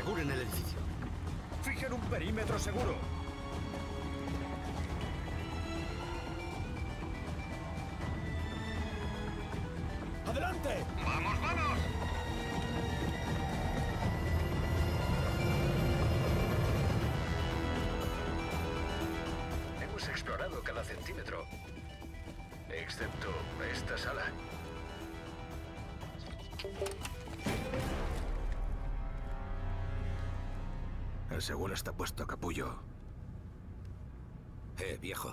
Aseguren el edificio. Fijen un perímetro seguro. ¡Adelante! ¡Vamos, vamos! Hemos explorado cada centímetro, excepto esta sala. El seguro está puesto, capullo. Viejo.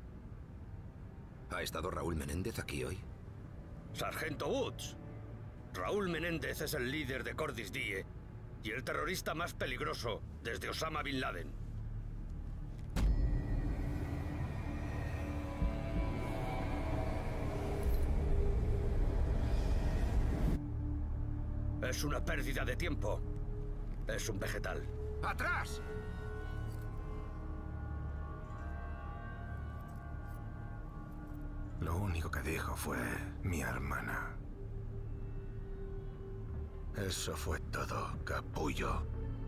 ¿Ha estado Raúl Menéndez aquí hoy? Sargento Woods. Raúl Menéndez es el líder de Cordis Die y el terrorista más peligroso desde Osama Bin Laden. Es una pérdida de tiempo. Es un vegetal. ¡Atrás! Lo único que dijo fue mi hermana. Eso fue todo, capullo.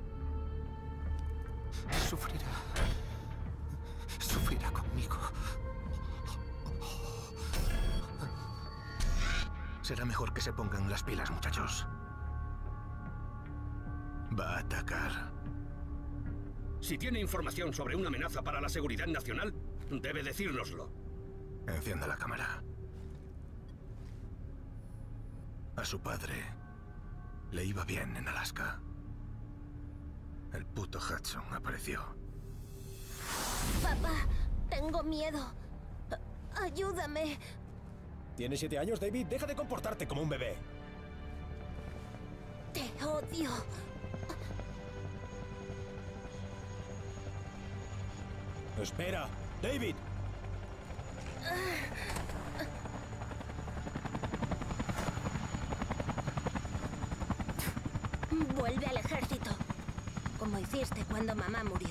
Sufrirá. Sufrirá conmigo. Será mejor que se pongan las pilas, muchachos. Va a atacar. Si tiene información sobre una amenaza para la seguridad nacional, debe decírnoslo. Encienda la cámara. A su padre le iba bien en Alaska. El puto Hudson apareció. Papá, tengo miedo. Ayúdame. Tienes 7 años, David. Deja de comportarte como un bebé. Te odio. Espera, David. Vuelve al ejército, como hiciste cuando mamá murió.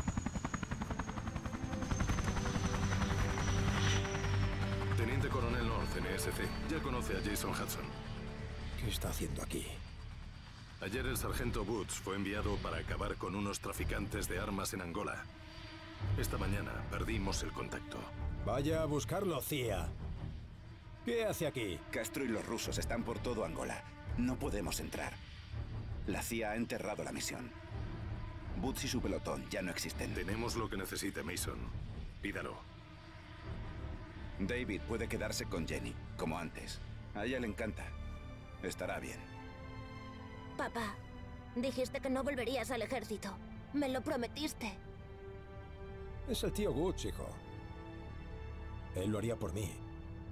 Teniente Coronel North, NSC. Ya conoce a Jason Hudson. ¿Qué está haciendo aquí? Ayer el sargento Woods fue enviado para acabar con unos traficantes de armas en Angola. Esta mañana perdimos el contacto. Vaya a buscarlo, CIA. ¿Qué hace aquí? Castro y los rusos están por todo Angola. No podemos entrar. La CIA ha enterrado la misión. Woods y su pelotón ya no existen. Tenemos lo que necesite, Mason. Pídalo. David puede quedarse con Jenny, como antes. A ella le encanta. Estará bien. Papá, dijiste que no volverías al ejército. Me lo prometiste. Es el tío Woods, hijo. Él lo haría por mí.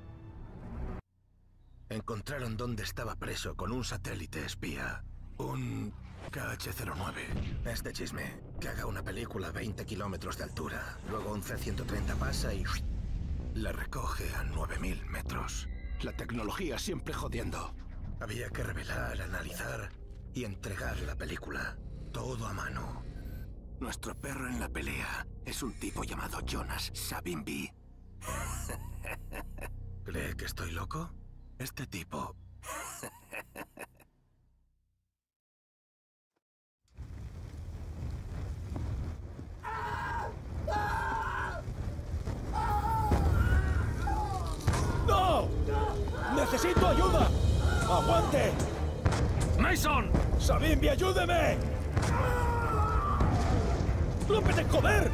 Encontraron dónde estaba preso con un satélite espía. Un KH-09. Este chisme, que haga una película a 20 kilómetros de altura. Luego un C-130 pasa y la recoge a 9000 metros. La tecnología siempre jodiendo. Había que revelar, analizar y entregar la película. Todo a mano. Nuestro perro en la pelea es un tipo llamado Jonas Savimbi. ¿Cree que estoy loco? Este tipo... ¡No! ¡Necesito ayuda! ¡Aguante! ¡Mason! ¡Savimbi, ayúdeme! ¡No pueden comer!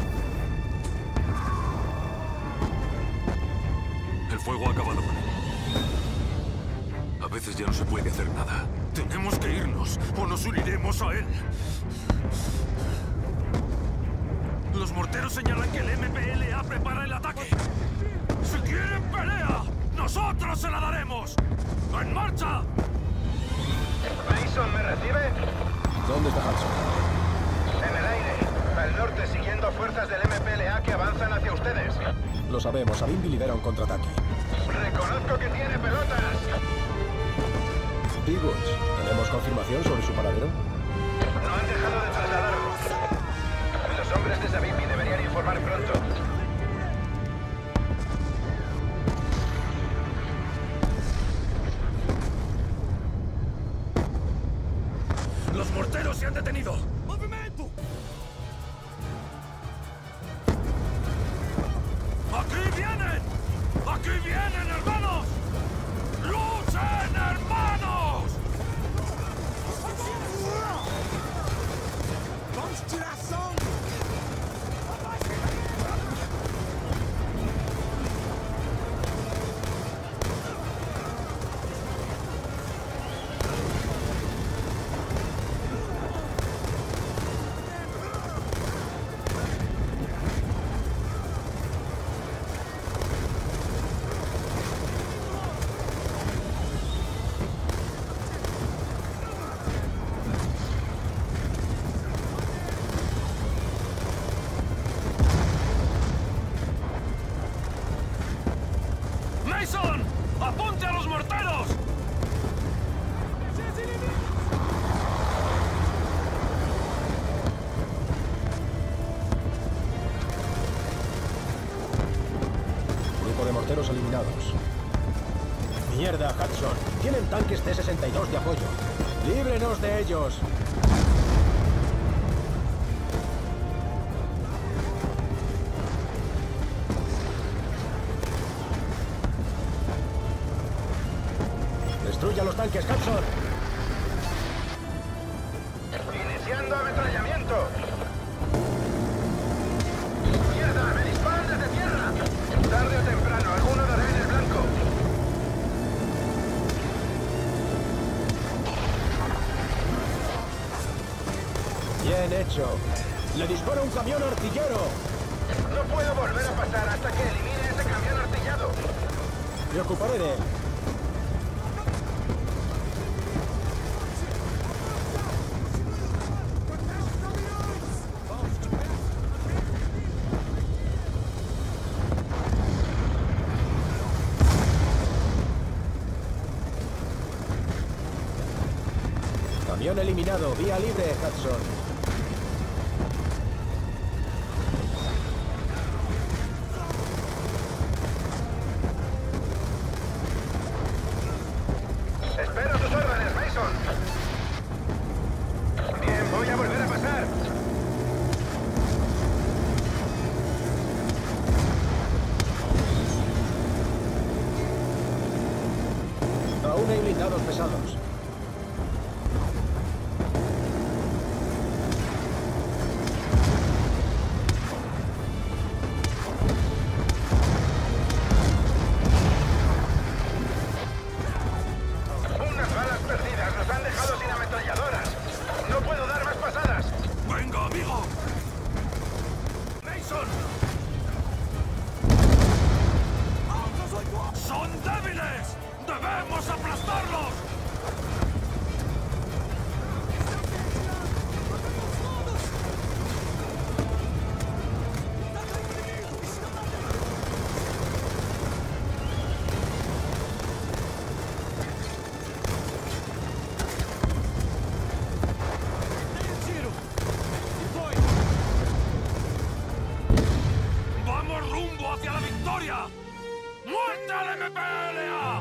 El fuego ha acabado con él. A veces ya no se puede hacer nada. Tenemos que irnos o nos uniremos a él. Los morteros señalan que el MPLA prepara el ataque. ¡Si quieren pelea! ¡Nosotros se la daremos! ¡En marcha! ¿Mason me recibe? ¿Dónde está Hudson? En el aire, al norte, siguiendo fuerzas del MPLA que avanzan hacia ustedes. Lo sabemos, Savimbi lidera un contraataque. Reconozco que tiene pelotas. ¿Y Woods? ¿Tenemos confirmación sobre su paradero? No han dejado de trasladarlo. Los hombres de Savimbi deberían informar pronto. ¡Los morteros se se han detenido! ¡Aquí vienen! ¡Aquí vienen, hermanos! ¡Luchen, hermanos! ¡Mason! ¡Apunte a los morteros! Grupo de morteros eliminados. Mierda, Hudson. Tienen tanques T-62 de apoyo. ¡Líbrenos de ellos! ¡Destruya los tanques, Hudson! Iniciando ametrallamiento. ¡Mierda! ¡Me disparan desde tierra! Tarde o temprano, alguno dará en el blanco. Bien hecho. ¡Le dispara un camión artillero! No puedo volver a pasar hasta que elimine ese camión artillado. Me ocuparé de él. Camión eliminado. Vía libre, Hudson. Espero tus órdenes, Mason. Bien, voy a volver a pasar. Aún hay blindados pesados. Unas balas perdidas nos han dejado sin ametralladoras. No puedo dar más pasadas. ¡Venga, amigo! ¡Mason! ¡Son débiles! ¡Debemos aplastarlos! ¡Vamos rumbo hacia la victoria! ¡Muerte al MPLA!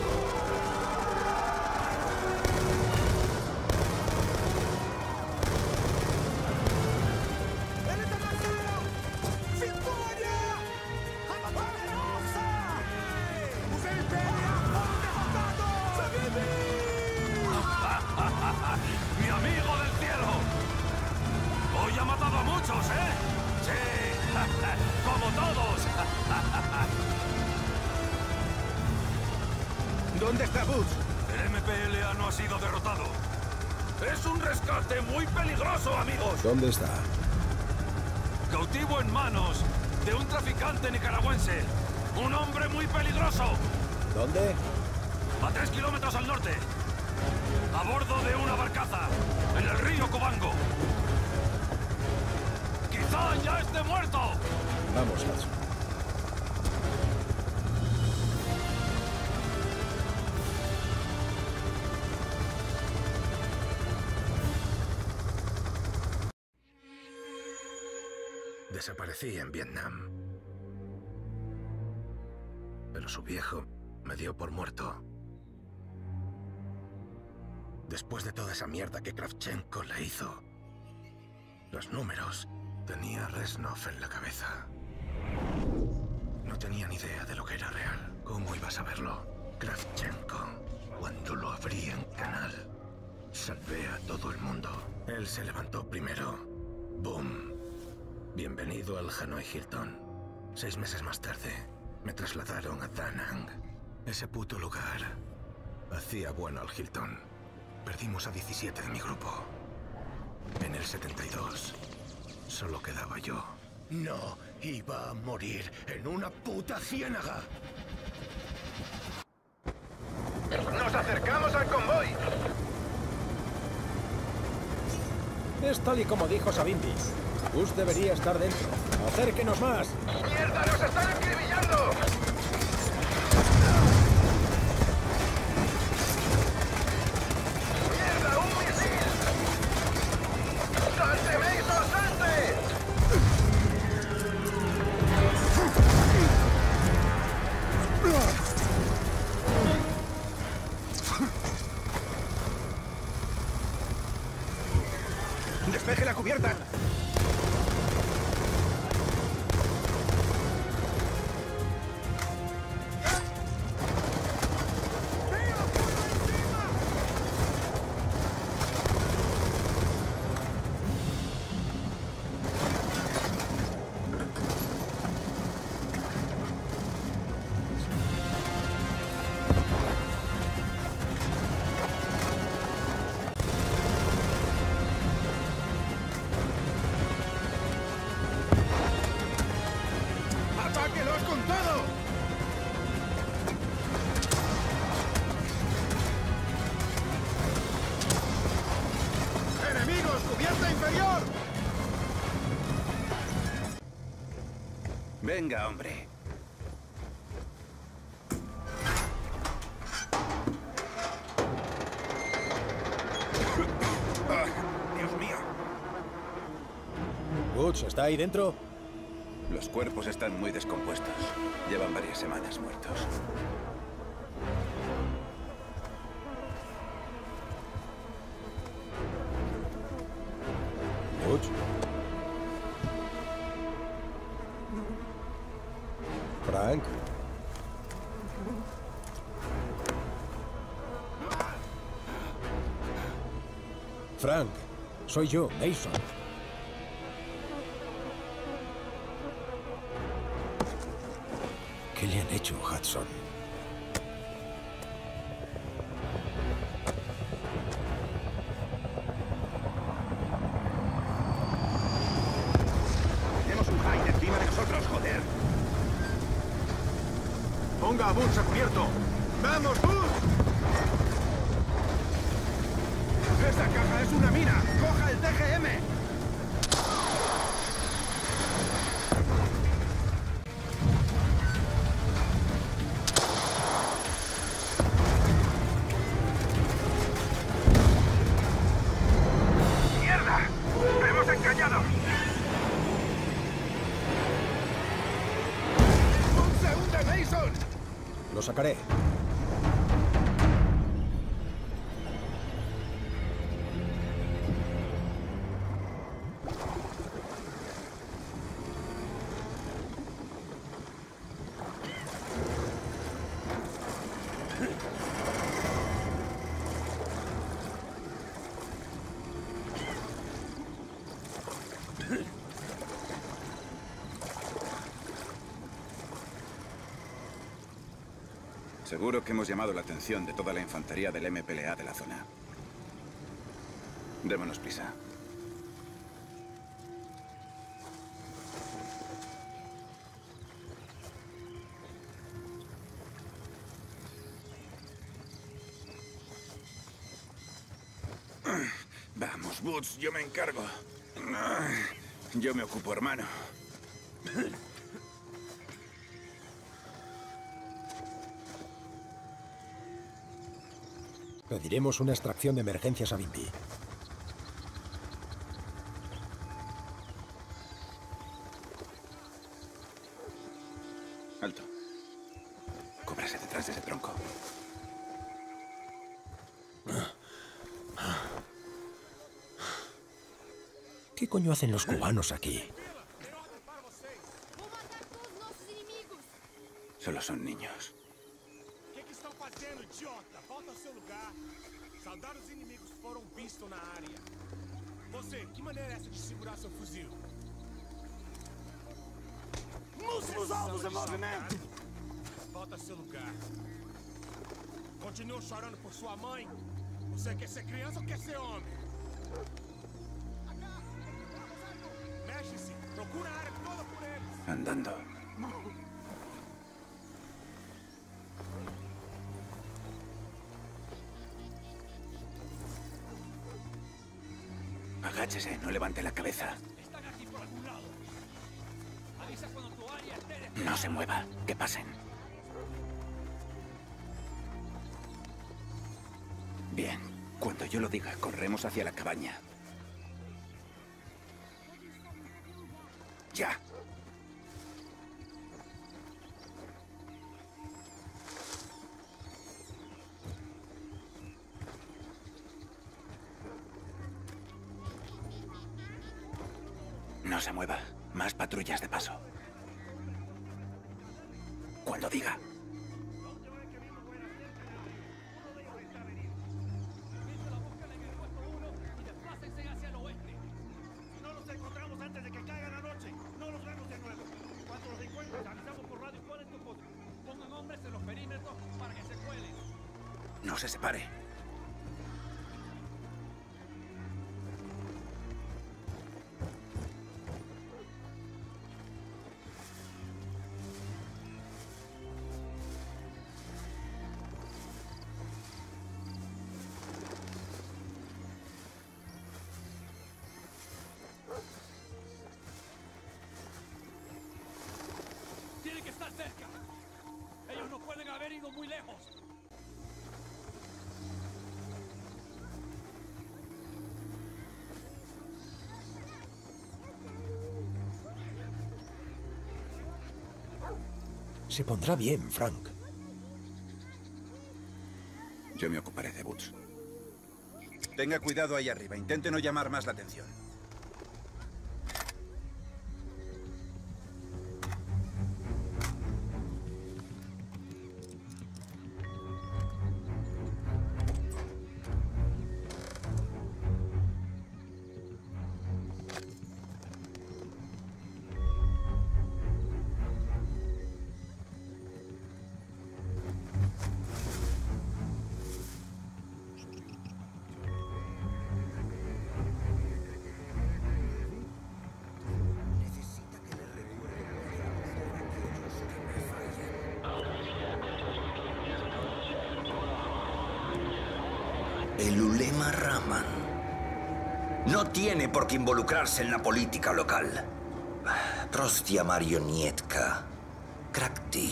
¡Mi amigo del cielo! Hoy ha matado a muchos, ¿eh? Sí, como todos. ¿Dónde está Boots? El MPLA no ha sido derrotado. Es un rescate muy peligroso, amigos. ¿Dónde está? Cautivo en manos de un traficante nicaragüense. Un hombre muy peligroso. ¿Dónde? A 3 kilómetros al norte. A bordo de una barcaza. En el río Cubango. ¡Quizá ya esté muerto! Vamos, Hudson. Desaparecí en Vietnam. Pero su viejo me dio por muerto. Después de toda esa mierda que Kravchenko le hizo, Los números. Tenía Reznov en la cabeza. No tenía ni idea de lo que era real. ¿Cómo iba a saberlo? Kravchenko. Cuando lo abrí en canal, salvé a todo el mundo. Él se levantó primero. ¡Boom! Bienvenido al Hanoi Hilton. 6 meses más tarde, me trasladaron a Da Nang. Ese puto lugar hacía bueno al Hilton. Perdimos a 17 de mi grupo. En el 72, solo quedaba yo. No iba a morir en una puta ciénaga. ¡Nos acercamos al convoy! Es tal y como dijo Savimbi. Bush debería estar dentro. ¡Acérquenos más! ¡Mierda, nos están acribillando! ¡Mierda, un misil! ¡Salte, Mason, salte! ¡Despeje la cubierta! ¡Atáquelos con todo! ¡Enemigos! ¡Cubierta inferior! Venga, hombre. Dios mío. Woods, ¿está ahí dentro? Los cuerpos están muy descompuestos. Llevan varias semanas muertos. Woods. Frank. Frank, soy yo, Mason. ¿Qué le han hecho, Hudson? Tenemos un Hyde encima de nosotros, joder. ¡Ponga a Boots a cubierto! ¡Vamos, Boots! ¡Esa caja es una mina! ¡Coja el TGM! ¡Mierda! ¡Hemos engañado! ¡Un segundo, Mason! Lo sacaré. Seguro que hemos llamado la atención de toda la infantería del MPLA de la zona. Démonos prisa. Vamos, Boots, yo me encargo. Yo me ocupo, hermano. Pediremos una extracción de emergencia a Savimbi. Alto. Cúbrase detrás de ese tronco. ¿Qué coño hacen los cubanos aquí? Solo son niños. O que estão fazendo, idiota? Volta ao seu lugar. Soldados inimigos foram vistos na área. Você, que maneira é essa de segurar seu fuzil? Músculos alvos em movimento! Volta ao seu lugar. Continua chorando por sua mãe? Você quer ser criança ou quer ser homem? Mexe-se! Procura a área toda por eles! Andando. Agáchese, no levante la cabeza. Están aquí por algún lado. Avisa cuando tu área esté despejada. No se mueva, que pasen. Bien, cuando yo lo diga, corremos hacia la cabaña. Ya. No se mueva. Más patrullas de paso. Cuando diga. No se separe. Tiene que estar cerca. Ellos no pueden haber ido muy lejos. Se pondrá bien, Frank. Yo me ocuparé de Butch. Tenga cuidado ahí arriba. Intente no llamar más la atención. El ulema Rahman no tiene por qué involucrarse en la política local. Prostia marionietka, Krakti,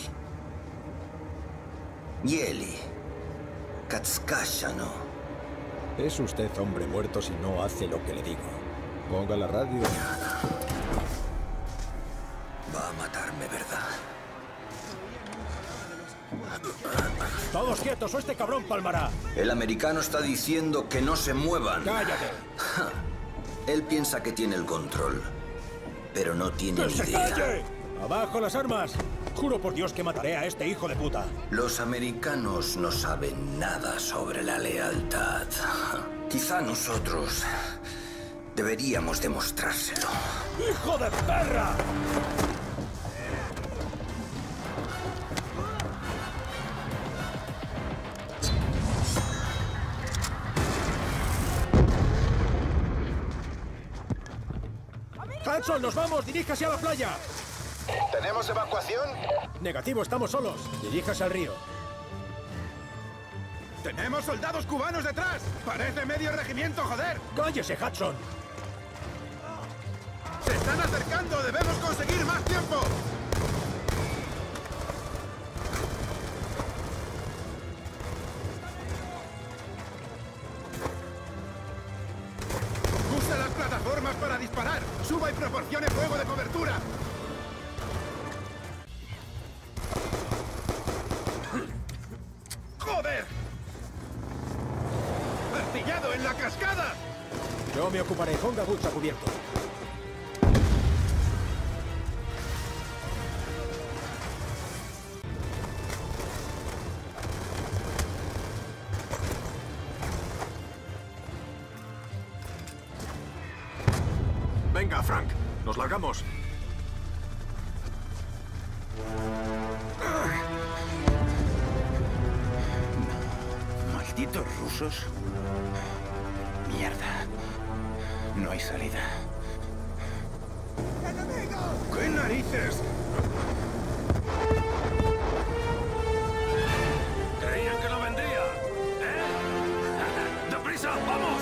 Yeli, Katskashano. Es usted hombre muerto si no hace lo que le digo. Ponga la radio. Va a matarme, ¿verdad? ¡Todos quietos o este cabrón palmará! El americano está diciendo que no se muevan. ¡Cállate! Él piensa que tiene el control, pero no tiene ¡Que ni se idea. calle! ¡Abajo las armas! Juro por Dios que mataré a este hijo de puta. Los americanos no saben nada sobre la lealtad. Quizá nosotros deberíamos demostrárselo. ¡Hijo de perra! ¡Hudson, nos vamos! ¡Diríjase a la playa! ¿Tenemos evacuación? Negativo, estamos solos. Diríjase al río. ¡Tenemos soldados cubanos detrás! ¡Parece medio regimiento, joder! ¡Cállese, Hudson! ¡Se están acercando! ¡Debemos conseguir más tiempo! ¡Use las plataformas para disparar! ¡Suba y proporcione fuego de cobertura! ¡Joder! ¡Artillado en la cascada! Yo me ocuparé. Ponga Butch a cubierto. Venga, Frank. Nos largamos. ¿Malditos rusos? Mierda. No hay salida. ¿Qué narices? Creían que no vendría. ¿Eh? ¡Deprisa! ¡Vamos!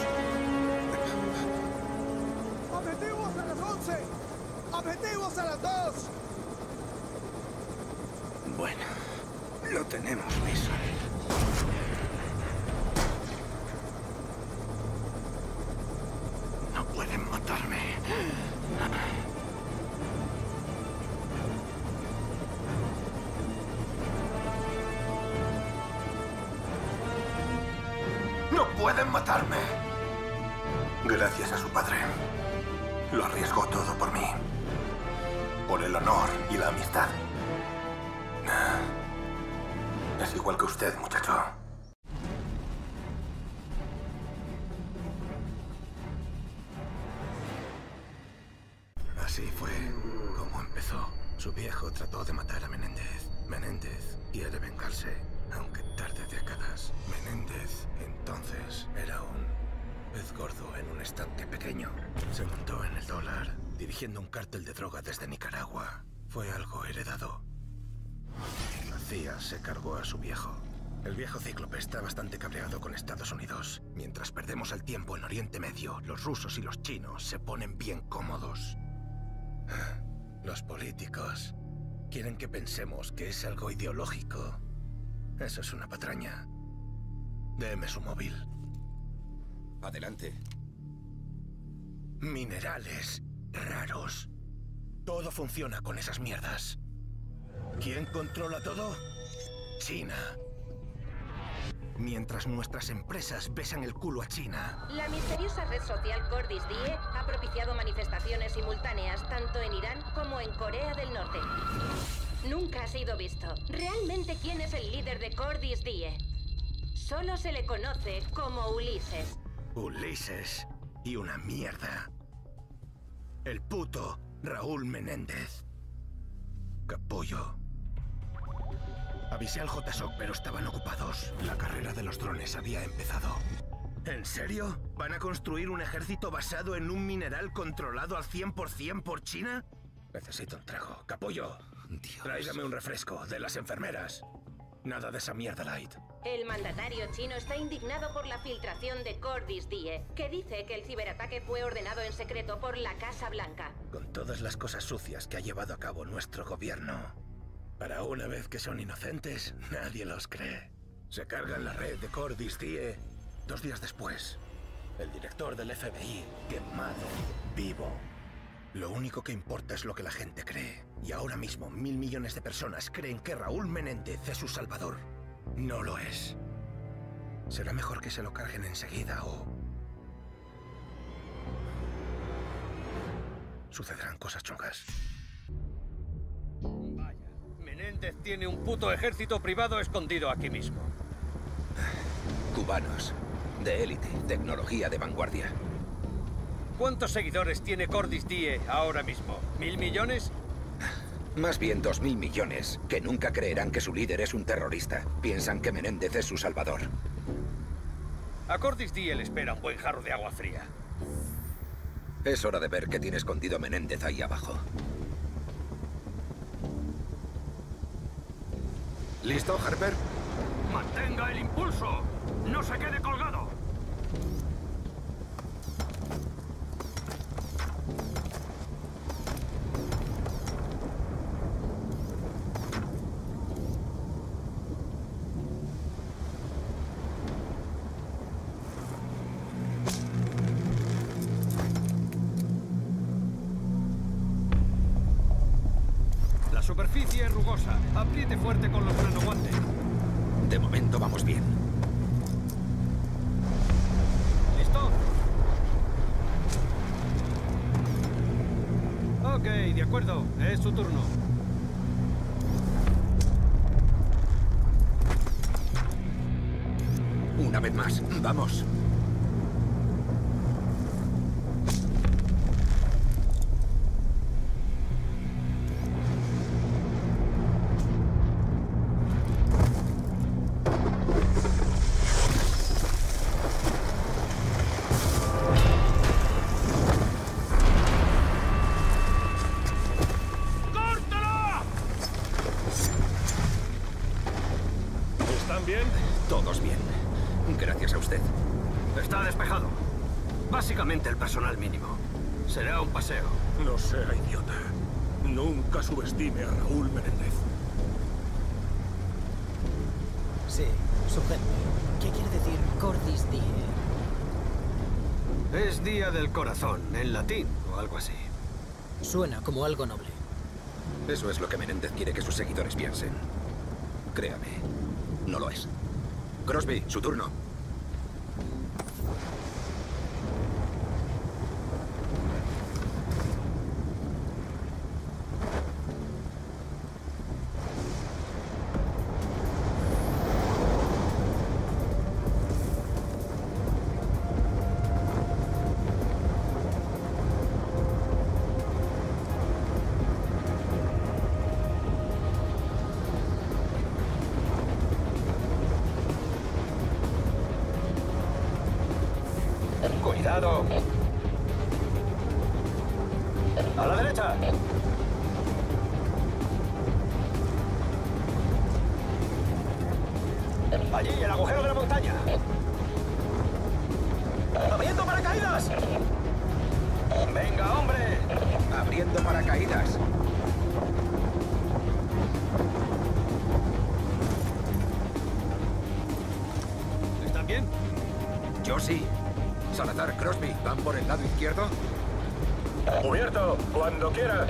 ¡Objetivos a las 11! ¡Objetivos a las 2! Bueno, lo tenemos liso. No pueden matarme. ¡No pueden matarme! Gracias a su padre. Lo arriesgó todo por mí. Por el honor y la amistad. Es igual que usted, muchacho. Así fue como empezó. Su viejo trató de matar a Menéndez. Menéndez quiere vengarse, aunque tarde décadas. Menéndez entonces era un pez gordo en un estanque pequeño. Se montó en el dólar, dirigiendo un cártel de droga desde Nicaragua. Fue algo heredado. La CIA se cargó a su viejo. El viejo Cíclope está bastante cabreado con Estados Unidos. Mientras perdemos el tiempo en Oriente Medio, los rusos y los chinos se ponen bien cómodos. Los políticos quieren que pensemos que es algo ideológico. Eso es una patraña. Deme su móvil. Adelante. Minerales raros. Todo funciona con esas mierdas. ¿Quién controla todo? China. Mientras nuestras empresas besan el culo a China. La misteriosa red social Cordis Die ha propiciado manifestaciones simultáneas tanto en Irán como en Corea del Norte. Nunca ha sido visto. ¿Realmente quién es el líder de Cordis Die? Solo se le conoce como Ulises. Ulises y una mierda. El puto Raúl Menéndez. Capullo. Avisé al JSOC, pero estaban ocupados. La carrera de los drones había empezado. ¿En serio? ¿Van a construir un ejército basado en un mineral controlado al 100% por China? Necesito un trago. Capullo, tráigame un refresco de las enfermeras. Nada de esa mierda light. El mandatario chino está indignado por la filtración de Cordis Die, que dice que el ciberataque fue ordenado en secreto por la Casa Blanca. Con todas las cosas sucias que ha llevado a cabo nuestro gobierno, para una vez que son inocentes, nadie los cree. Se cargan la red de Cordis Die 2 días después. El director del FBI, quemado, vivo. Lo único que importa es lo que la gente cree. Y ahora mismo 1.000 millones de personas creen que Raúl Menéndez es su salvador. No lo es. Será mejor que se lo carguen enseguida o... sucederán cosas chungas. Vaya, Menéndez tiene un puto ejército privado escondido aquí mismo. Cubanos. De élite, tecnología de vanguardia. ¿Cuántos seguidores tiene Cordis Die ahora mismo? ¿1.000 millones? Más bien 2.000 millones, que nunca creerán que su líder es un terrorista. Piensan que Menéndez es su salvador. A Cordis Die le espera un buen jarro de agua fría. Es hora de ver qué tiene escondido Menéndez ahí abajo. ¿Listo, Harper? ¡Mantenga el impulso! ¡No se quede colgado! La superficie es rugosa. Apriete fuerte con los nanoguantes. De momento vamos bien. ¿Listo? Ok, de acuerdo. Es su turno. Una vez más, vamos. ¿Están bien? Todos bien. Gracias a usted. Está despejado. Básicamente el personal mínimo. Será un paseo. No sea idiota. Nunca subestime a Raúl Menéndez. Sí, sujetme. ¿Qué quiere decir Cordis Die? Es Día del Corazón, en latín o algo así. Suena como algo noble. Eso es lo que Menéndez quiere que sus seguidores piensen. Créame, no lo es. Crosby, su turno. ¡Cuidado! ¡A la derecha! ¡Allí, el agujero de la montaña! ¡Abriendo paracaídas! ¡Venga, hombre! Abriendo paracaídas. ¿Están bien? Yo sí. Salazar, Crosby, ¿van por el lado izquierdo? Cubierto, cuando quiera.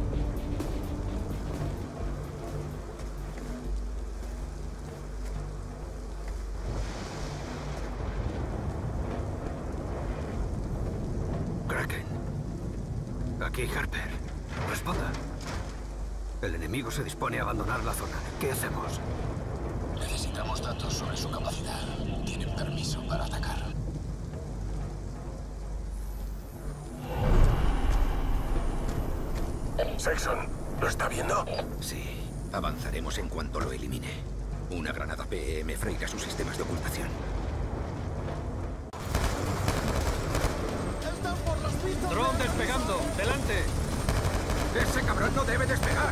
Kraken. Aquí, Harper. Responda. El enemigo se dispone a abandonar la zona. ¿Qué hacemos? Necesitamos datos sobre su capacidad. Tienen permiso para atacar. Sexton, ¿lo está viendo? Sí. Avanzaremos en cuanto lo elimine. Una granada PEM freirá sus sistemas de ocultación. ¡Dron despegando! ¡Delante! ¡Ese cabrón no debe despegar!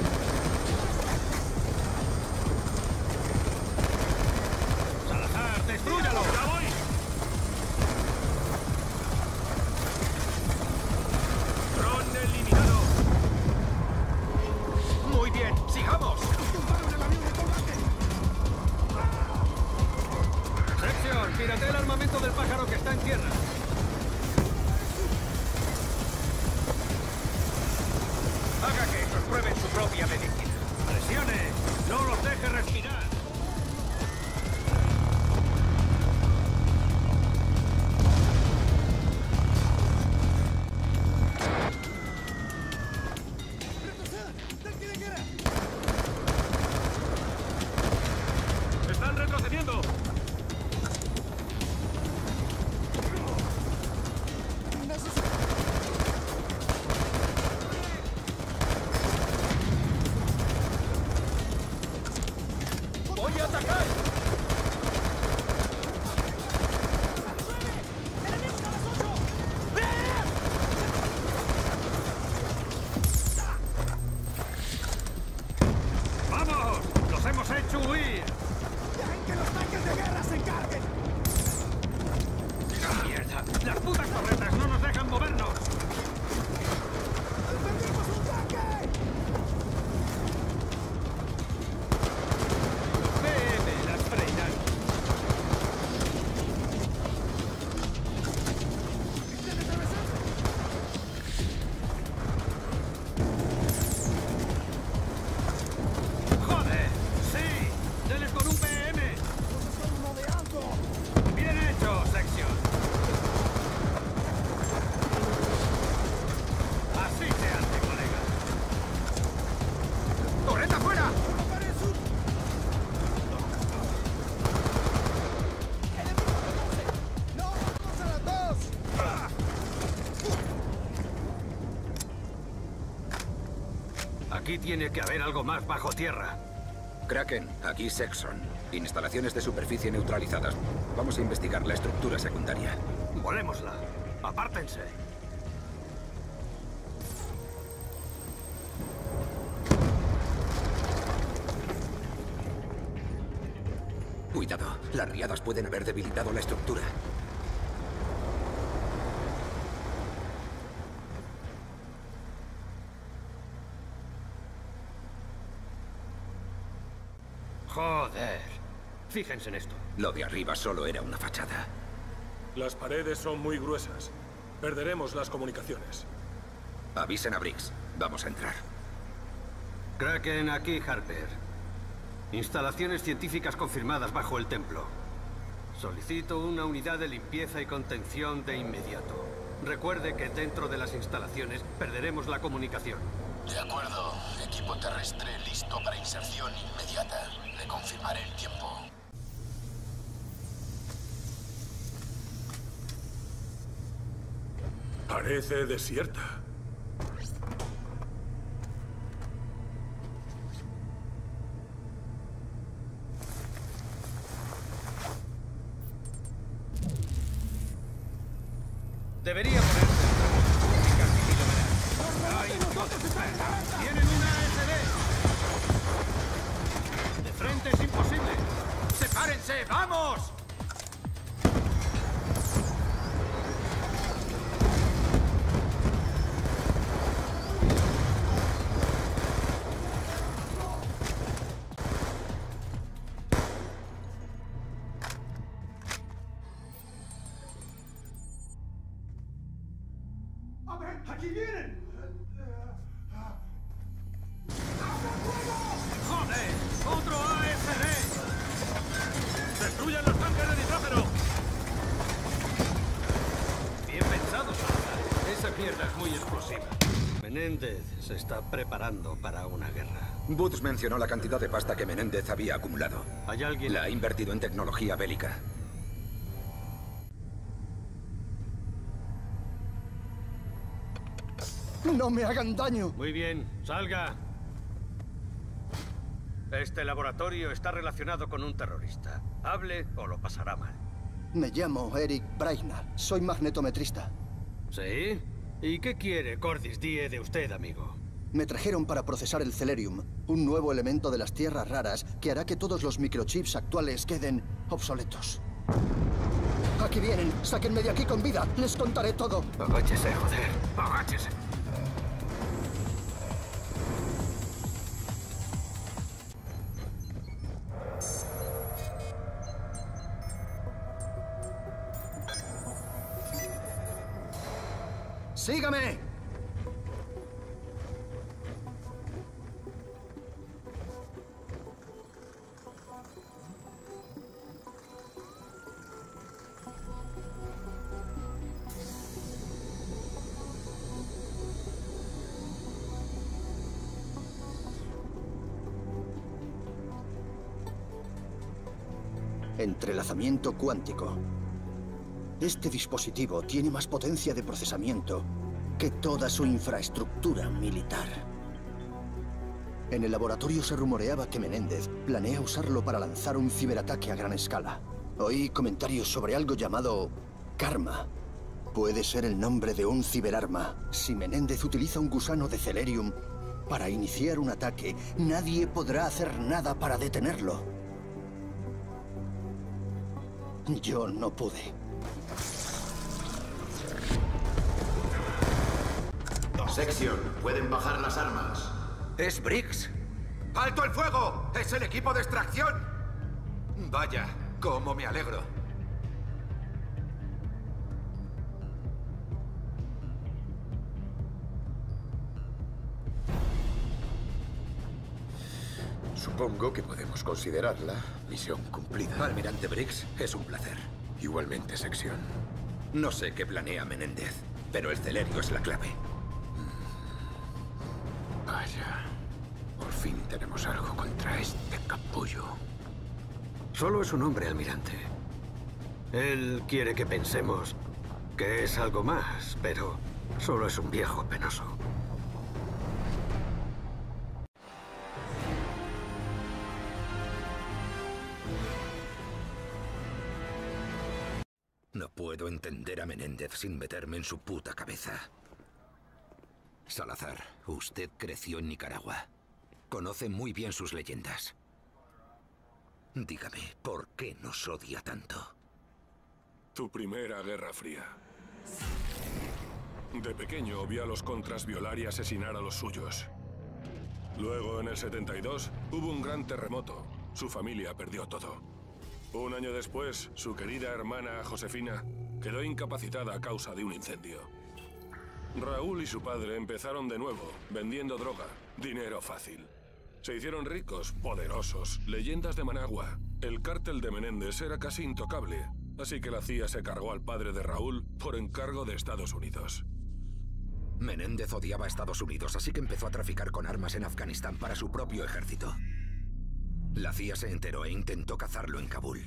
¡Salazar, destrúyalo! ¡Ya voy! ¡Dron eliminado! ¡Muy bien! ¡Sigamos! ¡Sección! ¡Piratea el armamento del pájaro que está en tierra! ¡Haga que ellos prueben su propia medicina! ¡Presione! ¡No los deje respirar! ¡Están retrocediendo! ¡Voy a atacar! ¡Vamos! ¡Los hemos hecho huir! ¡Que los tanques de guerra se encarguen! ¡Mierda! ¡Las putas torretas no nos dejan movernos! ¡Perdimos un tanque! ¡PM! ¡Las freirán! ¡Joder! ¡Sí! ¡Deles con un PM! ¡Nos están rodeando! ¡Bien hecho, Sección! Aquí tiene que haber algo más bajo tierra. Kraken, aquí Sexton. Instalaciones de superficie neutralizadas. Vamos a investigar la estructura secundaria. Volémosla. Apártense. Cuidado, las riadas pueden haber debilitado la estructura. Joder. Fíjense en esto. Lo de arriba solo era una fachada. Las paredes son muy gruesas. Perderemos las comunicaciones. Avisen a Briggs. Vamos a entrar. Kraken, aquí Harper. Instalaciones científicas confirmadas bajo el templo. Solicito una unidad de limpieza y contención de inmediato. Recuerde que dentro de las instalaciones perderemos la comunicación. De acuerdo. Equipo terrestre listo para inserción inmediata. Le confirmaré el tiempo. Parece desierta. Debería ponerse ¡tienen una ASD! ¡De frente es imposible! ¡Sepárense! ¡Vamos! ¡Aquí vienen! ¡Joder! ¡Otro ASD! ¡Destruyan los tanques de nitrógeno! Bien pensado, Salazar. Esa mierda es muy explosiva. Menéndez se está preparando para una guerra. Woods mencionó la cantidad de pasta que Menéndez había acumulado. ¿Hay alguien? La ha invertido en tecnología bélica. ¡No me hagan daño! Muy bien, salga. Este laboratorio está relacionado con un terrorista. Hable o lo pasará mal. Me llamo Eric Brainard. Soy magnetometrista. ¿Sí? ¿Y qué quiere Cordis Die de usted, amigo? Me trajeron para procesar el Celerium, un nuevo elemento de las tierras raras que hará que todos los microchips actuales queden obsoletos. Aquí vienen. Sáquenme de aquí con vida. Les contaré todo. Agáchese, joder. Agáchese. ¡Sígame! Entrelazamiento cuántico. Este dispositivo tiene más potencia de procesamiento que toda su infraestructura militar. En el laboratorio se rumoreaba que Menéndez planea usarlo para lanzar un ciberataque a gran escala. Oí comentarios sobre algo llamado Karma. Puede ser el nombre de un ciberarma. Si Menéndez utiliza un gusano de Celerium para iniciar un ataque, nadie podrá hacer nada para detenerlo. Yo no pude. Sección, pueden bajar las armas. ¿Es Briggs? ¡Alto el fuego! ¡Es el equipo de extracción! Vaya, cómo me alegro. Supongo que podemos considerarla misión cumplida. Almirante Briggs, es un placer. Igualmente, Sección. No sé qué planea Menéndez, pero el Celerio es la clave. Vaya. Por fin tenemos algo contra este capullo. Solo es un hombre, almirante. Él quiere que pensemos que es algo más, pero solo es un viejo penoso. puedo entender a Menéndez sin meterme en su puta cabeza. Salazar, usted creció en Nicaragua. Conoce muy bien sus leyendas. Dígame, ¿por qué nos odia tanto? Tu primera Guerra Fría. De pequeño vi a los contras violar y asesinar a los suyos. Luego, en el 72, hubo un gran terremoto. Su familia perdió todo. Un año después, su querida hermana Josefina quedó incapacitada a causa de un incendio. Raúl y su padre empezaron de nuevo, vendiendo droga, dinero fácil. Se hicieron ricos, poderosos, leyendas de Managua. El cártel de Menéndez era casi intocable, así que la CIA se cargó al padre de Raúl por encargo de Estados Unidos. Menéndez odiaba a Estados Unidos, así que empezó a traficar con armas en Afganistán para su propio ejército. La CIA se enteró e intentó cazarlo en Kabul.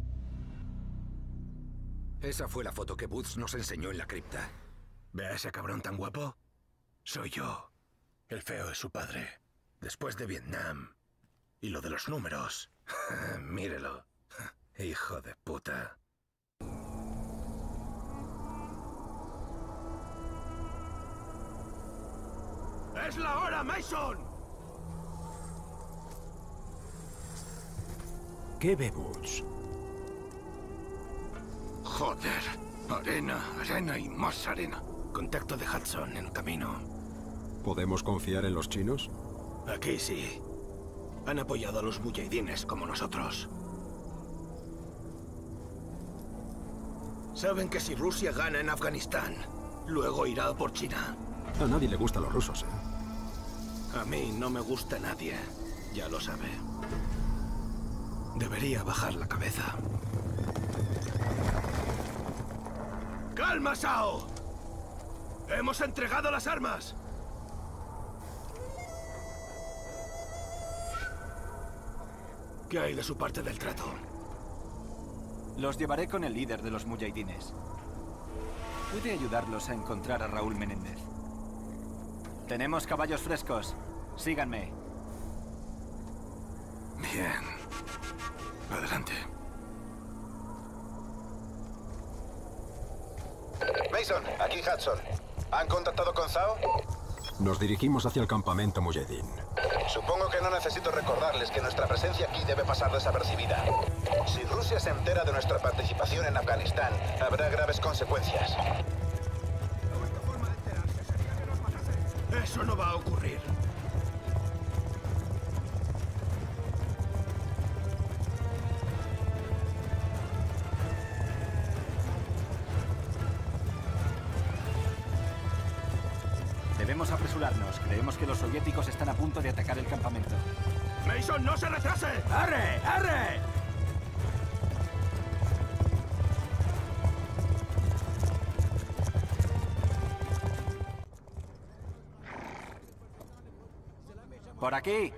Esa fue la foto que Woods nos enseñó en la cripta. ¿Ve a ese cabrón tan guapo? Soy yo. El feo es su padre. Después de Vietnam. Y lo de los números. Mírelo. Hijo de puta. ¡Es la hora, Mason! ¿Qué ve Woods? Joder. Arena, arena y más arena. Contacto de Hudson en camino. ¿Podemos confiar en los chinos? Aquí sí. Han apoyado a los mujahidines como nosotros. Saben que si Rusia gana en Afganistán, luego irá por China. A nadie le gustan los rusos, ¿eh? A mí no me gusta nadie. Ya lo sabe. Debería bajar la cabeza. ¡Calma, Sao! ¡Hemos entregado las armas! ¿Qué hay de su parte del trato? Los llevaré con el líder de los mujahidines. Puede ayudarlos a encontrar a Raúl Menéndez. Tenemos caballos frescos. Síganme. Bien. Adelante. Mason, aquí Hudson. ¿Han contactado con Zhao? Nos dirigimos hacia el campamento Mujahideen. Supongo que no necesito recordarles que nuestra presencia aquí debe pasar desapercibida. Si Rusia se entera de nuestra participación en Afganistán, habrá graves consecuencias. Eso no va a ocurrir. Debemos apresurarnos. Creemos que los soviéticos están a punto de atacar el campamento. ¡Mason, no se retrase! ¡Arre! ¡Arre! ¡Por aquí!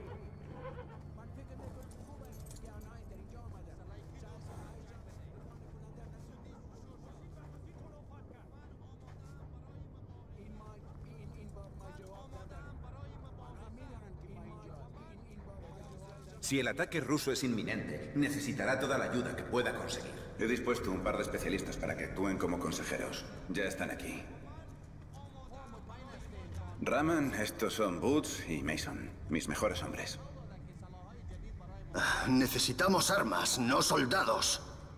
Si el ataque ruso es inminente, necesitará toda la ayuda que pueda conseguir. He dispuesto un par de especialistas para que actúen como consejeros. Ya están aquí. Raman, estos son Woods y Mason, mis mejores hombres. Necesitamos armas, no soldados.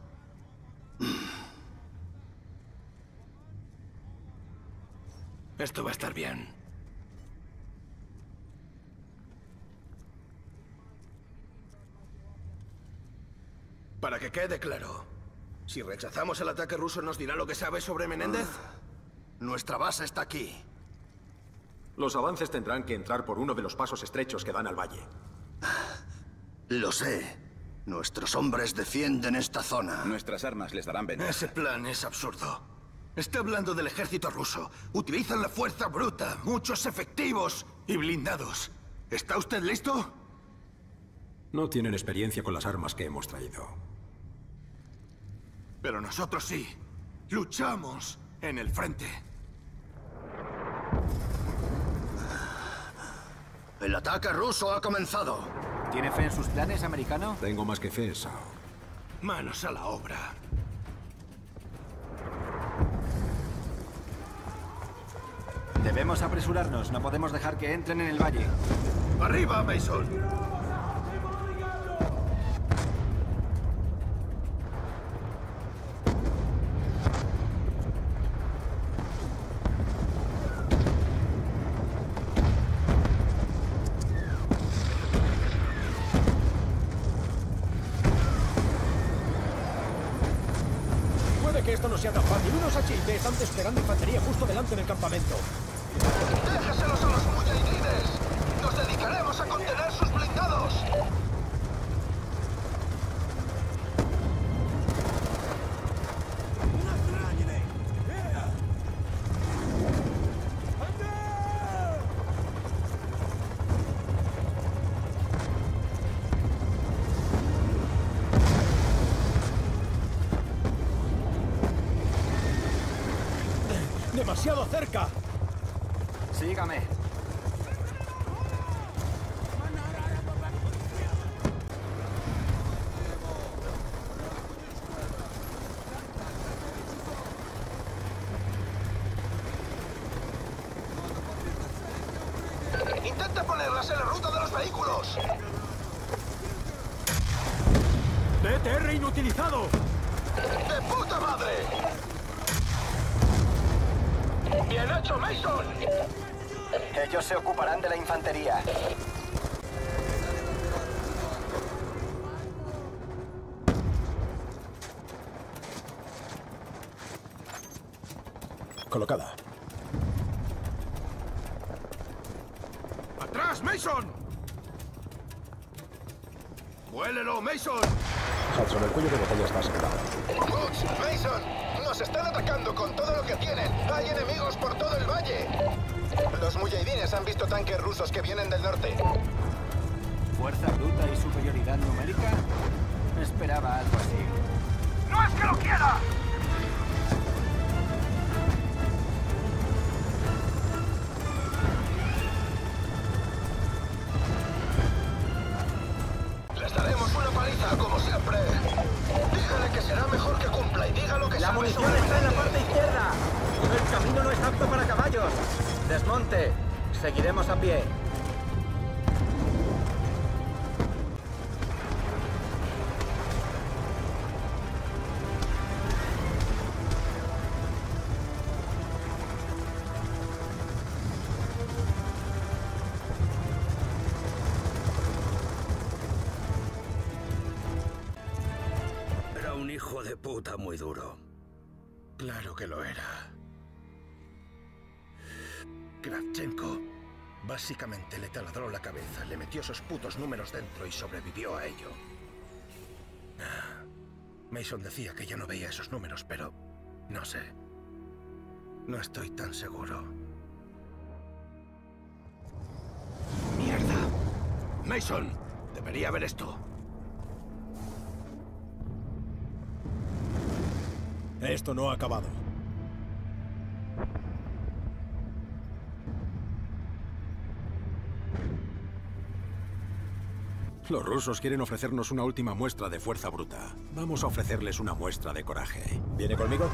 Esto va a estar bien. Para que quede claro, si rechazamos el ataque ruso, ¿nos dirá lo que sabe sobre Menéndez? Nuestra base está aquí. Los avances tendrán que entrar por uno de los pasos estrechos que dan al valle. Lo sé. Nuestros hombres defienden esta zona. Nuestras armas les darán ventaja. Ese plan es absurdo. Está hablando del ejército ruso. Utilizan la fuerza bruta, muchos efectivos y blindados. ¿Está usted listo? No tienen experiencia con las armas que hemos traído. Pero nosotros sí. Luchamos en el frente. El ataque ruso ha comenzado. ¿Tiene fe en sus planes, americano? Tengo más que fe, Sao. Manos a la obra. Debemos apresurarnos, no podemos dejar que entren en el valle. ¡Arriba, Mason! Puede que esto no sea tan fácil. Unos HIT están esperando infantería justo delante del campamento. ¡Déjeselos a los mujahidines! ¡Nos dedicaremos a contener sus blindados! ¡Demasiado cerca! Sígame. ¡Intenta ponerlas en la ruta de los vehículos! ¡BTR inutilizado! ¡De puta madre! ¡Bien hecho, Mason! Ellos se ocuparán de la infantería. Colocada. ¡Atrás, Mason! ¡Muélelo, Mason! Hudson, el cuello de botella está asegurado. ¡Woods! ¡Mason! ¡Nos están atacando con todo lo que tienen! ¡Hay enemigos por todo el valle! Los mujahidines han visto tanques rusos que vienen del norte. ¿Fuerza bruta y superioridad numérica? Esperaba algo así. ¡No es que lo quiera! Les daremos una paliza, como siempre. Dígale que será mejor que cumpla y diga lo que La sabe munición sobre está en la Menendez. parte izquierda. El camino no es apto para caballos. Desmonte. Seguiremos a pie. Era un hijo de puta muy duro. Claro que lo era. Kravchenko básicamente le taladró la cabeza, le metió esos putos números dentro y sobrevivió a ello. Mason decía que ya no veía esos números, pero no sé. No estoy tan seguro. ¡Mierda! Mason, debería ver esto. Esto no ha acabado. Los rusos quieren ofrecernos una última muestra de fuerza bruta. Vamos a ofrecerles una muestra de coraje. ¿Viene conmigo?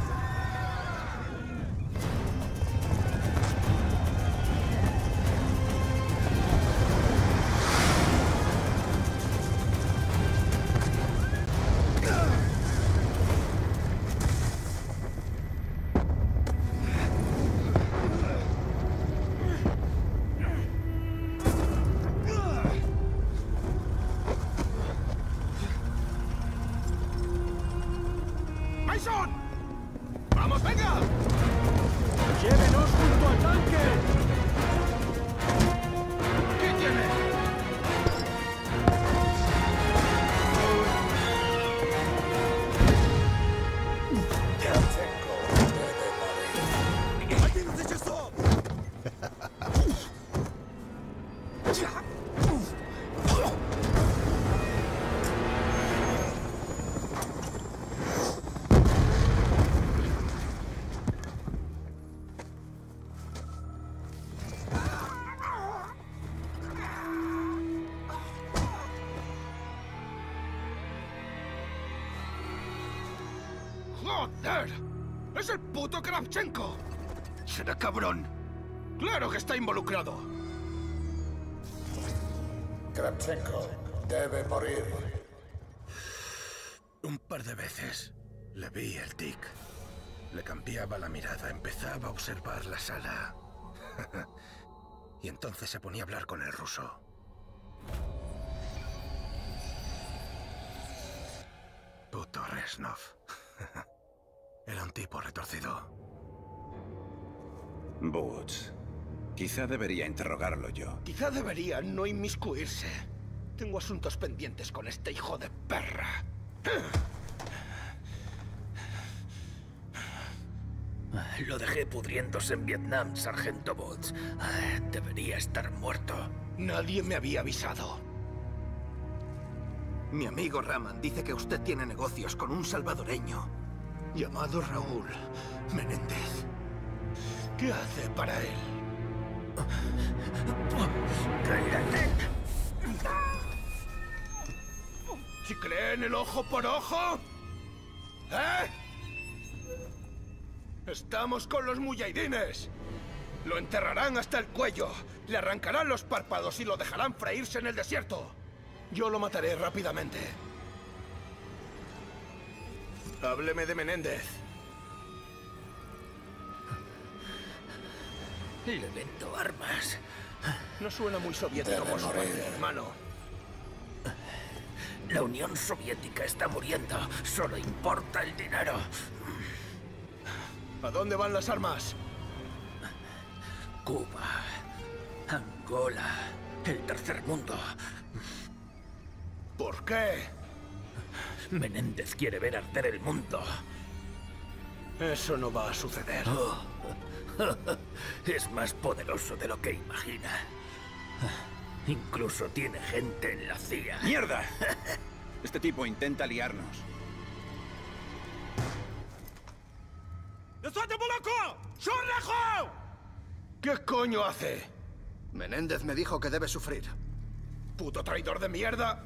¡Mason! ¡Vamos, venga! ¡Llévenos junto al tanque! ¿Qué tiene? ¡Joder! ¡Es el puto Kravchenko! ¡Será cabrón! ¡Claro que está involucrado! Kravchenko debe morir. Un par de veces le vi el tic. Le cambiaba la mirada, empezaba a observar la sala. Y entonces se ponía a hablar con el ruso. Puto Reznov. Era un tipo retorcido. Woods. Quizá debería interrogarlo yo. Quizá debería no inmiscuirse. Tengo asuntos pendientes con este hijo de perra. Lo dejé pudriéndose en Vietnam, Sargento Woods. Debería estar muerto. Nadie me había avisado. Mi amigo Raman dice que usted tiene negocios con un salvadoreño llamado Raúl Menéndez. ¿Qué hace para él? ¿Chicle en el ojo por ojo? ¿Eh? Estamos con los mujahidines. Lo enterrarán hasta el cuello, le arrancarán los párpados y lo dejarán freírse en el desierto. Yo lo mataré rápidamente. Hábleme de Menéndez. Le vendo armas. No suena muy soviético por su parte, hermano. La Unión Soviética está muriendo. Solo importa el dinero. ¿A dónde van las armas? Cuba, Angola, el tercer mundo. ¿Por qué? Menéndez quiere ver arder el mundo. Eso no va a suceder. Es más poderoso de lo que imagina. Incluso tiene gente en la CIA. ¡Mierda! Este tipo intenta liarnos. ¿Qué coño hace? Menéndez me dijo que debe sufrir. ¡Puto traidor de mierda!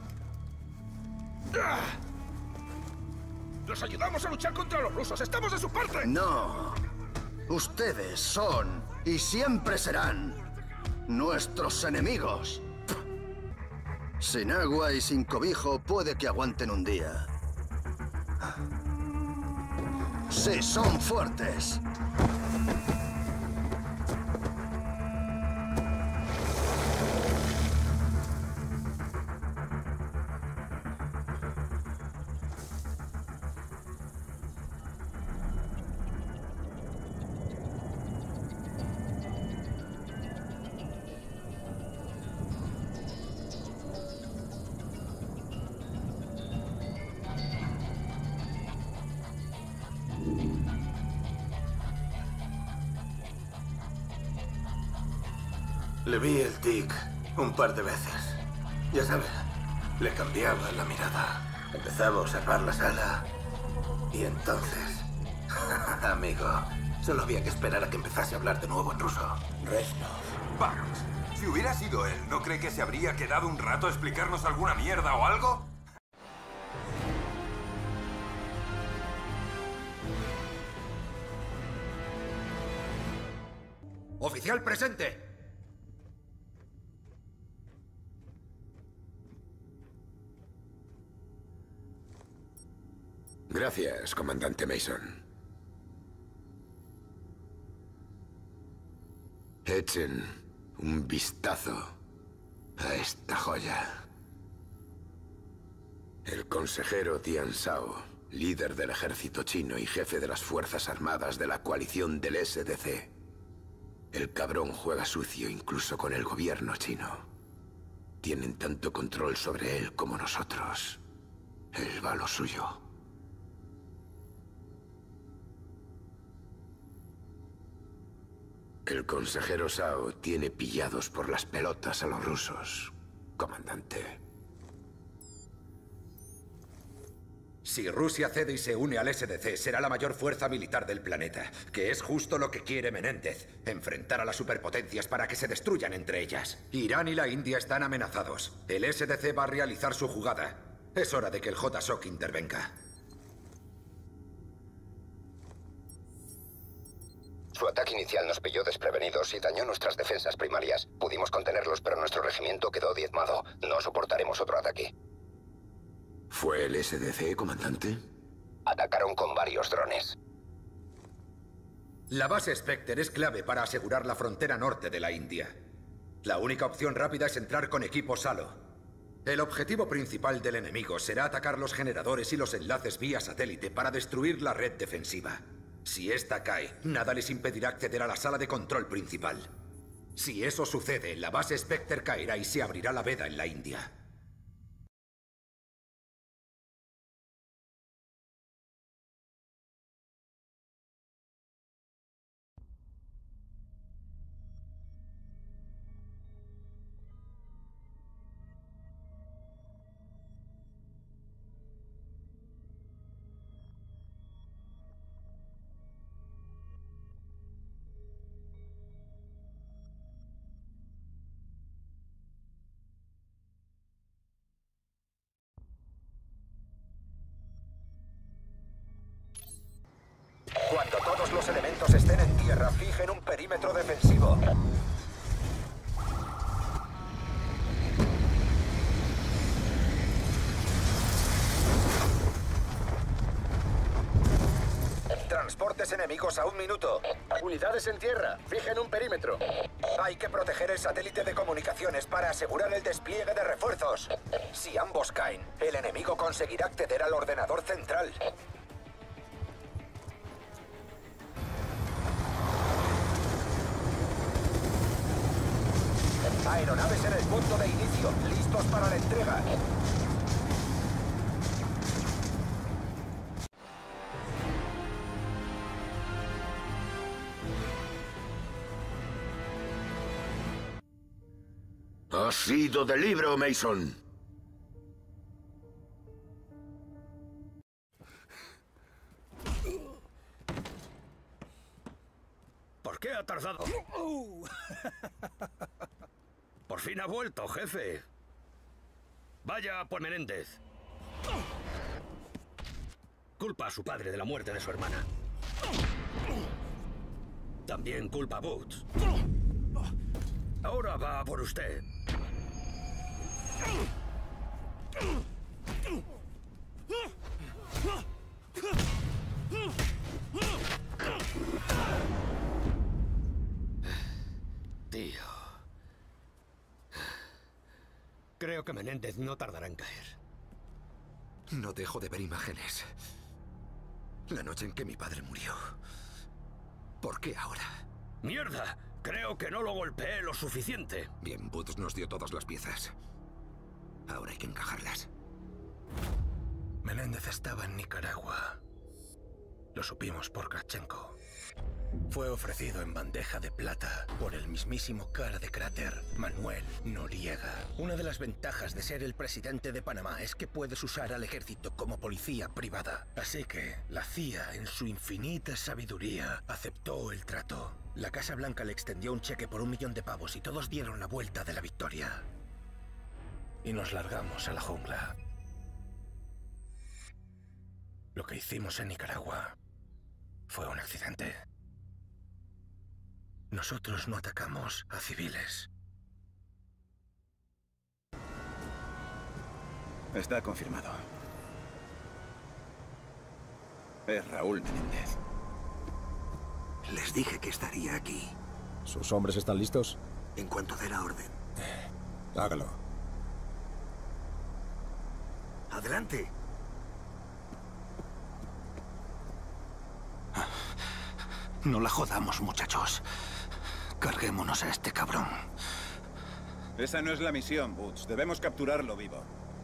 ¡Los ayudamos a luchar contra los rusos! ¡Estamos de su parte! No. Ustedes son, y siempre serán, nuestros enemigos. Sin agua y sin cobijo puede que aguanten un día. Sí, son fuertes. Le vi el tic un par de veces. Ya sabes, le cambiaba la mirada. Empezaba a observar la sala. Y entonces... amigo, solo había que esperar a que empezase a hablar de nuevo en ruso. Reznov. Vamos, si hubiera sido él, ¿no cree que se habría quedado un rato a explicarnos alguna mierda o algo? ¡Oficial presente! Gracias, comandante Mason. Echen un vistazo a esta joya. El consejero Tian Shao, líder del ejército chino y jefe de las fuerzas armadas de la coalición del SDC. El cabrón juega sucio incluso con el gobierno chino. Tienen tanto control sobre él como nosotros. Él va a lo suyo. El consejero Shao tiene pillados por las pelotas a los rusos, comandante. Si Rusia cede y se une al SDC, será la mayor fuerza militar del planeta, que es justo lo que quiere Menéndez, enfrentar a las superpotencias para que se destruyan entre ellas. Irán y la India están amenazados. El SDC va a realizar su jugada. Es hora de que el JSOC intervenga. Su ataque inicial nos pilló desprevenidos y dañó nuestras defensas primarias. Pudimos contenerlos, pero nuestro regimiento quedó diezmado. No soportaremos otro ataque. ¿Fue el SDC, comandante? Atacaron con varios drones. La base Spectre es clave para asegurar la frontera norte de la India. La única opción rápida es entrar con equipo Salo. El objetivo principal del enemigo será atacar los generadores y los enlaces vía satélite para destruir la red defensiva. Si esta cae, nada les impedirá acceder a la sala de control principal. Si eso sucede, la base Spectre caerá y se abrirá la veda en la India. Cuando todos los elementos estén en tierra, fijen un perímetro defensivo. Transportes enemigos a 1 minuto. Unidades en tierra. Fijen un perímetro. Hay que proteger el satélite de comunicaciones para asegurar el despliegue de refuerzos. Si ambos caen, el enemigo conseguirá acceder al ordenador central. Aeronaves en el punto de inicio, listos para la entrega. ¿Has sido de libro, Mason? ¿Por qué ha tardado? Por fin ha vuelto, jefe. Vaya por Menéndez. Culpa a su padre de la muerte de su hermana. También culpa a Boots. Ahora va por usted. Tío. Creo que Menéndez no tardará en caer. No dejo de ver imágenes. La noche en que mi padre murió. ¿Por qué ahora? ¡Mierda! Creo que no lo golpeé lo suficiente. Bien, Boots nos dio todas las piezas. Ahora hay que encajarlas. Menéndez estaba en Nicaragua. Lo supimos por Kravchenko. Fue ofrecido en bandeja de plata por el mismísimo cara de cráter, Manuel Noriega. Una de las ventajas de ser el presidente de Panamá es que puedes usar al ejército como policía privada. Así que la CIA, en su infinita sabiduría, aceptó el trato. La Casa Blanca le extendió un cheque por 1 millón de pavos y todos dieron la vuelta de la victoria. Y nos largamos a la jungla. Lo que hicimos en Nicaragua fue un accidente. Nosotros no atacamos a civiles. Está confirmado. Es Raúl Menéndez. Les dije que estaría aquí. ¿Sus hombres están listos? En cuanto dé la orden. Hágalo. ¡Adelante! No la jodamos, muchachos. Carguémonos a este cabrón. Esa no es la misión, Boots. Debemos capturarlo vivo.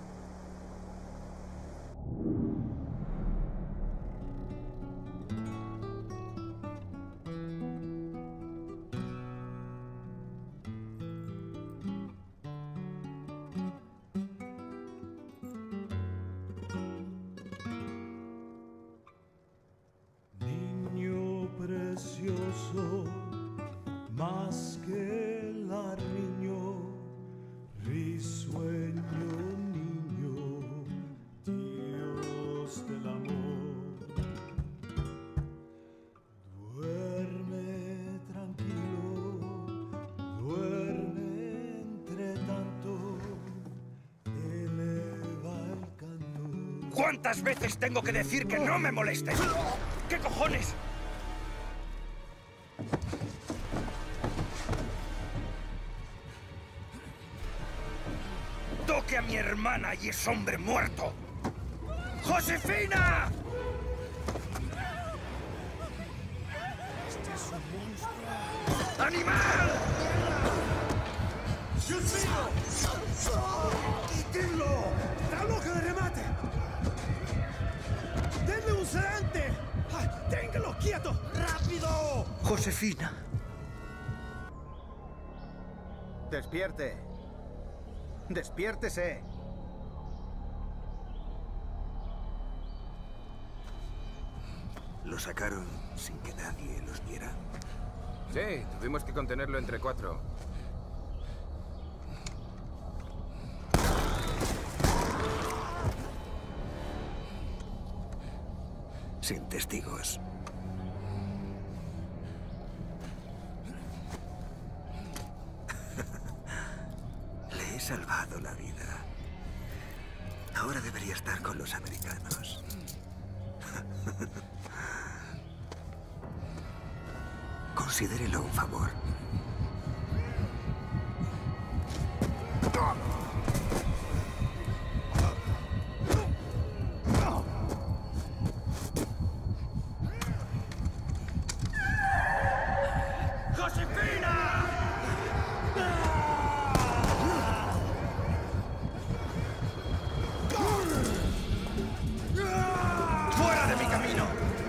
Precioso, más que la niño, risueño niño, Dios del amor, duerme ¿Cuántas veces tengo que decir que no me molestes? ¿Qué cojones? Toque a mi hermana y es hombre muerto. ¡Josefina! Este es un monstruo. ¡Animal! ¡Josefina! ¡Quítenlo! ¡Está loca de remate! ¡Denle un sedante! ¡Téngalo quieto! ¡Rápido! Josefina. Despierte. Despiértese. ¿Lo sacaron sin que nadie los viera? Sí, tuvimos que contenerlo entre 4. Sin testigos. Le he salvado la vida. Ahora debería estar con los americanos. Considérelo un favor. ¡Josefina! ¡Fuera de mi camino!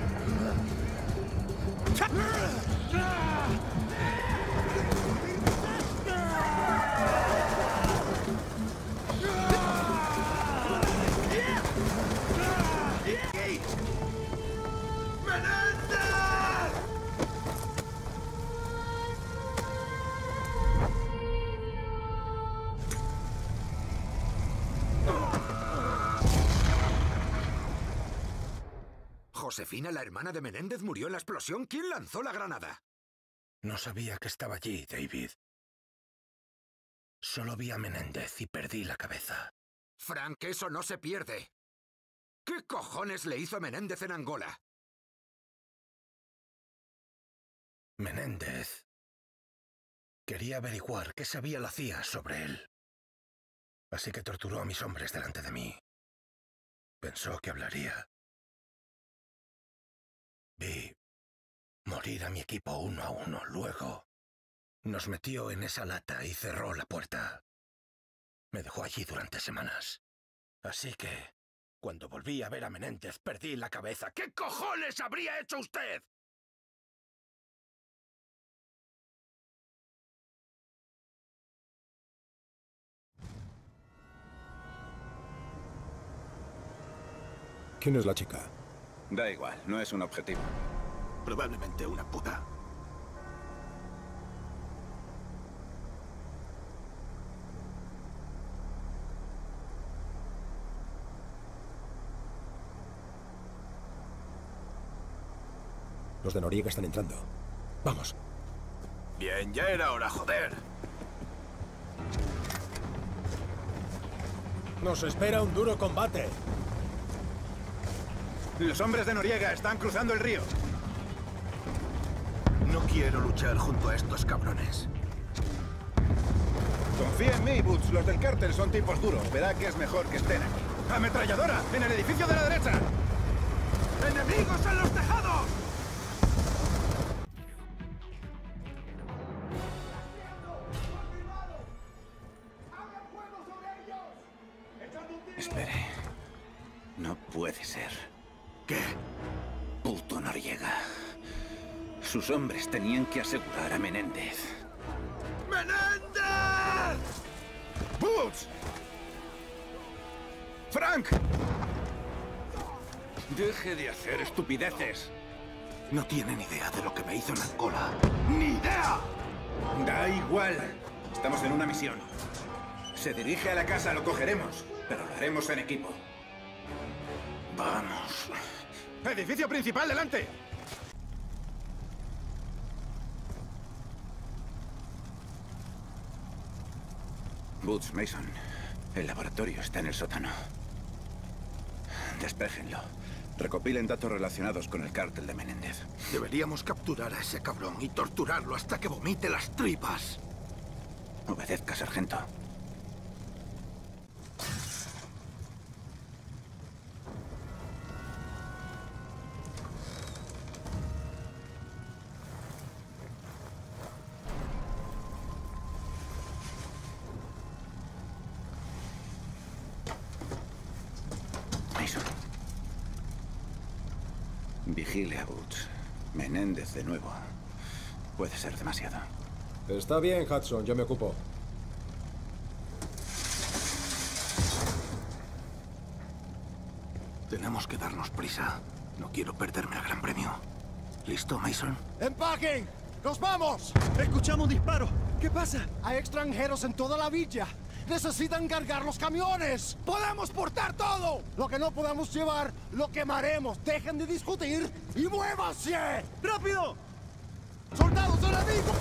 ¿Josefina, la hermana de Menéndez, murió en la explosión? ¿Quién lanzó la granada? No sabía que estaba allí, David. Solo vi a Menéndez y perdí la cabeza. Frank, eso no se pierde. ¿Qué cojones le hizo Menéndez en Angola? Menéndez quería averiguar qué sabía la CIA sobre él. Así que torturó a mis hombres delante de mí. Pensó que hablaría. Vi morir a mi equipo 1 a 1. Luego nos metió en esa lata y cerró la puerta. Me dejó allí durante semanas. Así que, cuando volví a ver a Menéndez, perdí la cabeza. ¿Qué cojones habría hecho usted? ¿Quién es la chica? Da igual, no es un objetivo. Probablemente una puta. Los de Noriega están entrando. Vamos. Bien, ya era hora, joder. Nos espera un duro combate. Los hombres de Noriega están cruzando el río. No quiero luchar junto a estos cabrones. Confía en mí, Boots. Los del cártel son tipos duros. Verá que es mejor que estén aquí. ¡Ametralladora! ¡En el edificio de la derecha! ¡Enemigos en los tejados! Espere. No puede ser. ¿Qué? Puto Noriega. Sus hombres tenían que asegurar a Menéndez. ¡Menéndez! ¡Boots! ¡Frank! Deje de hacer estupideces. No tienen idea de lo que me hizo en Angola. ¡Ni idea! Da igual. Estamos en una misión. Se dirige a la casa, lo cogeremos. Pero lo haremos en equipo. Vamos. ¡Edificio principal, delante! Boots, Mason. El laboratorio está en el sótano. Despéjenlo. Recopilen datos relacionados con el cártel de Menéndez. Deberíamos capturar a ese cabrón y torturarlo hasta que vomite las tripas. Obedezca, sargento. Mason. Vigile a Woods. Menéndez de nuevo. Puede ser demasiado. Está bien, Hudson, yo me ocupo. Tenemos que darnos prisa. No quiero perderme el Gran Premio. ¿Listo, Mason? ¡Empaquen! ¡Nos vamos! Escuchamos disparos. ¿Qué pasa? Hay extranjeros en toda la villa. Necesitan cargar los camiones. ¡Podemos portar todo! Lo que no podamos llevar, lo quemaremos. Dejen de discutir y muévanse. ¡Rápido! ¡Soldados enemigos!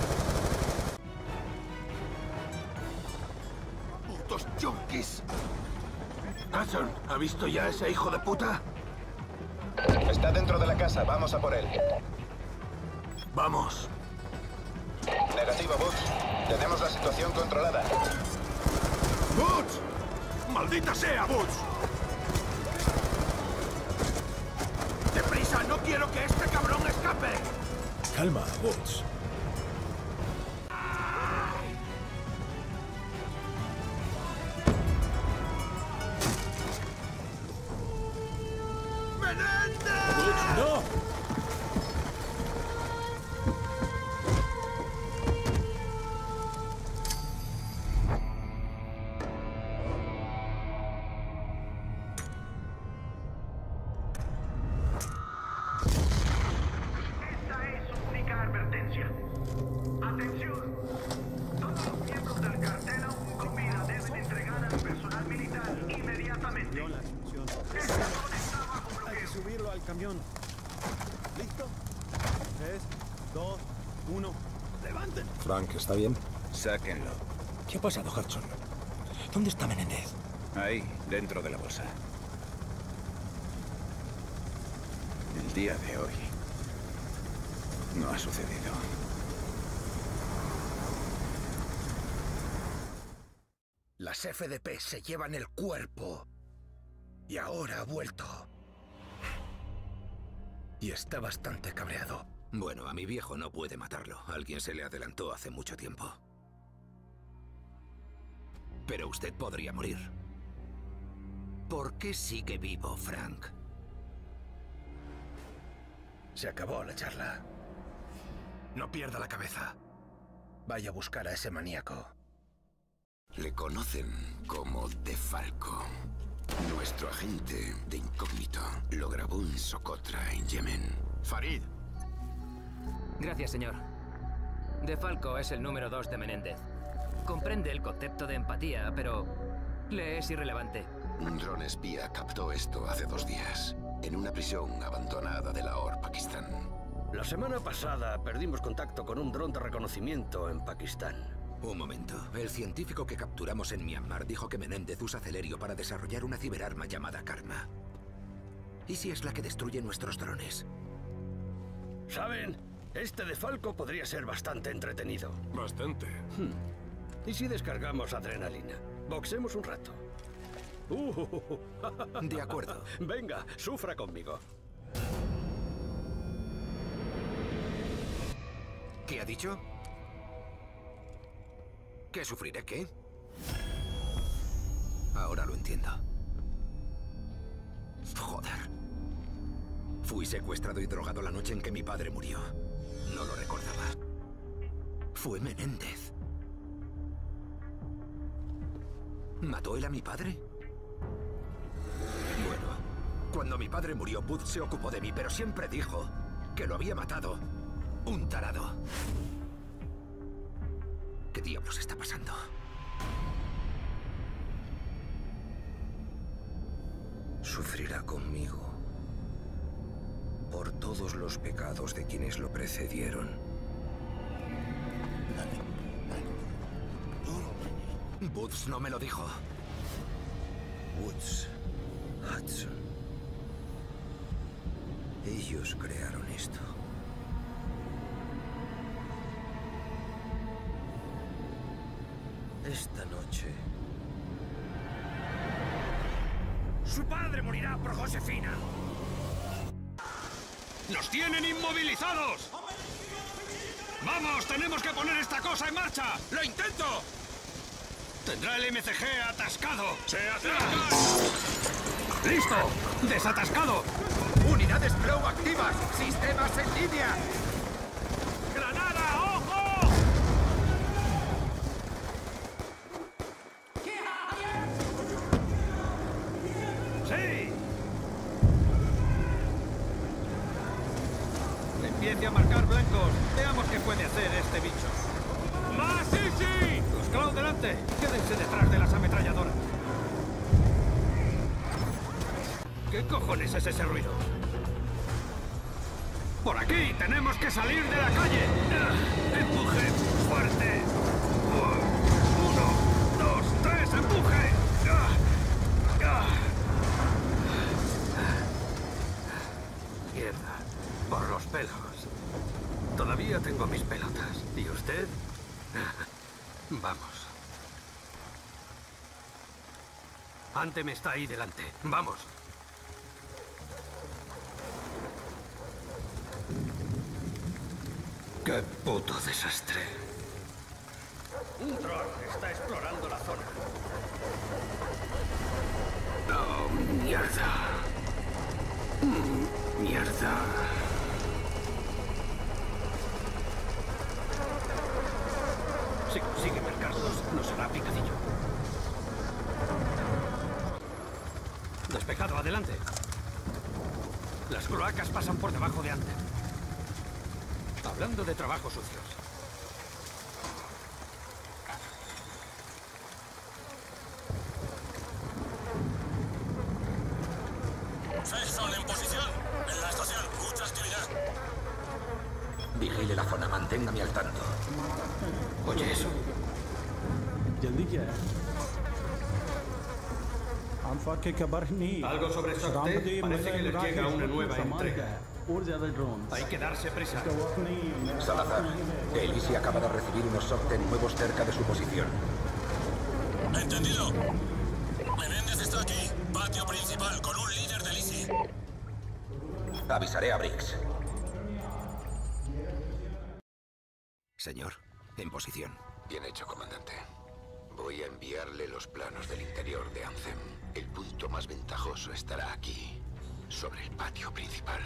¡Putos junkies! Hudson, ¿ha visto ya a ese hijo de puta? Está dentro de la casa, vamos a por él. Vamos. Negativo, Boots. Tenemos la situación controlada. ¡Boots! ¡Maldita sea, Boots! ¡Deprisa! ¡No quiero que este cabrón escape! Calma, Boots. ¡Menéndez! ¡No! Camión. ¿Listo? 3, 2, 1. ¡Levanten! Frank, ¿está bien? Sáquenlo. ¿Qué ha pasado, Hudson? ¿Dónde está Menéndez? Ahí, dentro de la bolsa. El día de hoy no ha sucedido. Las FDP se llevan el cuerpo. Y ahora ha vuelto. Y está bastante cabreado. Bueno, a mi viejo no puede matarlo. Alguien se le adelantó hace mucho tiempo. Pero usted podría morir. ¿Por qué sigue vivo, Frank? Se acabó la charla. No pierda la cabeza. Vaya a buscar a ese maníaco. Le conocen como De Falco. Nuestro agente de incógnito lo grabó en Socotra, en Yemen. Farid. Gracias, señor. De Falco es el número 2 de Menéndez. Comprende el concepto de empatía, pero le es irrelevante. Un dron espía captó esto hace 2 días, en una prisión abandonada de Lahore, Pakistán. La semana pasada perdimos contacto con un dron de reconocimiento en Pakistán. Un momento. El científico que capturamos en Myanmar dijo que Menéndez usa Celerio para desarrollar una ciberarma llamada Karma. ¿Y si es la que destruye nuestros drones? ¿Saben? Este De Falco podría ser bastante entretenido. Bastante. ¿Y si descargamos adrenalina? Boxemos un rato. De acuerdo. Venga, sufra conmigo. ¿Qué ha dicho? ¿Qué sufriré? ¿Qué? Ahora lo entiendo. Joder. Fui secuestrado y drogado la noche en que mi padre murió. No lo recordaba. Fue Menéndez. ¿Mató él a mi padre? Bueno, cuando mi padre murió, Booth se ocupó de mí, pero siempre dijo que lo había matado un tarado. ¿Qué diablos está pasando? Sufrirá conmigo por todos los pecados de quienes lo precedieron. Woods no me lo dijo. Woods, Hudson. Ellos crearon esto. Esta noche... ¡Su padre morirá por Josefina! ¡Nos tienen inmovilizados! ¡Vamos! ¡Tenemos que poner esta cosa en marcha! ¡Lo intento! Tendrá el MCG atascado. ¡Se acercan! ¡Listo! ¡Desatascado! ¡Unidades Flow activas! ¡Sistemas en línea! ¡Granada! ¡Ojo! ¡Sí! Empiece a marcar blancos. Veamos qué puede hacer este bicho. ¡Más Easy! Los Cloud delante. Quédense detrás de las ametralladoras. ¿Qué cojones es ese ruido? ¡Por aquí! ¡Tenemos que salir de la calle! ¡Empuje! ¡Fuerte! 1, 2, 3, empuje. Mierda. Por los pelos. Todavía tengo mis pelotas. ¿Y usted? Vamos. Anthem está ahí delante. Vamos. ¡Qué puto desastre! Un dron está explorando la zona. ¡Oh, mierda! ¡Mierda! Si consigue marcarlos, nos hará picadillo. Despejado, adelante. Las cloacas pasan por debajo de Anthem. Hablando de trabajos sucios. Faison en posición. En la estación. Mucha actividad. Vigile la zona. Manténgame al tanto. Oye, eso. Algo sobre Sorte. Parece que les llega una nueva entrega. Hay que darse prisa. Salazar, Elisi acaba de recibir unos Sorte nuevos cerca de su posición. Entendido. Menéndez está aquí. Patio principal con un líder de Elisi. Avisaré a Briggs. Señor, en posición. Bien hecho, comandante. Voy a enviarle los planos del interior de Anthem. El punto más ventajoso estará aquí, sobre el patio principal.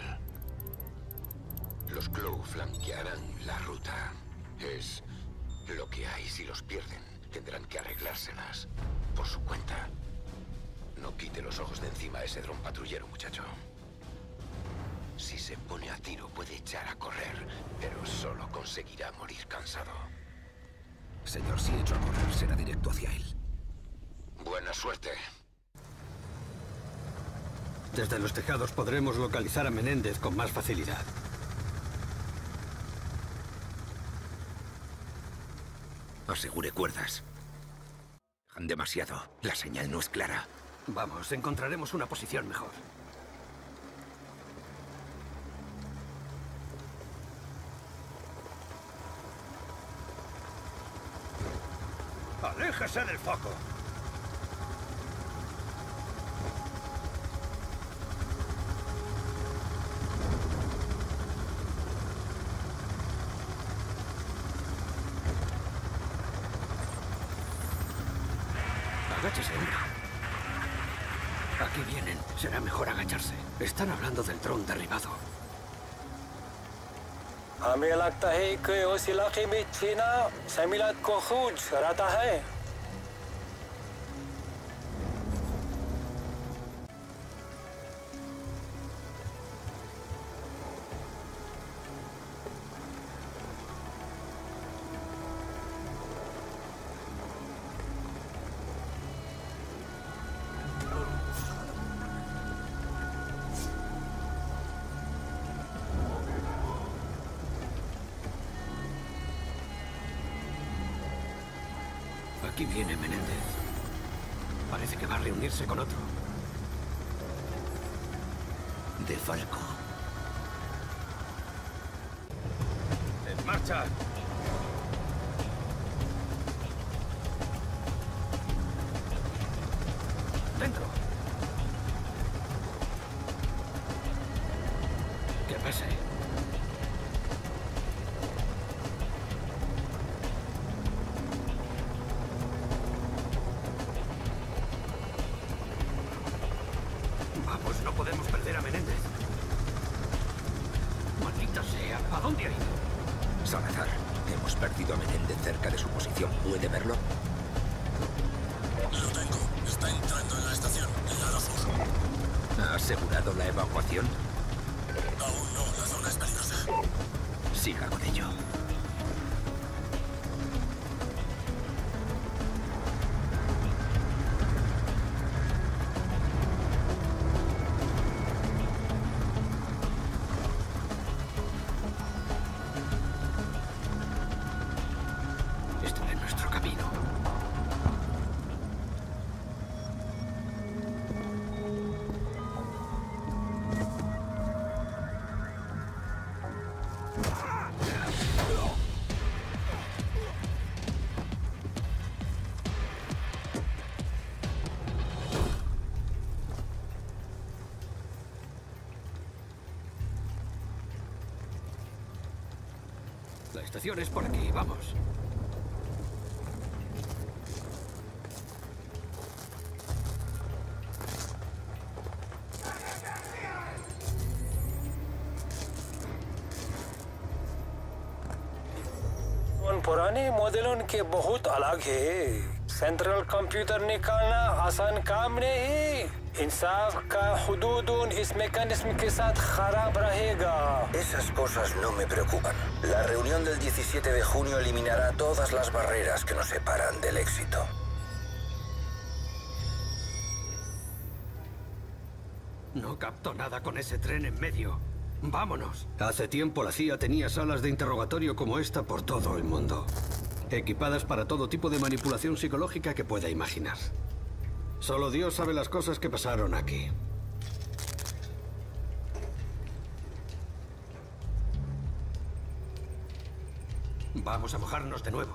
Los Clow flanquearán la ruta. Es lo que hay. Si los pierden, tendrán que arreglárselas por su cuenta. No quite los ojos de encima a ese dron patrullero, muchacho. Si se pone a tiro, puede echar a correr, pero solo conseguirá morir cansado. Señor, si echo a correr, será directo hacia él. Buena suerte. Desde los tejados podremos localizar a Menéndez con más facilidad. Asegure cuerdas. Dejan demasiado. La señal no es clara. Vamos, encontraremos una posición mejor. ¡Aléjese del foco! Agáchese, hombre. Aquí vienen. Será mejor agacharse. Están hablando del dron derribado. हमें लगता है कि उस इलाके में चीना समीलात को खोज रहता है। Aquí viene Menéndez. Parece que va a reunirse con otro. De Falco. marcha! ¡Dentro! ¿Qué pasa? Vamos, no podemos perder a Menéndez. Maldita sea, ¿a dónde ha ido? Salazar, hemos perdido a Menéndez cerca de su posición. ¿Puede verlo? Lo tengo. Está entrando en la estación, en la sur. ¿Ha asegurado la evacuación? Aún no, la zona es peligrosa. Siga con ello. Esto es nuestro camino. La estación es por aquí, vamos. पुराने मॉडलों के बहुत अलग है। Central computer निकालना आसान काम नहीं। इंसाफ का हुदूद इस mecanismo के साथ खराब रहेगा। Esas cosas no me preocupan. La reunión del 17 de junio eliminará todas las barreras que nos separan del éxito. No capto nada con ese tren en medio. ¡Vámonos! Hace tiempo la CIA tenía salas de interrogatorio como esta por todo el mundo. Equipadas para todo tipo de manipulación psicológica que pueda imaginar. Solo Dios sabe las cosas que pasaron aquí. Vamos a mojarnos de nuevo.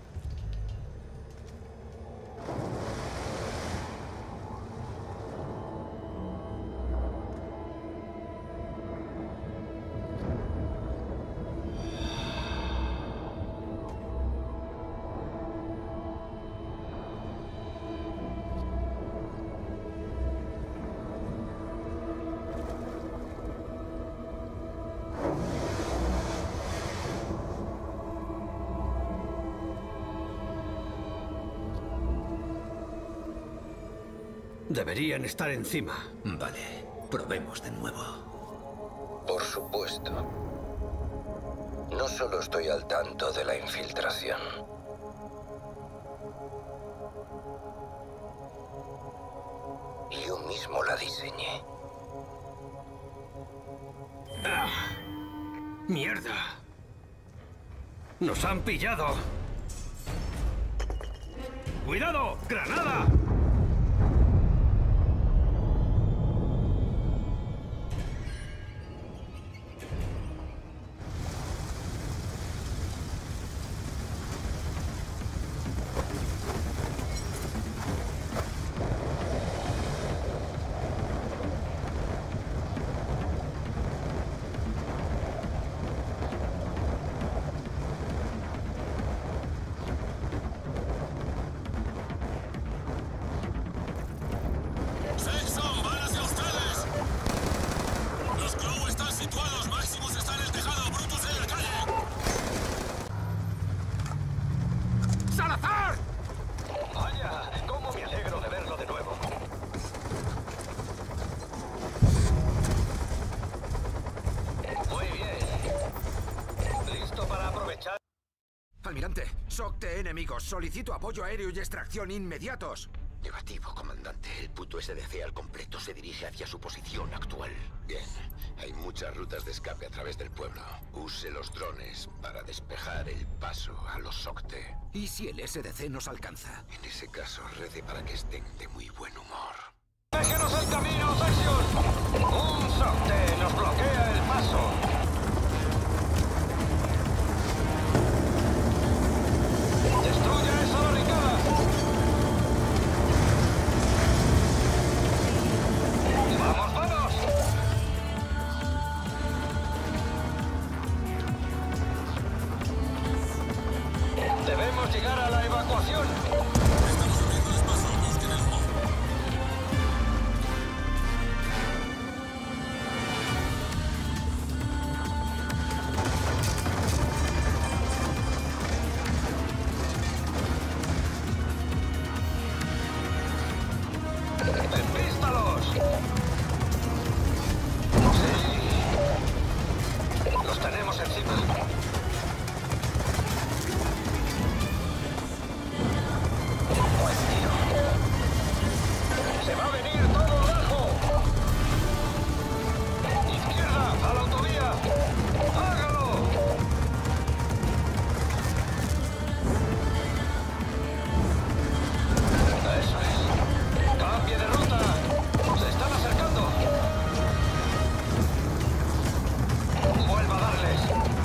Deberían estar encima. Vale, probemos de nuevo. Por supuesto. No solo estoy al tanto de la infiltración. Yo mismo la diseñé. ¡Ah! ¡Mierda! ¡Nos han pillado! ¡Cuidado! ¡Granada! ¡Salazar! Vaya, cómo me alegro de verlo de nuevo. Muy bien. Listo para aprovechar. Almirante, SOC de enemigos. Solicito apoyo aéreo y extracción inmediatos. Negativo, comandante. El puto SDC al completo se dirige hacia su posición actual. Bien. Hay muchas rutas de escape a través del pueblo. Use los drones para despejar el paso a los SOCTE. ¿Y si el SDC nos alcanza? En ese caso, rece para que estén de muy buen humor. ¡Déjenos el camino, Section! ¡Un SOCTE nos bloquea el paso! Debemos llegar a la evacuación. Estamos abriendo espacio. Busquen el humo. ¡Despístalos! ¡Sí! ¡Los tenemos encima! ¡Buen tiro! ¡Se va a venir todo abajo! ¡Izquierda, a la autovía! ¡Hágalo! ¡Eso es! ¡Cambie de ruta! ¡Se están acercando! ¡Vuelva a darles!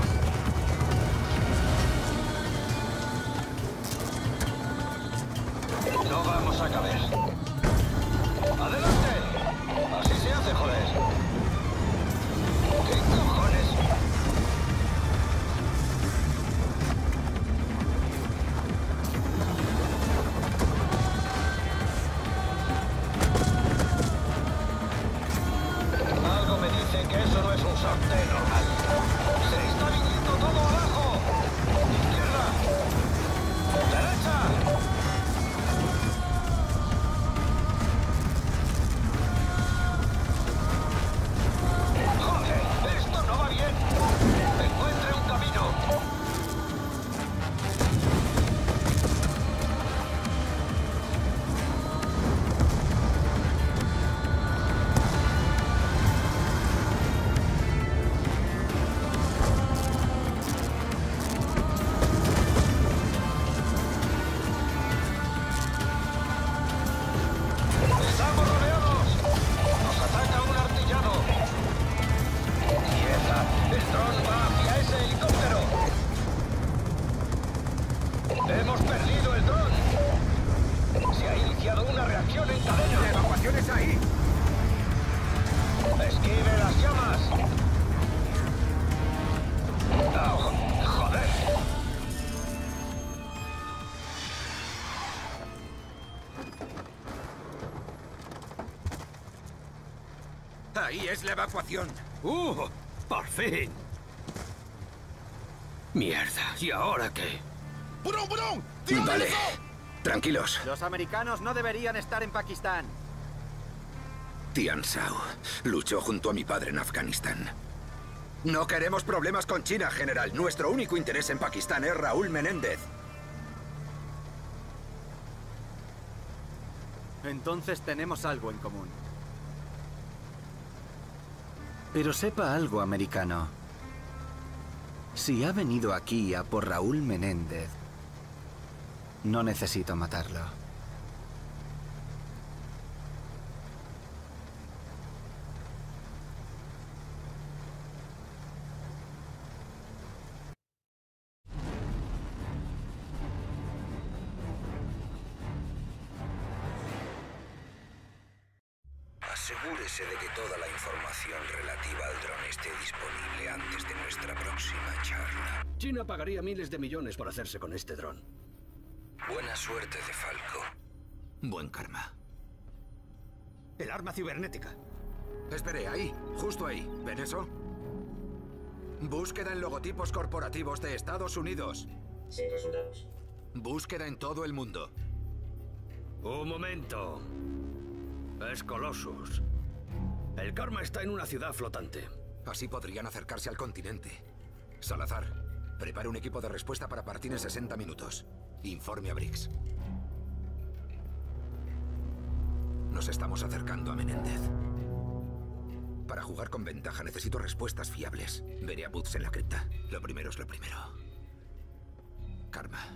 No vamos a caber. ¡Adelante! Así se hace, joder. ¿Qué cojones? Algo me dice que eso no es un sorteo normal. ¡Se está viniendo todo abajo! ¡Izquierda! ¡Derecha! ¡Joder! ¡Esto no va bien! ¡Encuentre un camino! ¡Estamos rodeados! ¡Nos ataca un artillado! ¡Mierda! ¡El dron va hacia ese helicóptero! ¡Hemos perdido el dron! ¡Se ha iniciado una reacción en cadena! ¡La evacuación es ahí! ¡Esquive las llamas! ¡Oh, joder! Ahí es la evacuación. ¡Por fin! Mierda, ¿y ahora qué? ¡Burón, burón! Vale. Tranquilos. Los americanos no deberían estar en Pakistán. Tian Sao luchó junto a mi padre en Afganistán. No queremos problemas con China, general. Nuestro único interés en Pakistán es Raúl Menéndez. Entonces tenemos algo en común. Pero sepa algo, americano. Si ha venido aquí a por Raúl Menéndez, no necesito matarlo. Asegúrese de que toda la información relativa al dron esté disponible antes de nuestra próxima charla. China pagaría miles de millones por hacerse con este dron. Buena suerte, de Falco. Buen karma. El arma cibernética. Espere, ahí, justo ahí. ¿Ven eso? Búsqueda en logotipos corporativos de Estados Unidos. Sin resultados. Búsqueda en todo el mundo. Un momento. Es Colossus. El karma está en una ciudad flotante. Así podrían acercarse al continente. Salazar, prepare un equipo de respuesta para partir en 60 minutos. Informe a Briggs. Nos estamos acercando a Menéndez. Para jugar con ventaja necesito respuestas fiables. Veré a Boots en la cripta. Lo primero es lo primero. Karma.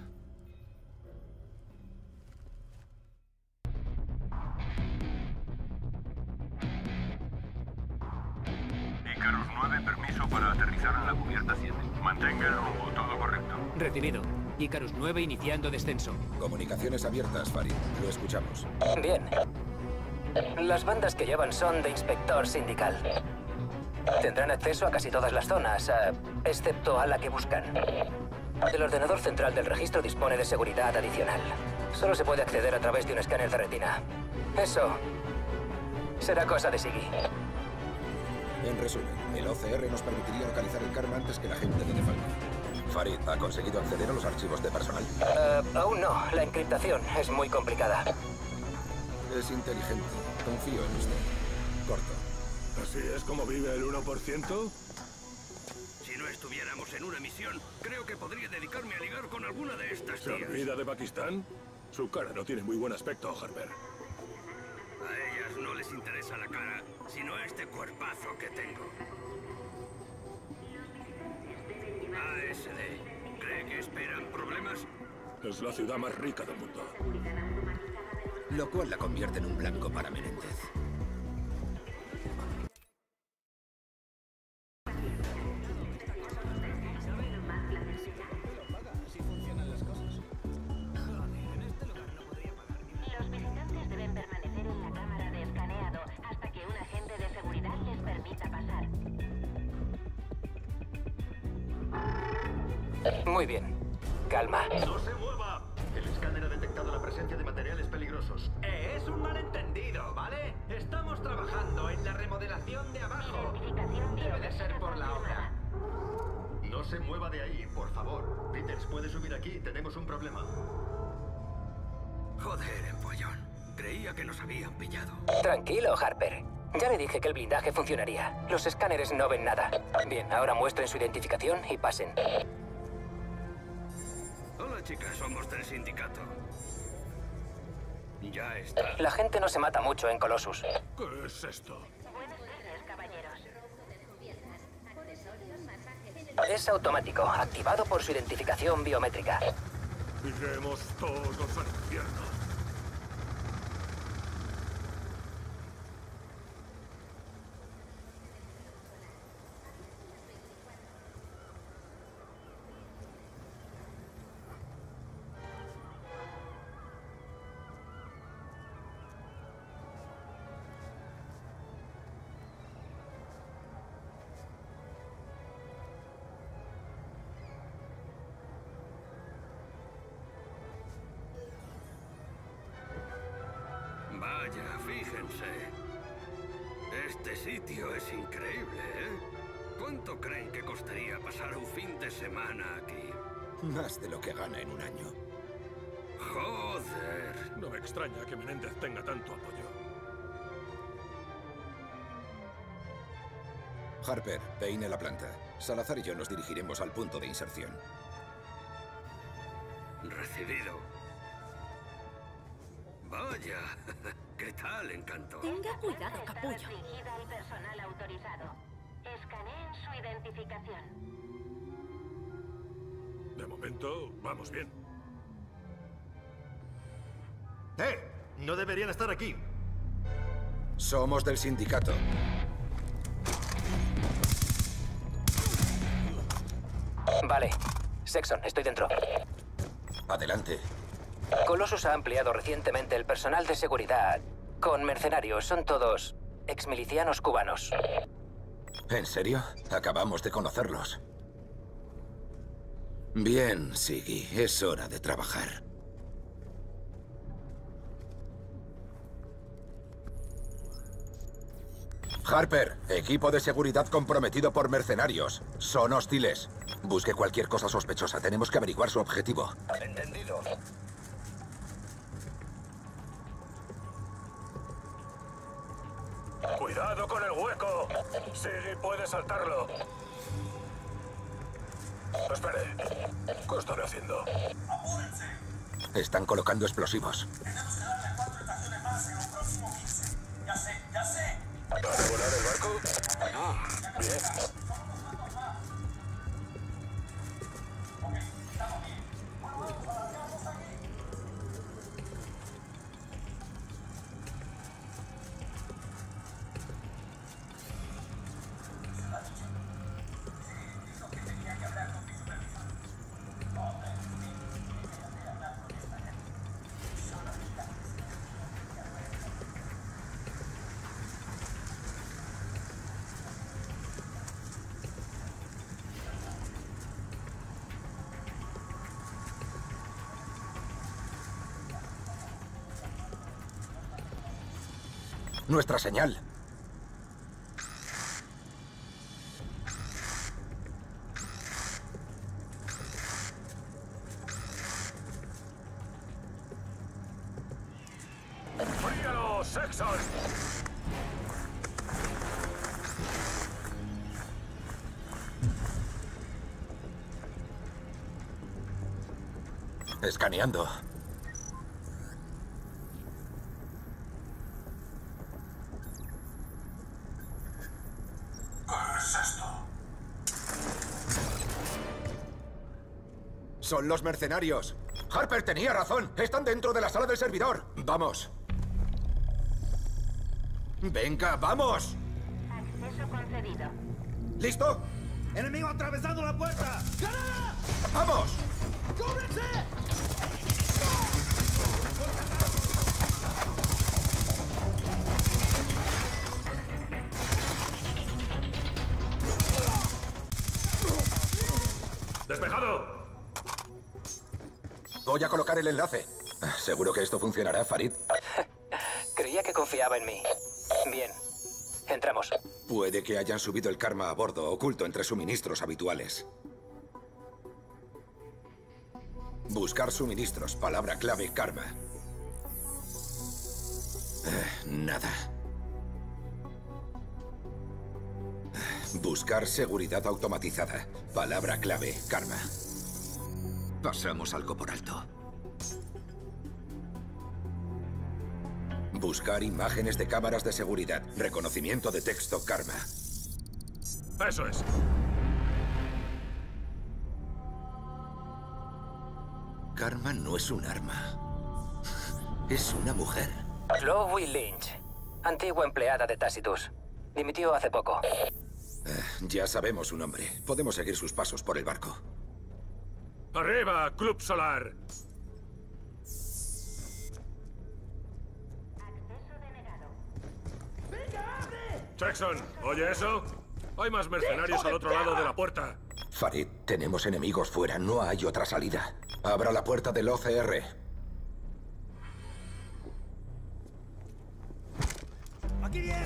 Icarus 9, permiso para aterrizar en la cubierta 7. Mantenga el rumbo, todo correcto. Recibido. Icarus 9 iniciando descenso. Comunicaciones abiertas, Farid. Lo escuchamos. Bien. Las bandas que llevan son de inspector sindical. Tendrán acceso a casi todas las zonas, excepto a la que buscan. El ordenador central del registro dispone de seguridad adicional. Solo se puede acceder a través de un escáner de retina. Eso será cosa de Siggy. En resumen, el OCR nos permitiría localizar el Karma antes que la gente de Defalco. Farid, ¿ha conseguido acceder a los archivos de personal? Aún no. La encriptación es muy complicada. Es inteligente. Confío en usted. Corto. ¿Así es como vive el 1%? Si no estuviéramos en una misión, creo que podría dedicarme a ligar con alguna de estas ¿Se tías. olvida de Pakistán? Su cara no tiene muy buen aspecto, Harper. A ellas no les interesa la cara, sino este cuerpazo que tengo. ASD, ¿cree que esperan problemas? Es la ciudad más rica del mundo. Lo cual la convierte en un blanco para Menéndez. Los visitantes deben permanecer en la cámara de escaneado hasta que un agente de seguridad les permita pasar. Muy bien. Calma. ¡No se mueva! El escáner ha detectado la presencia de materiales peligrosos. Es un malentendido, ¿vale? Estamos trabajando en la remodelación de abajo. Debe de ser por la obra. No se mueva de ahí, por favor. Peters, ¿puede subir aquí? Tenemos un problema. Joder, empollón. Creía que nos habían pillado. Tranquilo, Harper. Ya le dije que el blindaje funcionaría. Los escáneres no ven nada. Bien, ahora muestren su identificación y pasen. Hola, chicas. Somos del sindicato. Ya está. La gente no se mata mucho en Colossus. ¿Qué es esto? Buenas tardes, caballeros. Es automático, activado por su identificación biométrica. Iremos todos al infierno. Vaya, fíjense. Este sitio es increíble, ¿eh? ¿Cuánto creen que costaría pasar un fin de semana aquí? Más de lo que gana en un año. Joder. No me extraña que Menéndez tenga tanto apoyo. Harper, peine la planta. Salazar y yo nos dirigiremos al punto de inserción. Recibido. Vaya. ¿Qué tal, encanto? Tenga cuidado, capullo. Restringida al personal autorizado. Escaneen su identificación. De momento, vamos bien. No deberían estar aquí. Somos del sindicato. Vale. Sexton, estoy dentro. Adelante. Colossus ha ampliado recientemente el personal de seguridad con mercenarios. Son todos exmilicianos cubanos. ¿En serio? Acabamos de conocerlos. Bien, Siggy. Es hora de trabajar. Harper, equipo de seguridad comprometido por mercenarios. Son hostiles. Busque cualquier cosa sospechosa. Tenemos que averiguar su objetivo. Entendido. ¡Cuidado con el hueco! Siggy puede saltarlo. Espere. ¿Qué están haciendo? Están colocando explosivos. ¿Van a volar el barco? Ah, bien. nuestra señal. ¡Fríalo, Sexton! Escaneando. ¿Qué es esto? Son los mercenarios. Harper tenía razón. Están dentro de la sala del servidor. Vamos. Venga, vamos. Acceso concedido. ¿Listo? ¡Enemigo atravesando la puerta! ¡Granada! ¡Vamos! ¡Cúbrense! ¡Despejado! Voy a colocar el enlace. ¿Seguro que esto funcionará, Farid? Creía que confiaba en mí. Bien. Entramos. Puede que hayan subido el karma a bordo, oculto entre suministros habituales. Buscar suministros, palabra clave, karma. Nada. Buscar seguridad automatizada, palabra clave, karma. Pasamos algo por alto. Buscar imágenes de cámaras de seguridad, reconocimiento de texto, karma. Eso es. Karma no es un arma. Es una mujer. Chloe Lynch, antigua empleada de Tacitus. Dimitió hace poco. Ya sabemos su nombre. Podemos seguir sus pasos por el barco. ¡Arriba, Club Solar! Jackson, ¿oye eso? Hay más mercenarios al otro lado de la puerta. Farid, tenemos enemigos fuera. No hay otra salida. Abra la puerta del OCR. ¡Aquí viene!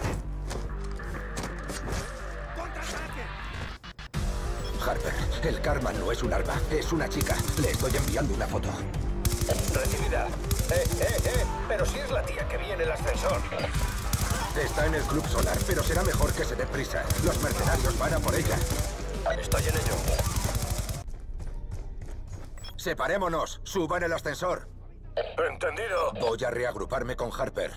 ¡Contraataque! Harper, el karma no es un arma. Es una chica. Le estoy enviando una foto. Recibida. Pero si es la tía que viene en el ascensor. Está en el Club Solar, pero será mejor que se dé prisa. Los mercenarios van a por ella. Estoy en ello. Separémonos. Suban el ascensor. Entendido. Voy a reagruparme con Harper.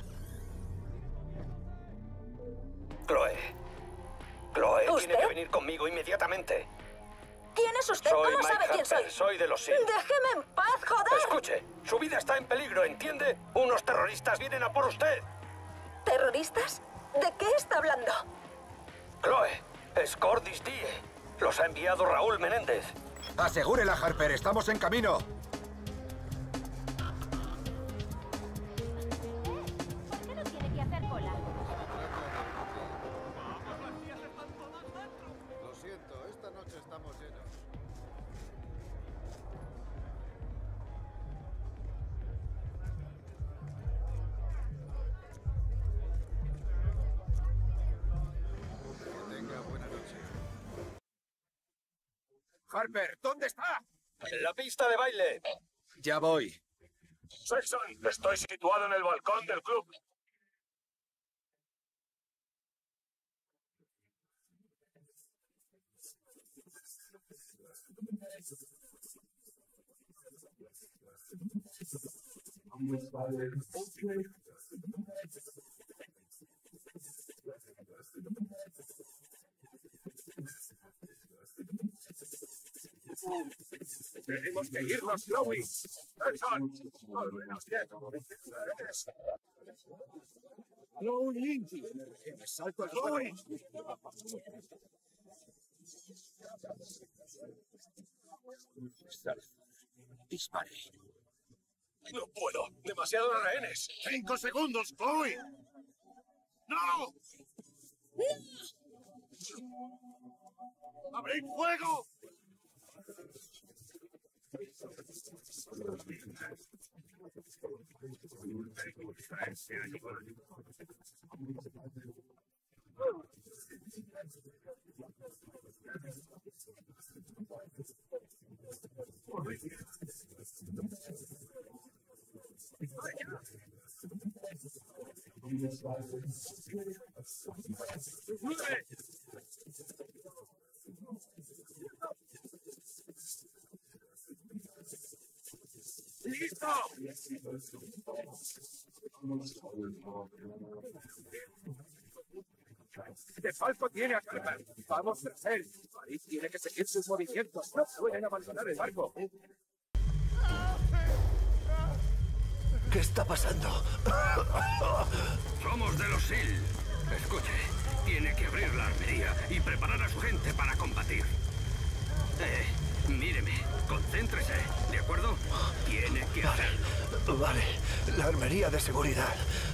Chloe, ¿Usted? tiene que venir conmigo inmediatamente. ¿Quién es usted? Soy ¿Cómo Mike sabe quién Harper, soy? soy de los SEAL. ¡Déjeme en paz, joder! Escuche, su vida está en peligro, ¿entiende? Unos terroristas vienen a por usted. ¿Terroristas? ¿De qué está hablando? Chloe, es Cordis Die. Los ha enviado Raúl Menéndez. Asegúrela, Harper. Estamos en camino. ¿Por qué no tiene que hacer cola? Lo siento, esta noche estamos llenos. Que tenga buena noche. Harper, ¿dónde está? En la pista de baile. Ya voy. Sexton, estoy situado en el balcón del club. Tenemos que irnos, Chloe. Sexton, volvenos quietos. Chloe Lynch. Me salto el Chloe. Dispare. No puedo. Demasiados rehenes. 5 segundos, Chloe. ¡No! ¡Abrid fuego! De Falco tiene a Carver. Vamos tras él. Farid tiene que seguir sus movimientos. No pueden abandonar el barco. ¿Qué está pasando? Somos de los SEAL. Escuche, tiene que abrir la armería y preparar a su gente para combatir. Míreme, concéntrese, ¿de acuerdo? Tiene que hacerlo. Vale, la armería de seguridad.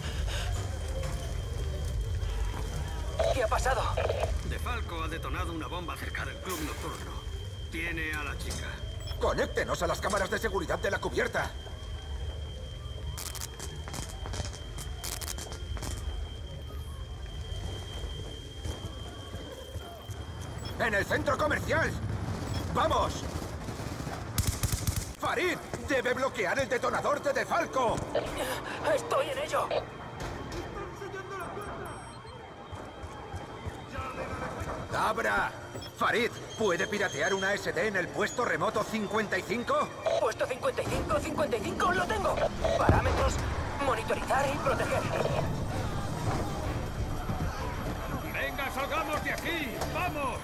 ¿Qué ha pasado? De Falco ha detonado una bomba cerca del club nocturno. Tiene a la chica. ¡Conéctenos a las cámaras de seguridad de la cubierta! ¡En el centro comercial! ¡Vamos! ¡Farid! ¡Debe bloquear el detonador de Falco! ¡Estoy en ello! ¡Abra! Farid, ¿puede piratear una SD en el puesto remoto 55? Puesto 55, lo tengo. Parámetros, monitorizar y proteger. ¡Venga, salgamos de aquí! ¡Vamos!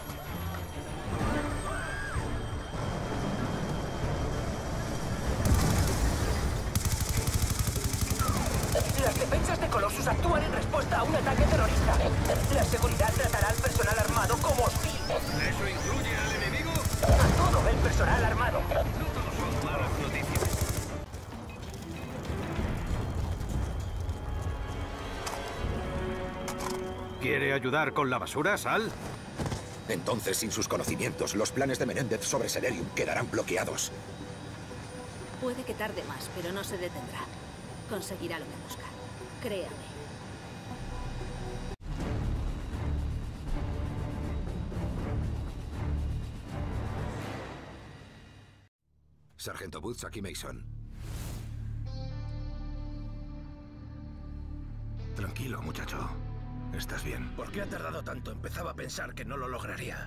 Las defensas de Colossus actúan en respuesta a un ataque terrorista. La seguridad tratará al personal armado como hostil. ¿Eso incluye al enemigo? A todo el personal armado. No todos son malas noticias. ¿Quiere ayudar con la basura, Sal? Entonces, sin sus conocimientos, los planes de Menéndez sobre Selenium quedarán bloqueados. Puede que tarde más, pero no se detendrá. Conseguirá lo que busca. Créame. Sargento Woods, aquí Mason. Tranquilo, muchacho. ¿Estás bien? ¿Por qué ha tardado tanto? Empezaba a pensar que no lo lograría.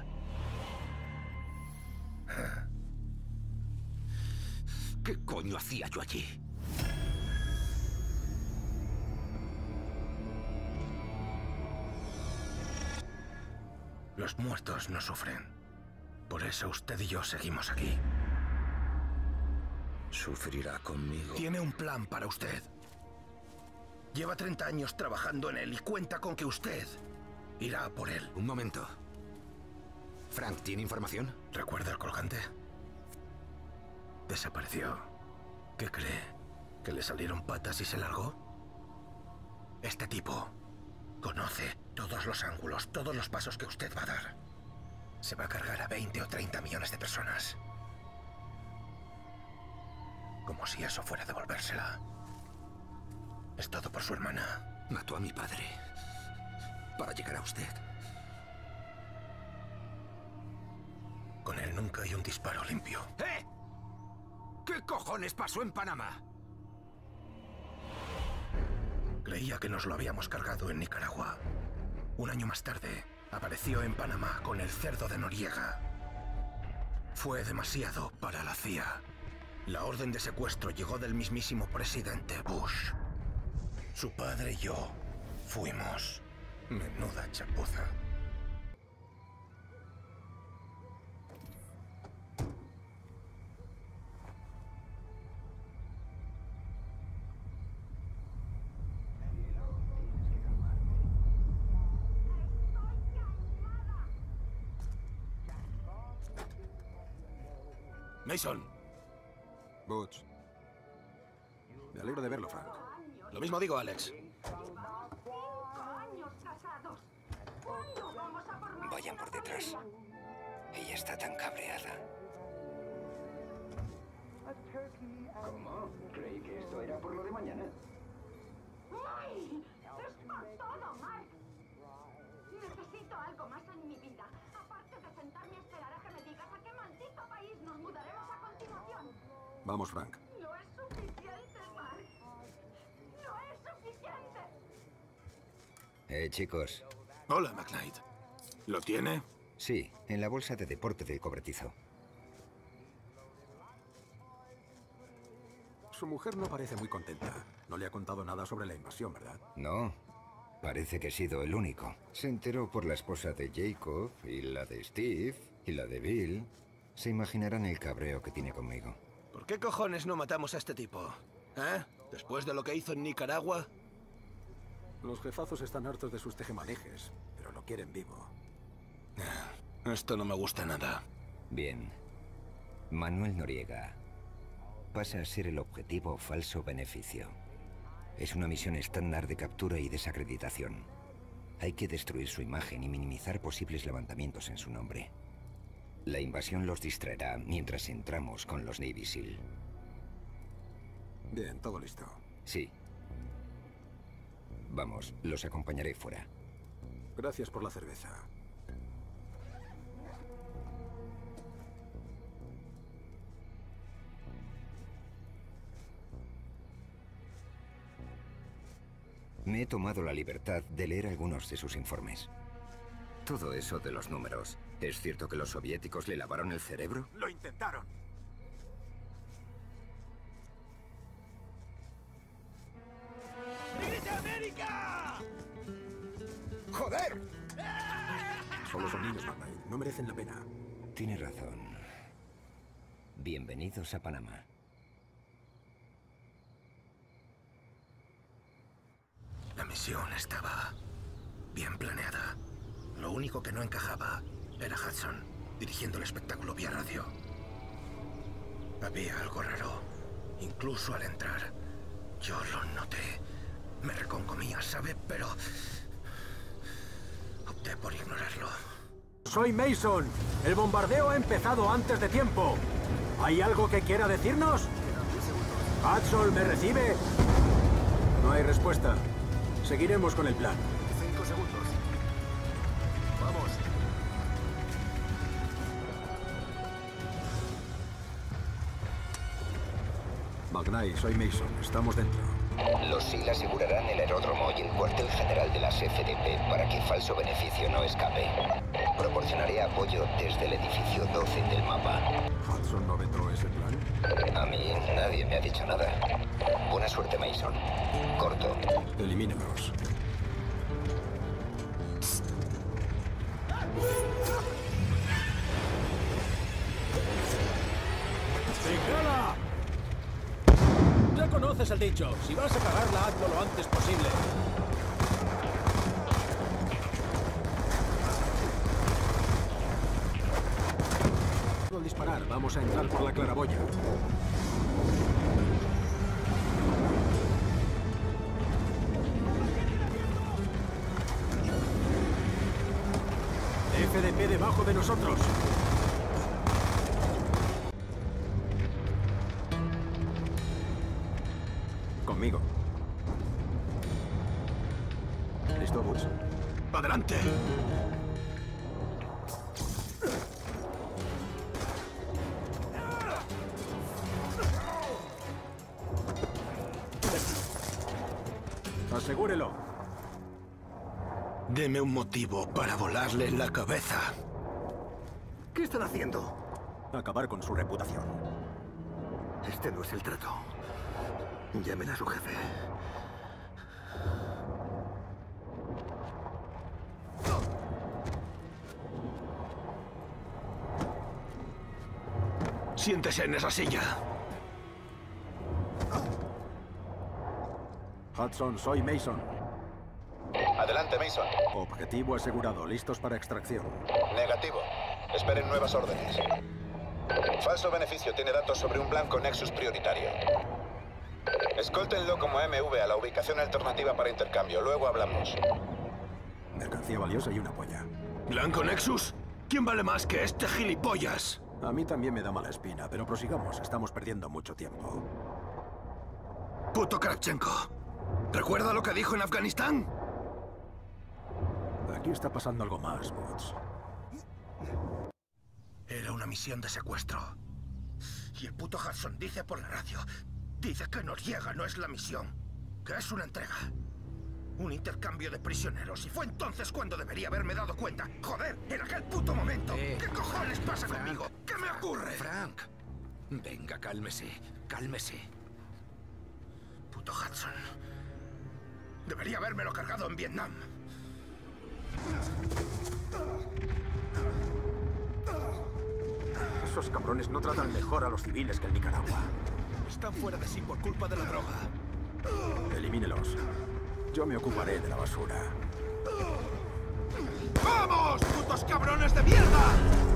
¿Qué coño hacía yo allí? Los muertos no sufren. Por eso usted y yo seguimos aquí. Sufrirá conmigo. Tiene un plan para usted. Lleva 30 años trabajando en él y cuenta con que usted irá por él. Un momento. Frank, ¿tiene información? ¿Recuerda el colgante? Desapareció. ¿Qué cree? ¿Que le salieron patas y se largó? Este tipo conoce todos los ángulos, todos los pasos que usted va a dar. Se va a cargar a 20 o 30 millones de personas. Como si eso fuera a devolvérsela. Es todo por su hermana. Mató a mi padre para llegar a usted. Con él nunca hay un disparo limpio. ¡Eh! ¿Qué cojones pasó en Panamá? Creía que nos lo habíamos cargado en Nicaragua. Un año más tarde, apareció en Panamá con el cerdo de Noriega. Fue demasiado para la CIA. La orden de secuestro llegó del mismísimo presidente Bush. Su padre y yo fuimos. Menuda chapuza. Mason. Butch. Me alegro de verlo, Frank. Lo mismo digo, Alex. Vayan por detrás. Ella está tan cabreada. ¿Cómo? Creí que esto era por lo de mañana. ¡Ay! ¡Es por todo, Mark! Necesito algo más en mi vida. Aparte de sentarme a esperar a que me digas a qué maldito país nos mudaremos a continuación. Vamos, Frank. No es suficiente, Mark. No es suficiente. Chicos. Hola, McKnight. ¿Lo tiene? Sí, en la bolsa de deporte del cobertizo. Su mujer no parece muy contenta. No le ha contado nada sobre la invasión, ¿verdad? No. Parece que he sido el único. Se enteró por la esposa de Jacob, y la de Steve, y la de Bill. Se imaginarán el cabreo que tiene conmigo. ¿Por qué cojones no matamos a este tipo? ¿Eh? ¿Después de lo que hizo en Nicaragua? Los jefazos están hartos de sus tejemanejes, pero lo quieren vivo. Esto no me gusta nada. Bien. Manuel Noriega pasa a ser el objetivo falso beneficio. Es una misión estándar de captura y desacreditación. Hay que destruir su imagen y minimizar posibles levantamientos en su nombre. La invasión los distraerá mientras entramos con los Navy SEAL. Bien, todo listo. Sí. Vamos, los acompañaré fuera. Gracias por la cerveza. Me he tomado la libertad de leer algunos de sus informes. Todo eso de los números. ¿Es cierto que los soviéticos le lavaron el cerebro? ¡Lo intentaron! ¡Grita América! ¡Joder! Solo son niños, McKnight. No merecen la pena. Tiene razón. Bienvenidos a Panamá. La misión estaba bien planeada. Lo único que no encajaba era Hudson, dirigiendo el espectáculo vía radio. Había algo raro. Incluso al entrar, yo lo noté. Me reconcomía, ¿sabe? Pero opté por ignorarlo. Soy Mason. El bombardeo ha empezado antes de tiempo. ¿Hay algo que quiera decirnos? ¿Hudson me recibe? No hay respuesta. Seguiremos con el plan. 5 segundos. Vamos. McKnight, soy Mason. Estamos dentro. Los SEAL asegurarán el aeródromo y el cuartel general de las FDP para que falso beneficio no escape. Proporcionaré apoyo desde el edificio 12 del mapa. ¿Hudson no vetó ese plan? A mí nadie me ha dicho nada. Buena suerte, Mason. Corto. Elimínalos. ¡Bengala! Ya conoces el dicho. Si vas a cagarla, hazlo lo antes posible. Al disparar, vamos a entrar por la claraboya. FDP debajo de nosotros. Conmigo. ¿Listo, Butch? ¡Adelante! Asegúrelo. Deme un motivo para volarle la cabeza. ¿Qué están haciendo? Acabar con su reputación. Este no es el trato. Llamen a su jefe. Siéntese en esa silla. Hudson, soy Mason. Adelante, Mason. Objetivo asegurado. Listos para extracción. Negativo. Esperen nuevas órdenes. Falso beneficio tiene datos sobre un blanco Nexus prioritario. Escóltenlo como MV a la ubicación alternativa para intercambio. Luego hablamos. Mercancía valiosa y una polla. ¿Blanco Nexus? ¿Quién vale más que este gilipollas? A mí también me da mala espina, pero prosigamos. Estamos perdiendo mucho tiempo. ¡Puto Kravchenko! ¿Recuerda lo que dijo en Afganistán? Aquí está pasando algo más, Woods. Era una misión de secuestro. Y el puto Hudson dice por la radio... Dice que Noriega no es la misión, que es una entrega. Un intercambio de prisioneros. Y fue entonces cuando debería haberme dado cuenta. ¡Joder! ¡En aquel puto momento! ¿Qué cojones pasa conmigo? ¿Qué me ocurre? Frank. Venga, cálmese. Cálmese. Puto Hudson. Debería habérmelo cargado en Vietnam. Esos cabrones no tratan mejor a los civiles que en Nicaragua. Están fuera de sí por culpa de la droga. Elimínelos. Yo me ocuparé de la basura. ¡Vamos, putos cabrones de mierda!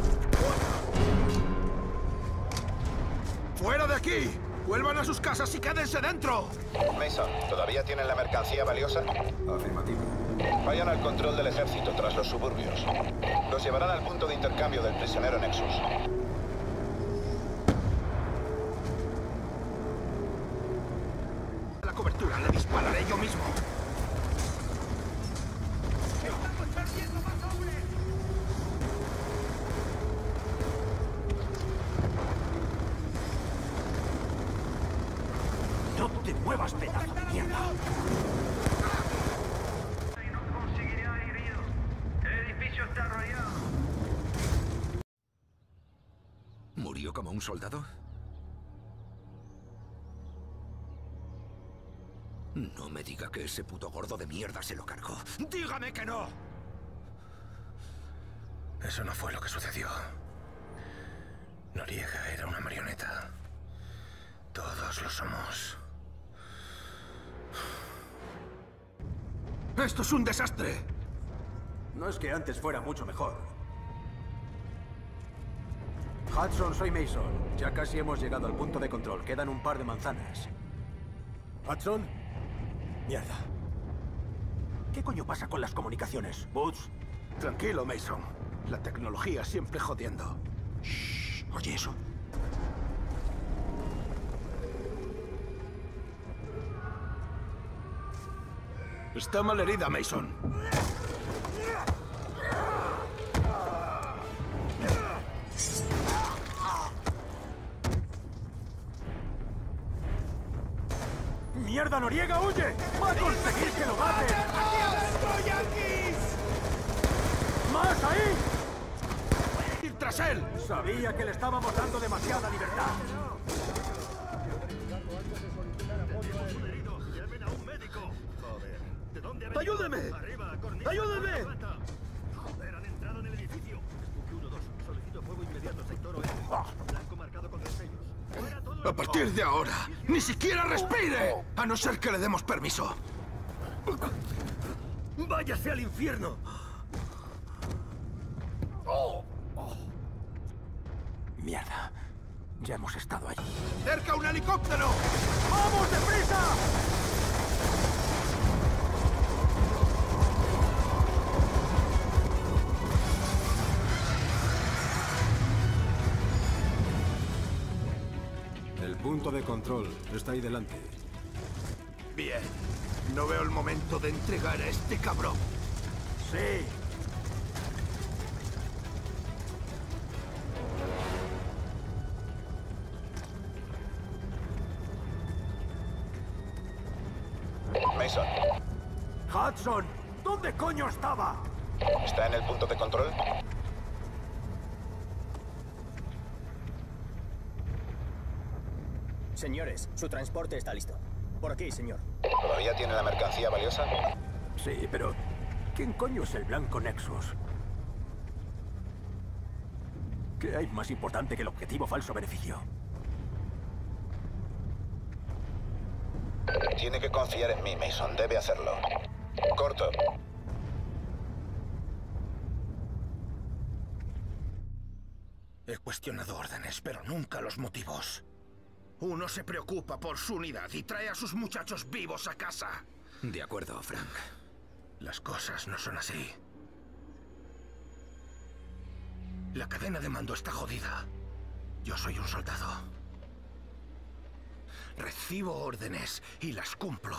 ¡Fuera de aquí! ¡Vuelvan a sus casas y quédense dentro! Mason, ¿todavía tienen la mercancía valiosa? Afirmativo. Vayan al control del ejército tras los suburbios. Los llevarán al punto de intercambio del prisionero Nexus. La cobertura, le dispararé yo mismo. ¡Estamos perdiendo más hombres! ¡No te muevas, pedazo de mierda! No conseguirá heridos. El edificio está rodeado. ¿Murió como un soldado? No me diga que ese puto gordo de mierda se lo cargó. ¡Dígame que no! Eso no fue lo que sucedió. Noriega era una marioneta. Todos lo somos. ¡Esto es un desastre! No es que antes fuera mucho mejor. Hudson, soy Mason. Ya casi hemos llegado al punto de control. Quedan un par de manzanas. ¿Hudson? Mierda. ¿Qué coño pasa con las comunicaciones, Woods? Tranquilo, Mason. La tecnología siempre jodiendo. Shh, ¿oye eso? Está malherida, Mason. ¡Mierda, Noriega, huye! ¡Va a conseguir que lo maten! ¡Más ahí! ¡Ir tras él! Sabía que le estábamos dando demasiada libertad. ¡Ayúdeme! ¡Ayúdeme! Joder, han entrado en el edificio. Spooky 1-2, solicito fuego inmediato, sector oeste. Blanco marcado con destellos. A partir de ahora, ni siquiera respire, a no ser que le demos permiso. ¡Váyase al infierno! Mierda. Ya hemos estado allí. ¡Cerca un helicóptero! ¡Vamos, deprisa! El punto de control está ahí delante. Bien. No veo el momento de entregar a este cabrón. Sí. Mason, Hudson, ¿dónde coño estaba? ¿está en el punto de control? Señores, su transporte está listo. Por aquí, señor. ¿Todavía tiene la mercancía valiosa? Sí, pero ¿quién coño es el Blanco Nexus? ¿Qué hay más importante que el objetivo falso beneficio? Tiene que confiar en mí, Mason. Debe hacerlo. Corto. He cuestionado órdenes, pero nunca los motivos. Uno se preocupa por su unidad y trae a sus muchachos vivos a casa. De acuerdo, Frank. Las cosas no son así. La cadena de mando está jodida. Yo soy un soldado. Recibo órdenes y las cumplo.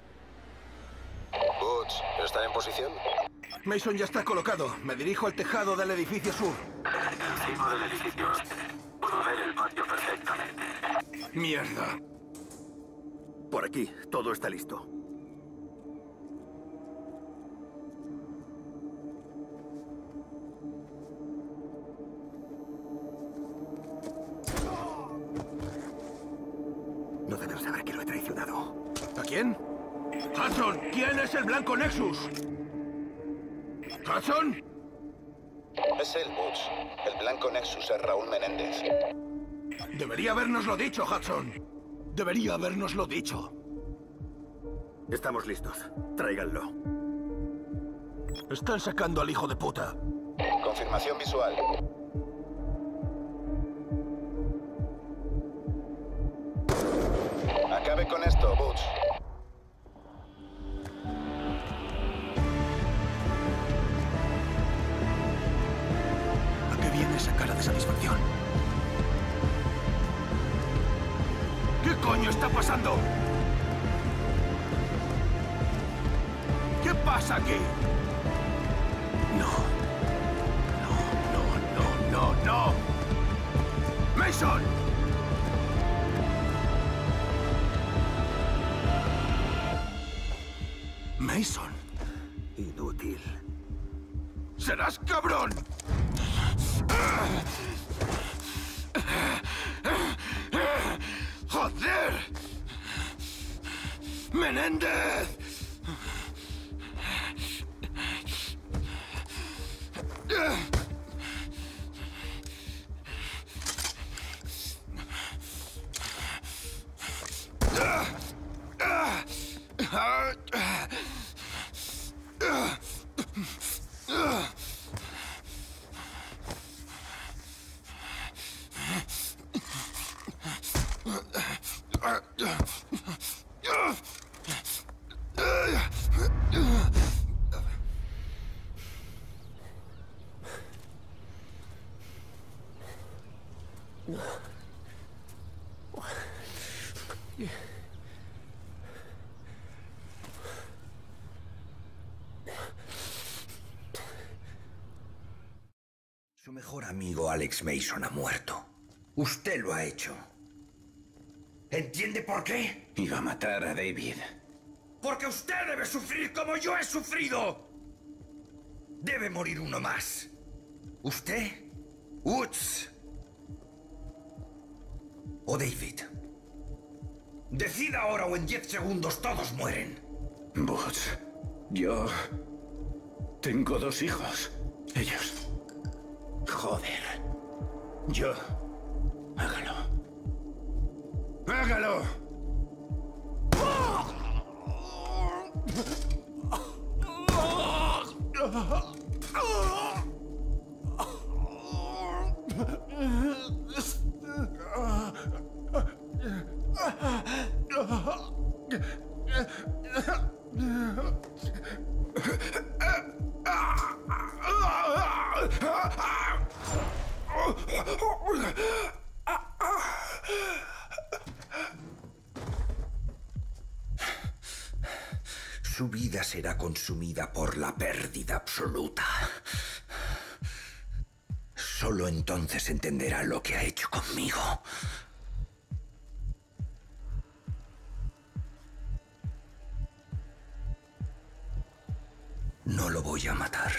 Woods, ¿está en posición? Mason ya está colocado. Me dirijo al tejado del edificio sur. Encima del edificio. Puedo ver el patio perfectamente. ¡Mierda! Por aquí, todo está listo. No deben saber que lo he traicionado. ¿A quién? ¡Hudson! ¿Quién es el Blanco Nexus? ¿Hudson? Es él, Woods. El Blanco Nexus es Raúl Menéndez. Debería habernoslo dicho, Hudson. Debería habernoslo dicho. Estamos listos. Tráiganlo. Están sacando al hijo de puta. Confirmación visual. Acabe con esto, Woods. ¿A qué viene esa cara de satisfacción? ¿Qué coño está pasando? ¿Qué pasa aquí? No. ¡No! ¡Mason! Mason. Inútil. ¡Serás cabrón! ¡Joder! ¡Menéndez! Su mejor amigo Alex Mason ha muerto. Usted lo ha hecho. ¿Entiende por qué? Iba a matar a David. Porque usted debe sufrir como yo he sufrido. Debe morir uno más. ¿Usted? ¿Woods? ¿O David? Decida ahora o en 10 segundos todos mueren. Woods, yo... tengo 2 hijos. Ellos... Joder. Yo... Hágalo. ¡Hágalo! Su vida será consumida por la pérdida absoluta. Solo entonces entenderá lo que ha hecho conmigo. No lo voy a matar.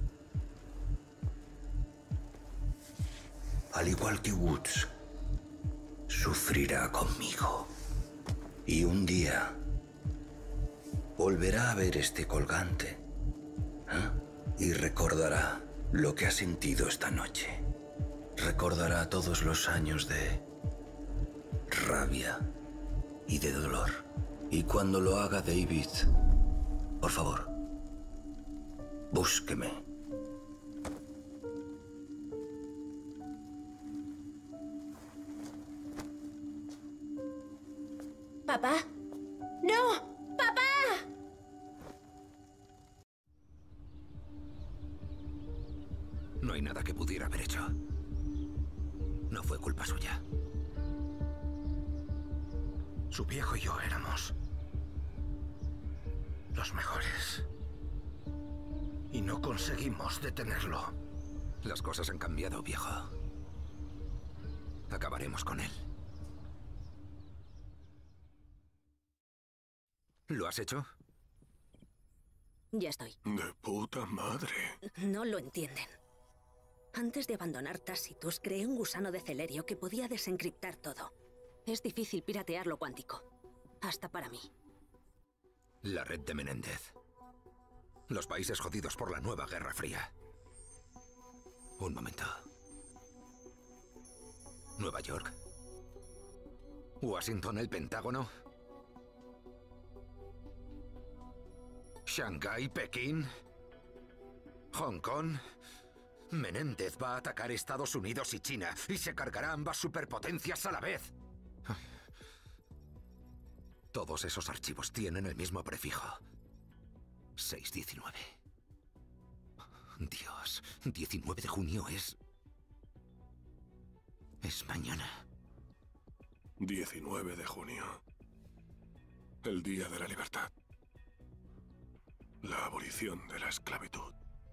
Al igual que Woods, sufrirá conmigo. Y un día volverá a ver este colgante, ¿eh? Y recordará lo que ha sentido esta noche. Recordará todos los años de rabia y de dolor. Y cuando lo haga David, por favor, búsqueme. ¿Papá? ¡No! ¡Papá! No hay nada que pudiera haber hecho. No fue culpa suya. Su viejo y yo éramos los mejores. Y no conseguimos detenerlo. Las cosas han cambiado, viejo. Acabaremos con él. ¿Lo has hecho? Ya estoy. De puta madre. No lo entienden. Antes de abandonar Tacitus, creé un gusano de Celerio que podía desencriptar todo. Es difícil piratear lo cuántico. Hasta para mí. La red de Menéndez. Los países jodidos por la nueva Guerra Fría. Un momento. Nueva York. Washington, el Pentágono. Shanghái, Pekín. Hong Kong. Menéndez va a atacar Estados Unidos y China y se cargará ambas superpotencias a la vez. Todos esos archivos tienen el mismo prefijo. 619. Dios, 19 de junio es mañana. 19 de junio. El día de la libertad. La abolición de la esclavitud.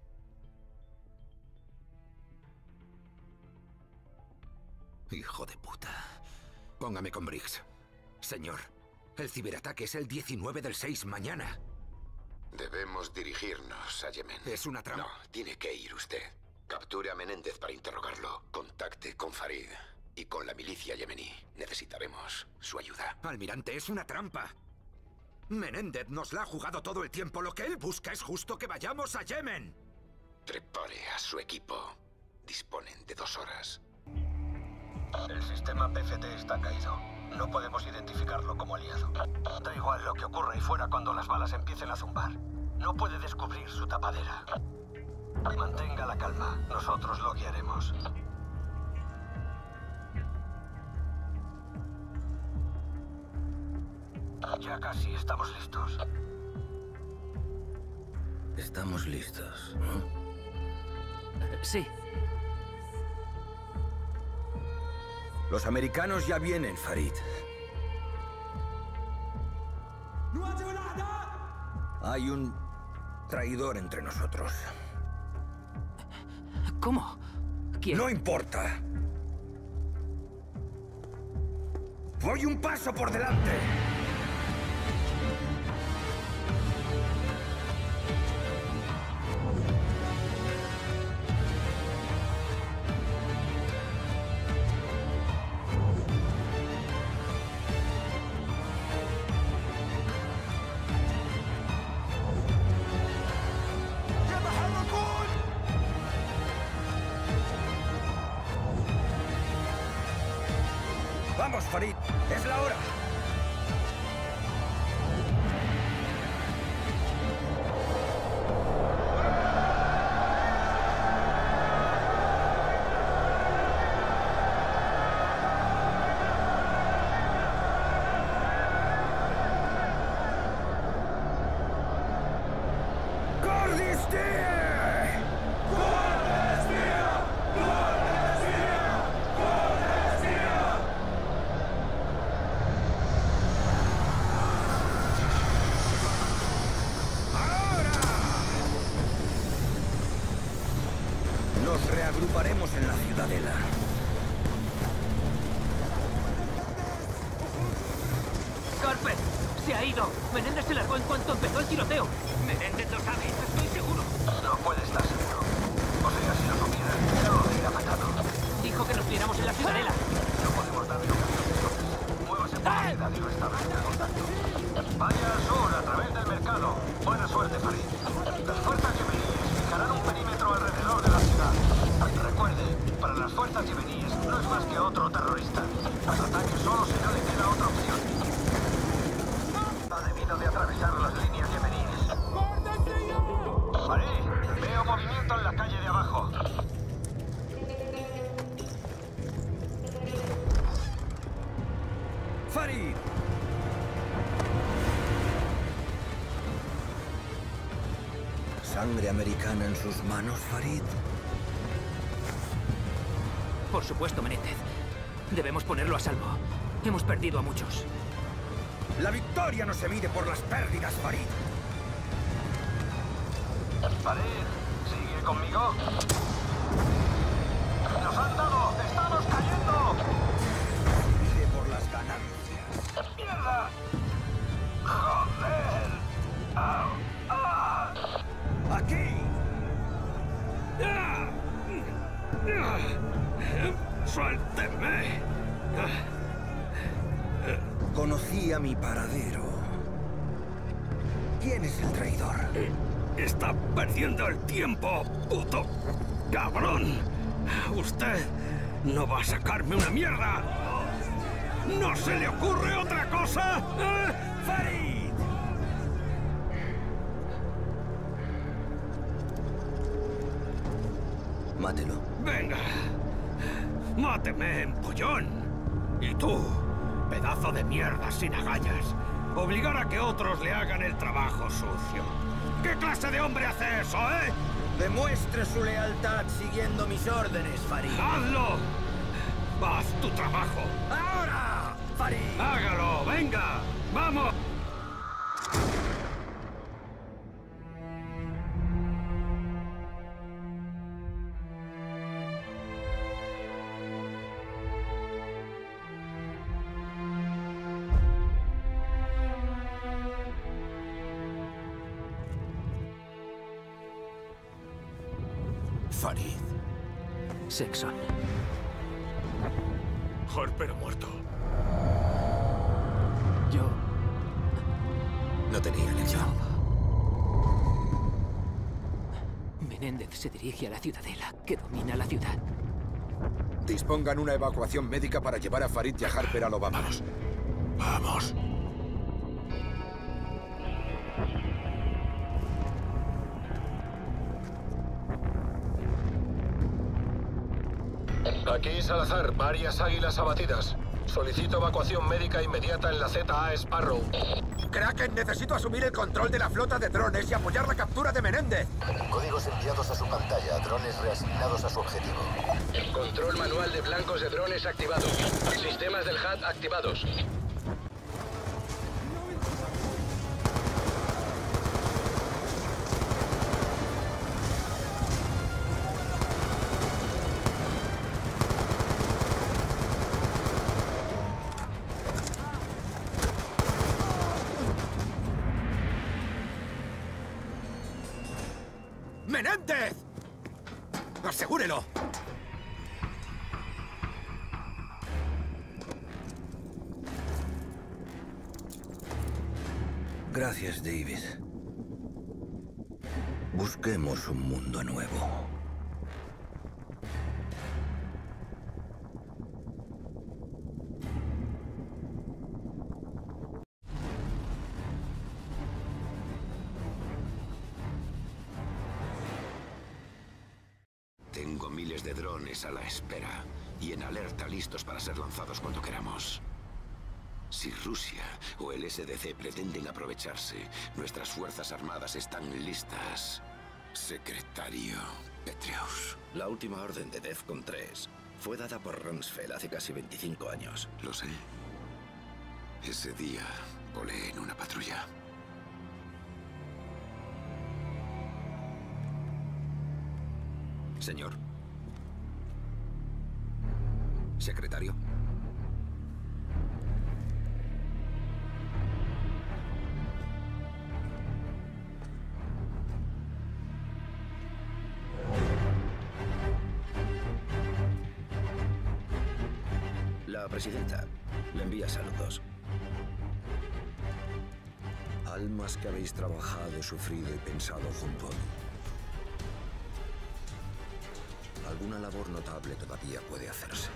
Hijo de puta. Póngame con Briggs. Señor, el ciberataque es el 19 del 6, mañana. Debemos dirigirnos a Yemen. Es una trampa. No, tiene que ir usted. Capture a Menéndez para interrogarlo. Contacte con Farid y con la milicia yemení. Necesitaremos su ayuda. Almirante, es una trampa. Menéndez nos la ha jugado todo el tiempo. Lo que él busca es justo que vayamos a Yemen. Prepare a su equipo. Disponen de 2 horas. El sistema PFT está caído. No podemos identificarlo como aliado. Da igual lo que ocurra ahí fuera cuando las balas empiecen a zumbar. No puede descubrir su tapadera. Mantenga la calma. Nosotros lo guiaremos. Ya casi estamos listos. Estamos listos, ¿no? Sí. Los americanos ya vienen, Farid. Hay un traidor entre nosotros. ¿Cómo? ¿Quién? No importa. Voy un paso por delante. ¡Vamos, Farid! ¡Es la hora! Nos reagruparemos en la ciudadela. ¡Carper! ¡Se ha ido! Menéndez se largó en cuanto empezó el tiroteo. Menéndez lo sabe, estoy seguro. No puede estar seguro. O sea, si lo supiera, ya lo habría matado. Dijo que nos viéramos en la ciudadela. No podemos darle ocasión. Muévase por la ciudad y lo establezca contacto. Vaya al sur, a través del mercado. Buena suerte, Farid. Las fuerzas yemeníes fijarán un perímetro alrededor de la ciudad. Recuerde, para las fuerzas yemeníes no es más que otro terrorista. Al ataque solo si no le queda otra opción. Ha debido de atravesar las líneas yemeníes. Farid, veo movimiento en la calle de abajo. ¡Farid! ¿Sangre americana en sus manos, Farid? Por supuesto, Menéndez. Debemos ponerlo a salvo. Hemos perdido a muchos. La victoria no se mide por las pérdidas, Farid. Farid, ¿sigue conmigo? ¡Nos han dado! ¡Estamos cayendo! Se mide por las ganancias. ¡Mierda! ¡Joder! ¡Ah! ¡Ah! ¡Aquí! ¡Suéltenme! Conocí a mi paradero. ¿Quién es el traidor? Está perdiendo el tiempo, puto cabrón. Usted no va a sacarme una mierda. ¿No se le ocurre otra cosa? ¡Farid! Mátelo. Venga. Máteme, empollón. Y tú, pedazo de mierda sin agallas. Obligar a que otros le hagan el trabajo sucio. ¿Qué clase de hombre hace eso, eh? Demuestre su lealtad siguiendo mis órdenes, Farid. ¡Hazlo! ¡Haz tu trabajo! ¡Ahora, Farid! ¡Hágalo! ¡Venga! ¡Vamos! Farid. Sexton. Harper ha muerto. Yo... No tenía elección. Menéndez se dirige a la ciudadela, que domina la ciudad. Dispongan una evacuación médica para llevar a Farid y a Harper a lo vamos. Vamos. Aquí Salazar, varias águilas abatidas. Solicito evacuación médica inmediata en la ZA Sparrow. Kraken, necesito asumir el control de la flota de drones y apoyar la captura de Menéndez. Códigos enviados a su pantalla. Drones reasignados a su objetivo. Control manual de blancos de drones activado. Sistemas del HAT activados. ¡Menéndez! ¡Asegúrelo! Gracias, David. Busquemos un mundo nuevo. Tengo miles de drones a la espera y en alerta listos para ser lanzados cuando queramos. Si Rusia o el SDC pretenden aprovecharse, nuestras fuerzas armadas están listas. Secretario Petreus. La última orden de DEFCON 3 fue dada por Rumsfeld hace casi 25 años. Lo sé. Ese día volé en una patrulla. Señor. Secretario. La presidenta le envía saludos. Almas que habéis trabajado, sufrido y pensado junto a mí. Alguna labor notable todavía puede hacerse.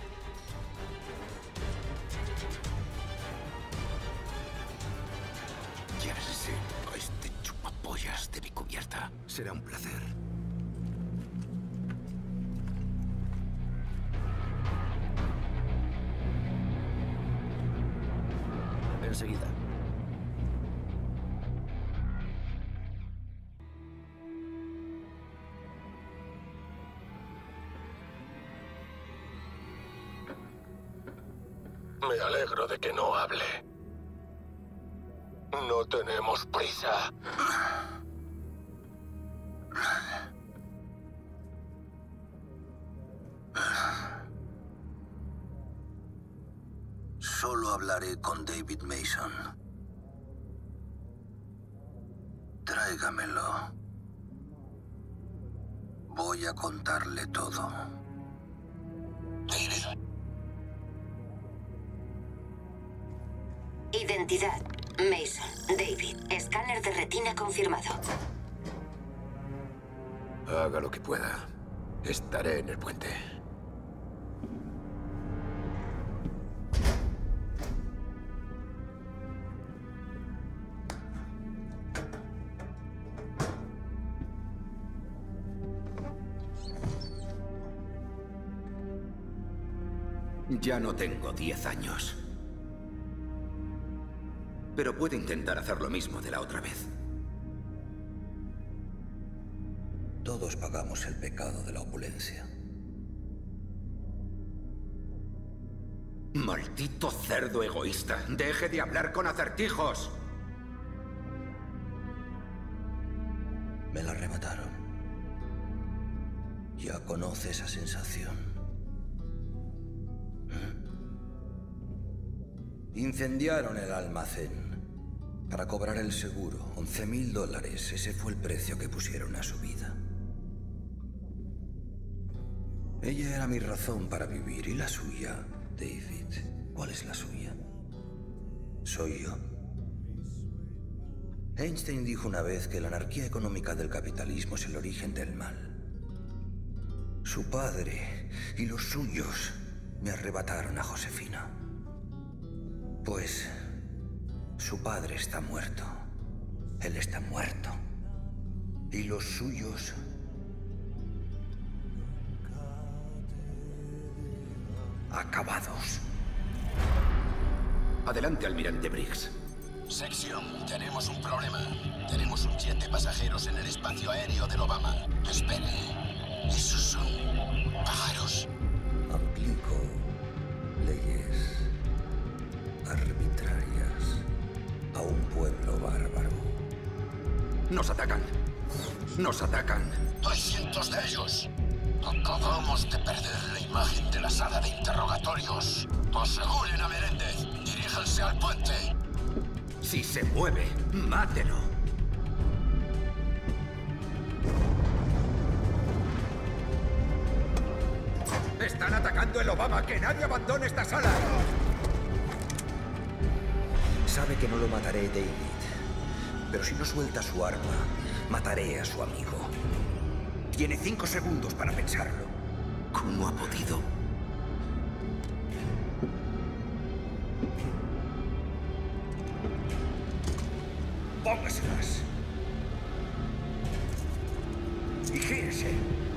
Llévese a este chupapollas de mi cubierta. Será un placer. Enseguida. Me alegro de que no hable. No tenemos prisa. Solo hablaré con David Mason. Tráigamelo. Voy a contarle todo. David. Identidad. Mason. David. Escáner de retina confirmado. Haga lo que pueda. Estaré en el puente. Ya no tengo 10 años. Pero puedo intentar hacer lo mismo de la otra vez. Todos pagamos el pecado de la opulencia. ¡Maldito cerdo egoísta! ¡Deje de hablar con acertijos! Me la arrebataron. Ya conoce esa sensación. Incendiaron el almacén para cobrar el seguro. $11.000. Ese fue el precio que pusieron a su vida. Ella era mi razón para vivir. ¿Y la suya, David? ¿Cuál es la suya? Soy yo. Einstein dijo una vez que la anarquía económica del capitalismo es el origen del mal. Su padre y los suyos me arrebataron a Josefina. Pues su padre está muerto. Él está muerto. Y los suyos... acabados. Adelante, almirante Briggs. Sección, tenemos un problema. Tenemos un jet de pasajeros en el espacio aéreo del Obama. Espere. Esos son pájaros. Aplico leyes arbitrarias a un pueblo bárbaro. Nos atacan. Nos atacan. Hay cientos de ellos. Acabamos de perder la imagen de la sala de interrogatorios. Aseguren a Menéndez. Diríjanse al puente. Si se mueve, mátelo. ¡Están atacando el Obama! ¡Que nadie abandone esta sala! Sabe que no lo mataré, David. Pero si no suelta su arma, mataré a su amigo. Tiene 5 segundos para pensarlo. ¿Cómo ha podido? Póngaselas. Y gírese.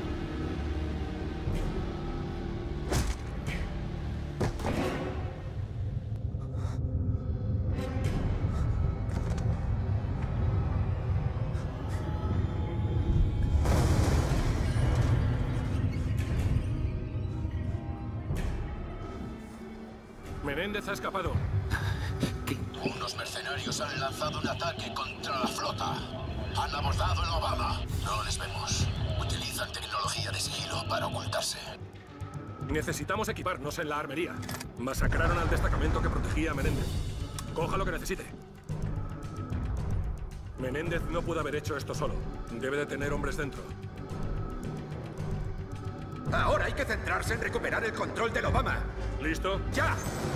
Menéndez ha escapado. Unos mercenarios han lanzado un ataque contra la flota. Han abordado el Obama. No les vemos. Utilizan tecnología de sigilo para ocultarse. Necesitamos equiparnos en la armería. Masacraron al destacamento que protegía a Menéndez. Coja lo que necesite. Menéndez no pudo haber hecho esto solo. Debe de tener hombres dentro. Ahora hay que centrarse en recuperar el control del Obama. ¿Listo? ¡Ya!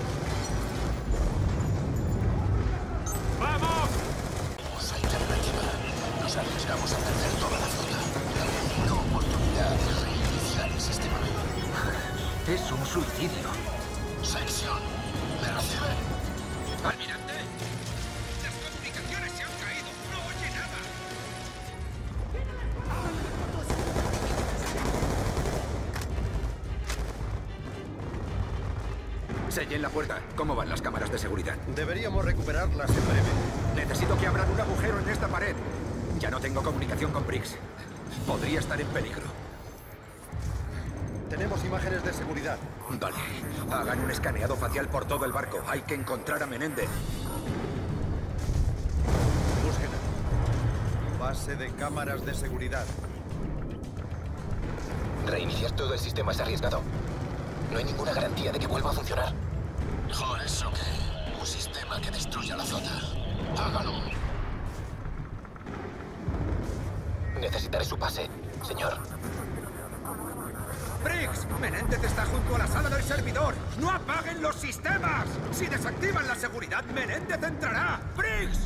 ¡Vamos! Esa alternativa. Nos arriesgamos a perder toda la flota. La única oportunidad de reiniciar el sistema. Es un suicidio. Sección. ¿Me recibe? Almirante. Las comunicaciones se han caído. No oye nada. Sellen la puerta. ¿Cómo van las cámaras de seguridad? Deberíamos recuperarlas en breve. Necesito que abran un agujero en esta pared. Ya no tengo comunicación con Briggs. Podría estar en peligro. Tenemos imágenes de seguridad. Vale. Hagan un escaneado facial por todo el barco. Hay que encontrar a Menéndez. Búsqueda. Base de cámaras de seguridad. Reiniciar todo el sistema es arriesgado. No hay ninguna garantía de que vuelva a funcionar. Mejor eso que un sistema que destruya la flota. Hágalo. Necesitaré su pase, señor. ¡Briggs! Menéndez está junto a la sala del servidor. ¡No apaguen los sistemas! Si desactivan la seguridad, Menéndez entrará. ¡Briggs!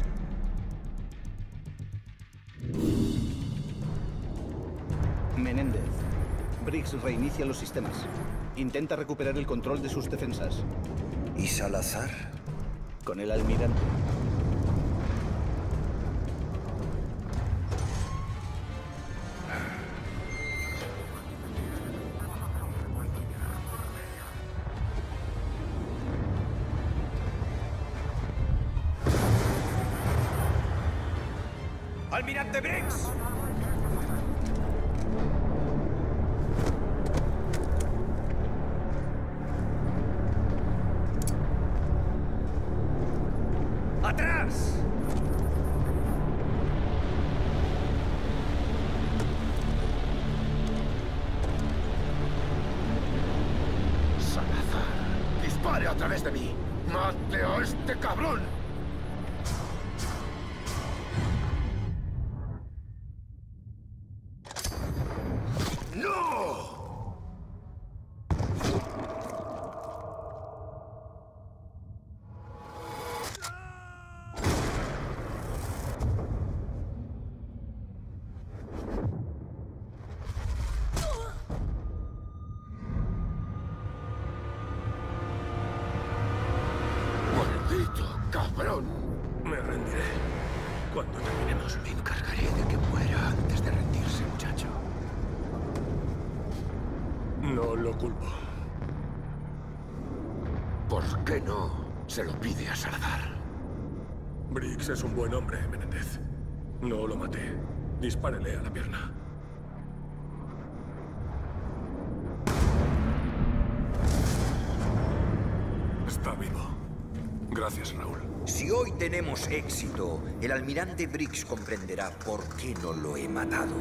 Menéndez. Briggs reinicia los sistemas. Intenta recuperar el control de sus defensas. ¿Y Salazar? Con el almirante. ¡Almirante Briggs! ¡Atrás! Salazar, dispare a través de mí. ¡Mate a este cabrón! ¡Cabrón! Me rendiré. Cuando terminemos. Me encargaré de que muera antes de rendirse, muchacho. No lo culpo. ¿Por qué no se lo pide a Salazar? Briggs es un buen hombre, Menéndez. No lo maté. Dispárele a la pierna. Está vivo. Gracias, Raúl. Si hoy tenemos éxito, el almirante Briggs comprenderá por qué no lo he matado.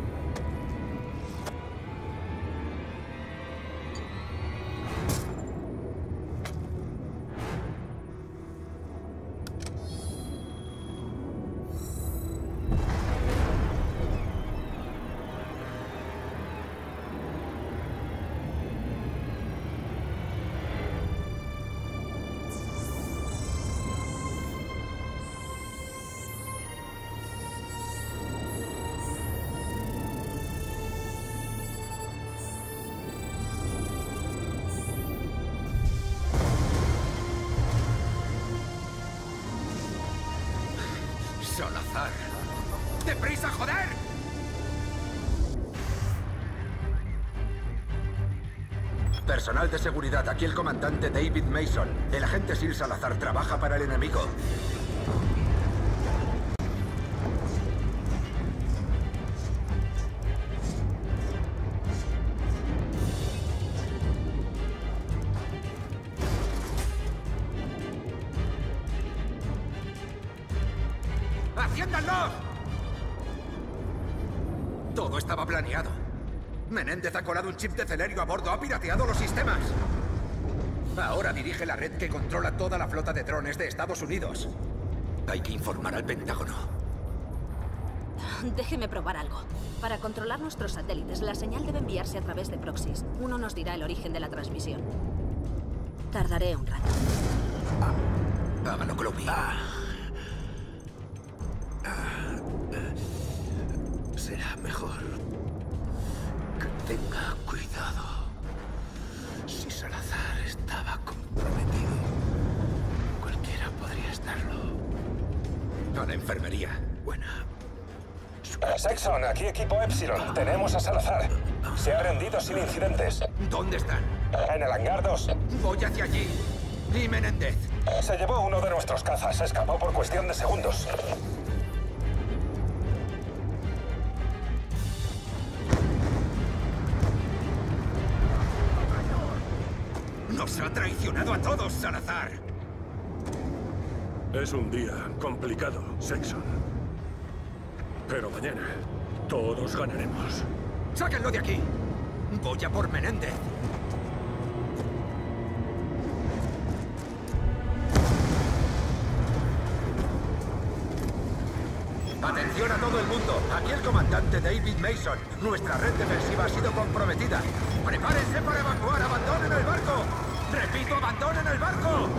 Salazar. ¡Deprisa, joder! Personal de seguridad, aquí el comandante David Mason. El agente Sil Salazar trabaja para el enemigo. ¡Atiéndanlo! Todo estaba planeado. Menéndez ha colado un chip de Celerio a bordo, ha pirateado los sistemas. Ahora dirige la red que controla toda la flota de drones de Estados Unidos. Hay que informar al Pentágono. Déjeme probar algo. Para controlar nuestros satélites, la señal debe enviarse a través de proxies. Uno nos dirá el origen de la transmisión. Tardaré un rato. Hágalo, Clooney. Será mejor que tenga cuidado. Si Salazar estaba comprometido, cualquiera podría estarlo. A la enfermería. Buena. Sexton, aquí equipo Epsilon. Tenemos a Salazar. Se ha rendido sin incidentes. ¿Dónde están? En el hangar 2. Voy hacia allí. ¿Y Menéndez? Se llevó uno de nuestros cazas. Escapó por cuestión de segundos. Nos ha traicionado a todos, Salazar. Es un día complicado, Sexton. Pero mañana todos ganaremos. ¡Sáquenlo de aquí! Voy a por Menéndez. Atención a todo el mundo. Aquí el comandante David Mason. Nuestra red defensiva ha sido comprometida. ¡Prepárense para evacuar! ¡Abandonen el barco! ¡Repito, abandonen el barco!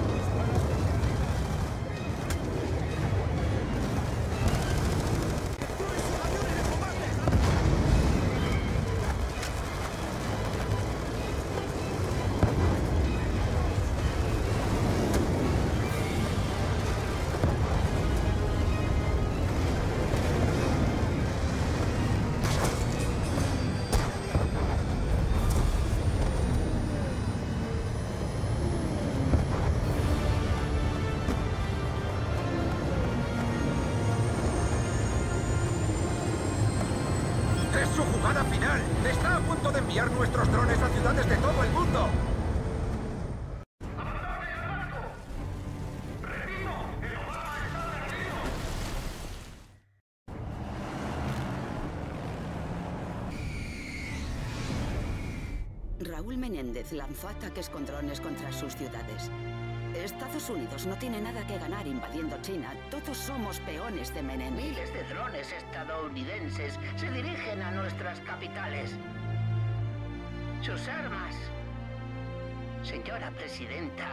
¡Es su jugada final! ¡Está a punto de enviar nuestros drones a ciudades de todo el mundo! Raúl Menéndez lanzó ataques con drones contra sus ciudades. Estados Unidos no tiene nada que ganar invadiendo China. Todos somos peones de Menéndez. Miles de drones estadounidenses se dirigen a nuestras capitales. Sus armas. Señora Presidenta.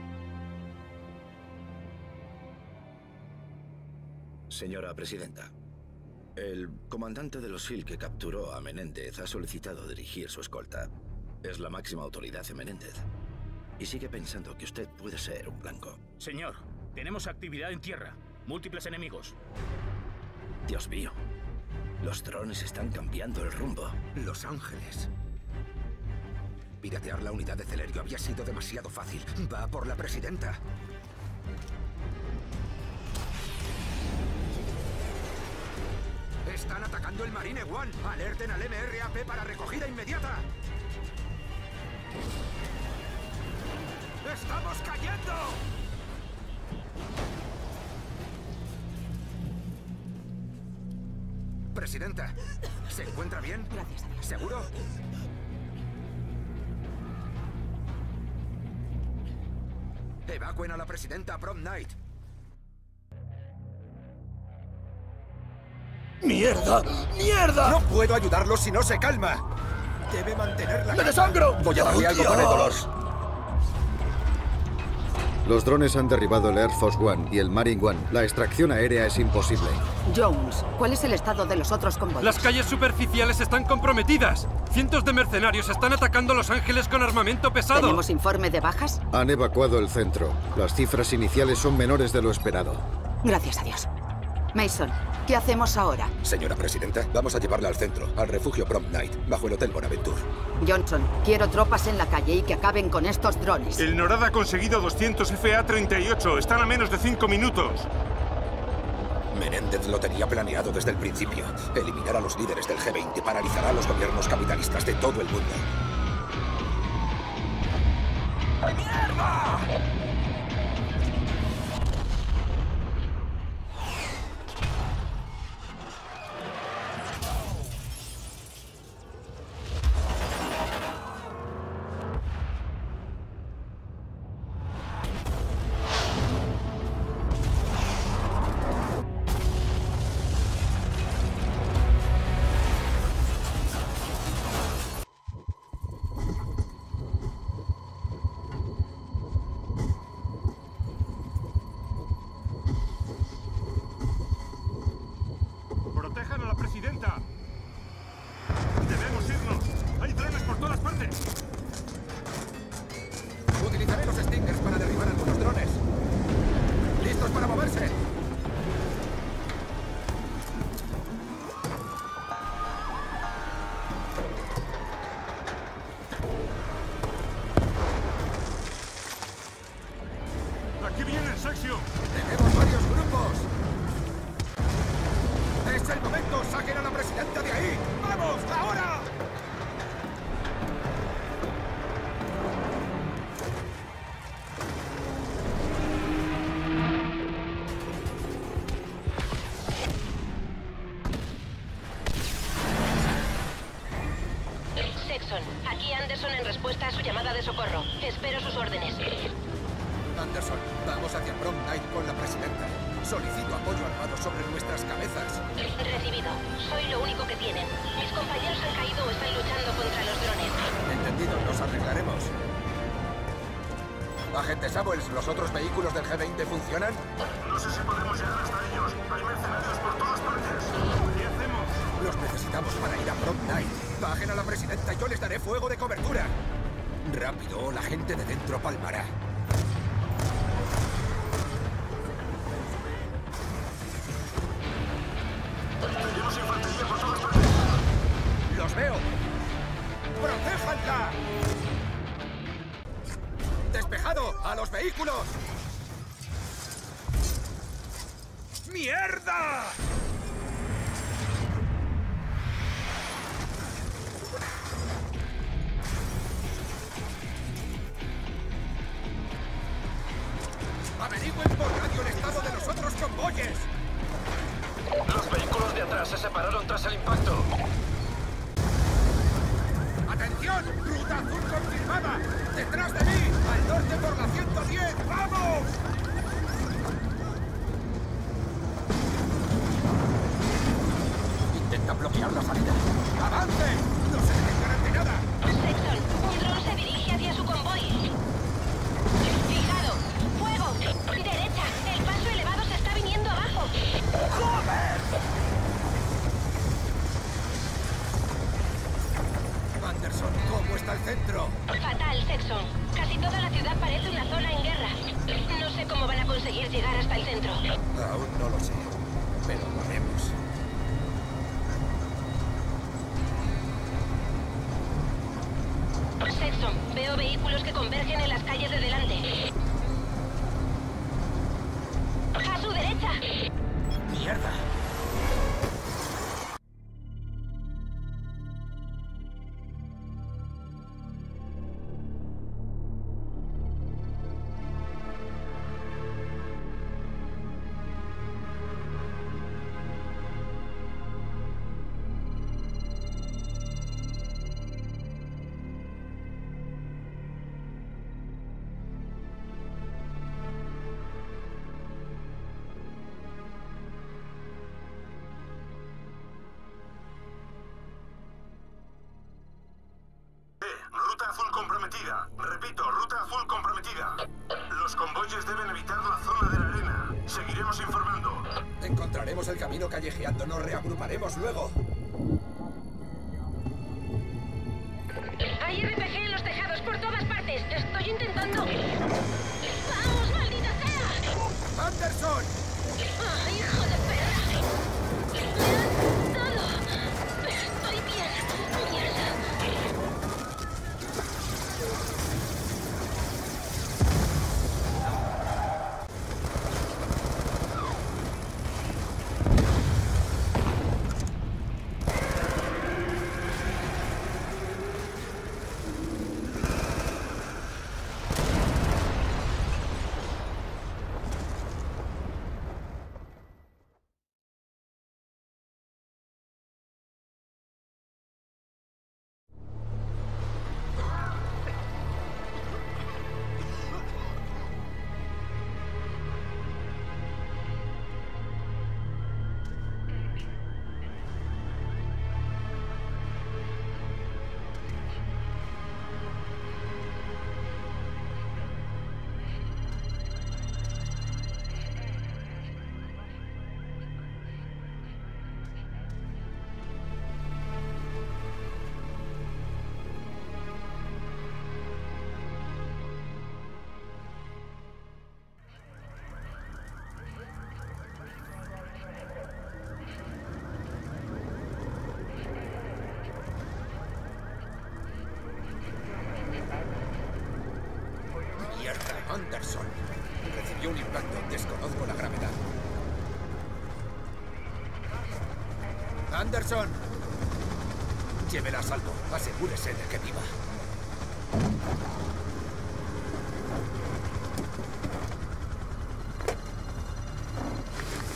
Señora Presidenta, el comandante de los SEAL que capturó a Menéndez ha solicitado dirigir su escolta. Es la máxima autoridad en Menéndez. Y sigue pensando que usted puede ser un blanco. Señor, tenemos actividad en tierra. Múltiples enemigos. Dios mío. Los drones están cambiando el rumbo. Los Ángeles. Piratear la unidad de Celerio había sido demasiado fácil. Va por la presidenta. Están atacando el Marine One. Alerten al MRAP para recogida inmediata. ¡Estamos cayendo! Presidenta, ¿se encuentra bien? Gracias a Dios. ¿Seguro? Evacuen a la presidenta Prom Night. ¡Mierda! ¡Mierda! No puedo ayudarlo si no se calma. Debe mantener la ¡Me desangro! Voy a darle algo con el dolor. Los drones han derribado el Air Force One y el Marine One. La extracción aérea es imposible. Jones, ¿cuál es el estado de los otros convoyes? Las calles superficiales están comprometidas. Cientos de mercenarios están atacando Los Ángeles con armamento pesado. ¿Tenemos informe de bajas? Han evacuado el centro. Las cifras iniciales son menores de lo esperado. Gracias a Dios. Mason, ¿qué hacemos ahora? Señora Presidenta, vamos a llevarla al centro, al refugio Prom Night, bajo el Hotel Bonaventure. Johnson, quiero tropas en la calle y que acaben con estos drones. El NORAD ha conseguido 200 FA-38. Están a menos de 5 minutos. Menéndez lo tenía planeado desde el principio. Eliminar a los líderes del G20 paralizará a los gobiernos capitalistas de todo el mundo. ¡Mierda! ¡Protejan a la presidenta! ¡Debemos irnos! ¡Hay drones por todas partes! Utilizaré los Stingers para derribar algunos drones. ¿Listos para moverse? ¡Aquí vienen, Sección! ¡Tenemos varios grupos! ¡Es el momento! ¡Saquen a la presidenta de ahí! ¡Vamos! ¡Ahora! socorro. Espero sus órdenes. Anderson, vamos hacia Prom Night con la presidenta. Solicito apoyo armado sobre nuestras cabezas. Recibido. Soy lo único que tienen. Mis compañeros han caído o están luchando contra los drones. Entendido, nos arreglaremos. Agente Samuels, ¿los otros vehículos del G-20 funcionan? No sé si podemos llegar hasta ellos. Hay mercenarios por todas partes. ¿Qué hacemos? Los necesitamos para ir a Prom Night. Bajen a la presidenta y yo les daré fuego de cobertura. Rápido, o la gente de dentro palmará. Tenemos infantería por todas partes. ¡Los veo! ¡Protéjanla! ¡Despejado! ¡A los vehículos! ¡Mierda! ¡Averigüen por radio el estado de los otros convoyes! Los vehículos de atrás se separaron tras el impacto. ¡Atención! ¡Ruta azul confirmada! ¡Detrás de mí! ¡Al norte por la 110! ¡Vamos! Intenta bloquear la salida. ¡Avance! ¡No se detengan ante nada! Sexton, un dron se dirige hacia su convoy. Fijado. ¡Fuego! Derecha. El paso elevado se está viniendo abajo. ¡Joder! Anderson, ¿cómo está el centro? Fatal, Sexton. Casi toda la ciudad parece una zona en guerra. No sé cómo van a conseguir llegar hasta el centro. Aún no lo sé, pero lo haremos. Sexton, veo vehículos que convergen en las calles de delante. ¡A su derecha! ¡Mierda! Ruta azul comprometida. Repito, ruta azul comprometida. Los convoyes deben evitar la zona de la arena. Seguiremos informando. Encontraremos el camino callejeando. Nos reagruparemos luego. Hay RPG en los tejados por todas partes. Estoy intentando. ¡Vamos, maldita sea! ¡Anderson! ¡Ah, hijo de perra! ¡Me han dado! Pero estoy bien. ¡Mierda! Anderson. Recibió un impacto. Desconozco la gravedad. Anderson. Llévela a salvo. Asegúrese de que viva.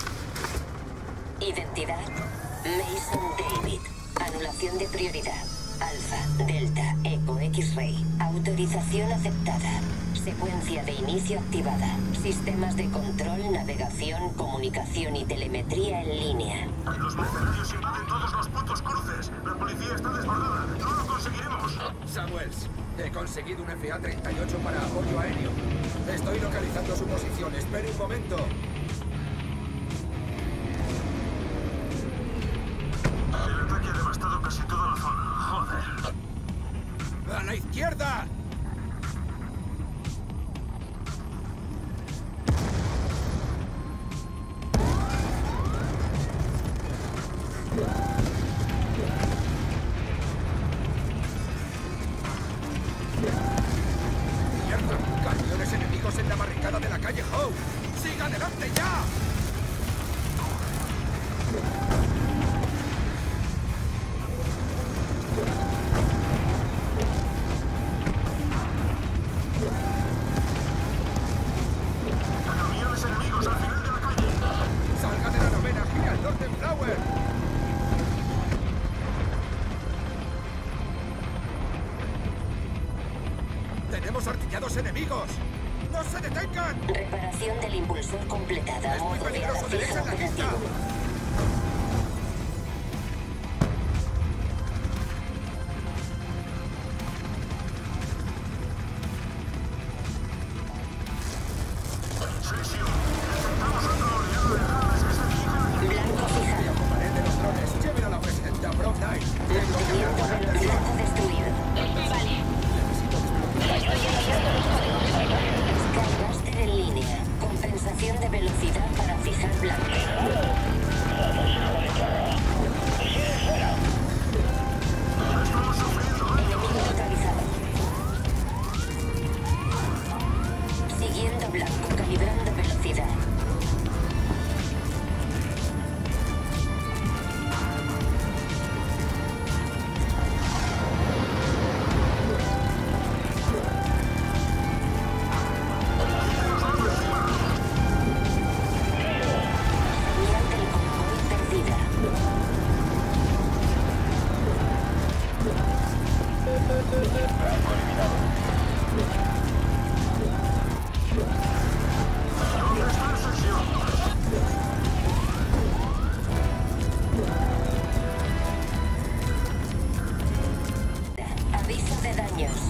Identidad: Mason David. Anulación de prioridad. Alfa, Delta, Eco, X-Ray. Autorización aceptada. Secuencia de inicio activada. Sistemas de control, navegación, comunicación y telemetría en línea. Los mercenarios invaden todos los puntos cruces. La policía está desbordada. No lo conseguiremos. Samuels, he conseguido un FA-38 para apoyo aéreo. Estoy localizando su posición. Espere un momento. El ataque ha devastado casi toda la zona. Joder. ¡A la izquierda! ¡Mierda! ¡Camiones enemigos en la barricada de la calle Howe! ¡Siga adelante ya! ¡Camiones enemigos al final de la calle! ¡Salga de la novena! ¡Gira al norte en Flower! ¡Tenemos artillados enemigos! ¡No se detengan! Reparación del impulsor completada. ¡Es muy Modo de peligroso! ala ¡Derecha fija en la lista! operativo. Blanco fijado. ¡Pared de los drones! ¡Lleven a la presidenta Brock Knight! Blanco destruido. Skybuster en línea. Compensación de velocidad para fijar blanco. Enemigo localizado. Siguiendo blanco, calibrando velocidad. Señal del convoy perdida. Aviso de daños.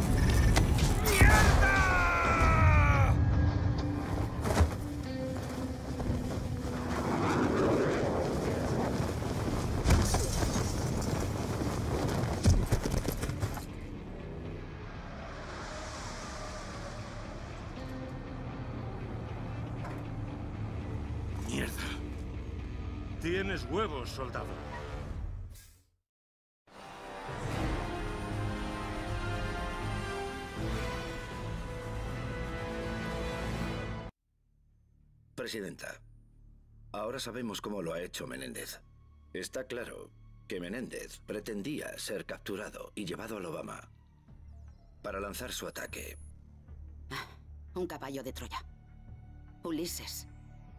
¡Mierda! Tienes huevos, soldado. Presidenta, ahora sabemos cómo lo ha hecho Menéndez. Está claro que Menéndez pretendía ser capturado y llevado al Obama para lanzar su ataque. Un caballo de Troya. Ulises.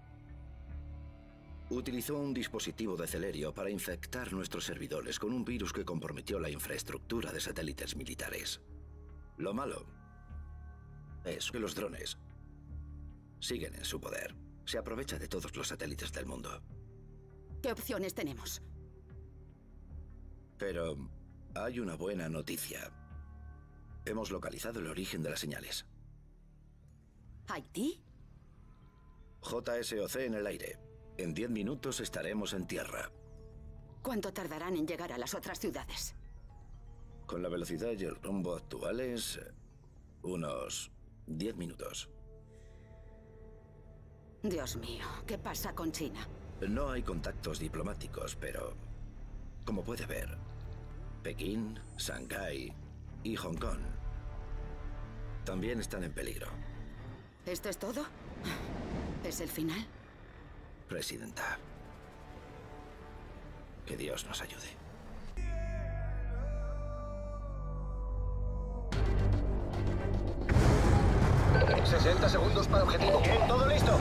Utilizó un dispositivo de Celerio para infectar nuestros servidores con un virus que comprometió la infraestructura de satélites militares. Lo malo es que los drones siguen en su poder. Se aprovecha de todos los satélites del mundo. ¿Qué opciones tenemos? Pero hay una buena noticia. Hemos localizado el origen de las señales. ¿Haití? JSOC en el aire. En 10 minutos estaremos en tierra. ¿Cuánto tardarán en llegar a las otras ciudades? Con la velocidad y el rumbo actuales, unos 10 minutos. Dios mío, ¿qué pasa con China? No hay contactos diplomáticos, pero como puede ver, Pekín, Shanghái y Hong Kong también están en peligro. ¿Esto es todo? ¿Es el final? Presidenta, que Dios nos ayude. 60 segundos para objetivo. Bien, todo listo.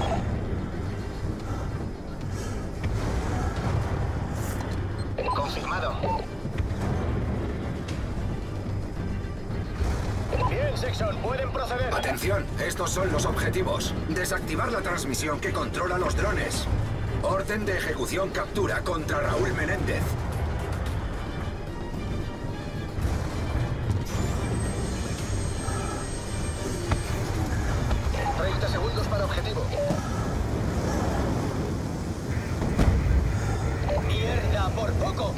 Confirmado. Atención, estos son los objetivos. Desactivar la transmisión que controla los drones. Orden de ejecución captura contra Raúl Menéndez. Segundos para objetivo. ¡Mierda, por poco!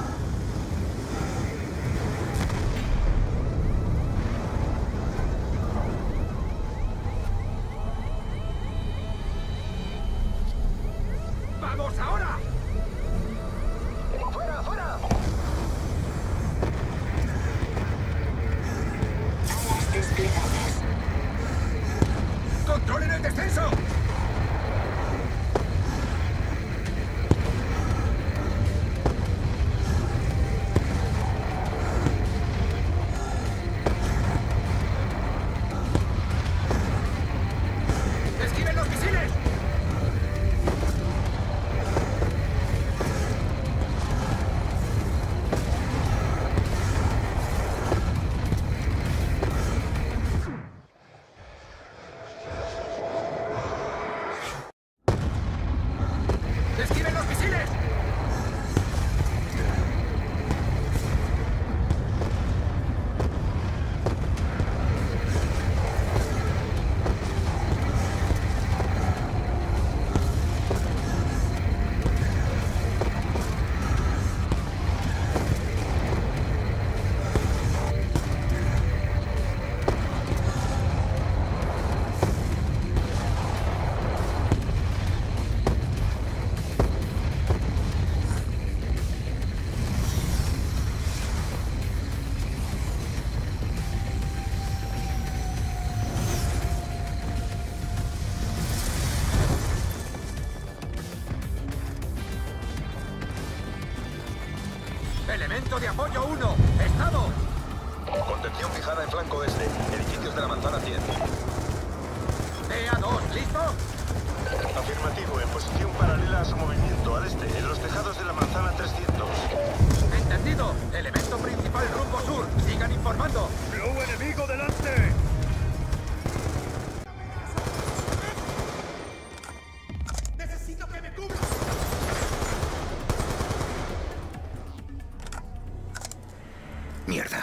¡Vamos ahora! ¡Fuera, fuera! Alas desplegadas. ¡Controlen el descenso! ¡Esquiven los misiles! ¡Esquiven los misiles! Elemento de apoyo 1. Estado. Contención fijada en flanco este. Edificios de la manzana 100. EA2, ¿listo? Afirmativo, en posición paralela a su movimiento, al este, en los tejados de la manzana 300. Entendido. Elemento principal rumbo sur. Sigan informando. ¡Globo enemigo delante! ¡Necesito que me cubra! Mierda.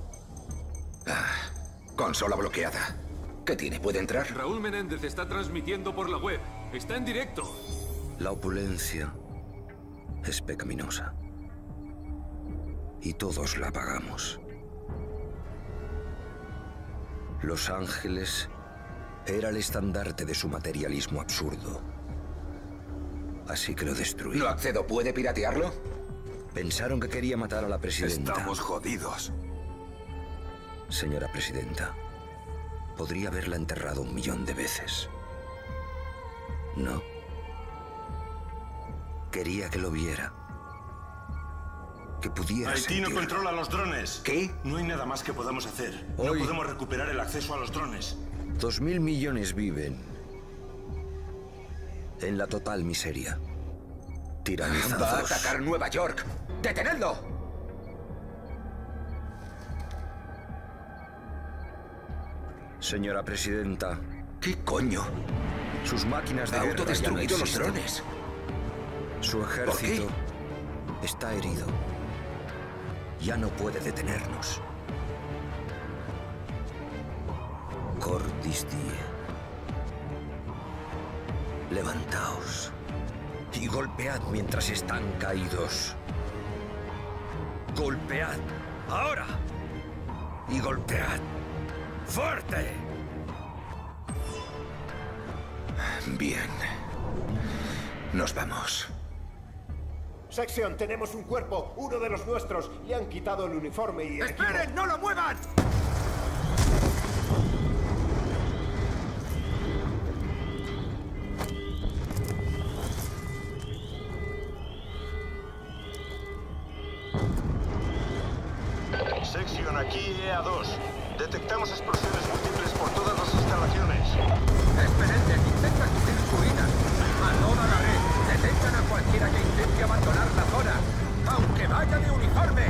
Consola bloqueada. ¿Qué tiene? ¿Puede entrar? Raúl Menéndez está transmitiendo por la web. Está en directo. La opulencia es pecaminosa. Y todos la pagamos. Los Ángeles era el estandarte de su materialismo absurdo. Así que lo destruí. No accedo. ¿Puede piratearlo? Pensaron que quería matar a la presidenta. Estamos jodidos. Señora presidenta, podría haberla enterrado 1.000.000 de veces. No. Quería que lo viera. Que pudiera Haití no sentirlo. controla los drones. ¿Qué? No hay nada más que podamos hacer. No Hoy- podemos recuperar el acceso a los drones. 2.000 millones viven en la total miseria. Tiranizados. Va a atacar Nueva York. ¡Detenedlo! Señora presidenta. ¿Qué coño? Sus máquinas de Ha guerra ya no autodestruido los existen. drones. Su ejército está herido. Ya no puede detenernos. Cordis die. Levantaos y golpead mientras están caídos. Golpead ahora y golpead fuerte. Bien. Nos vamos. Sección, tenemos un cuerpo, uno de los nuestros. Le han quitado el uniforme y... ¡Esperen! ¡No lo muevan! Sección, aquí EA2. Detectamos explosiones múltiples por todas las instalaciones. Expedientes intenta cubrir ruinas. A toda la red. Detengan a cualquiera que intente abandonar la zona. Aunque vaya de uniforme.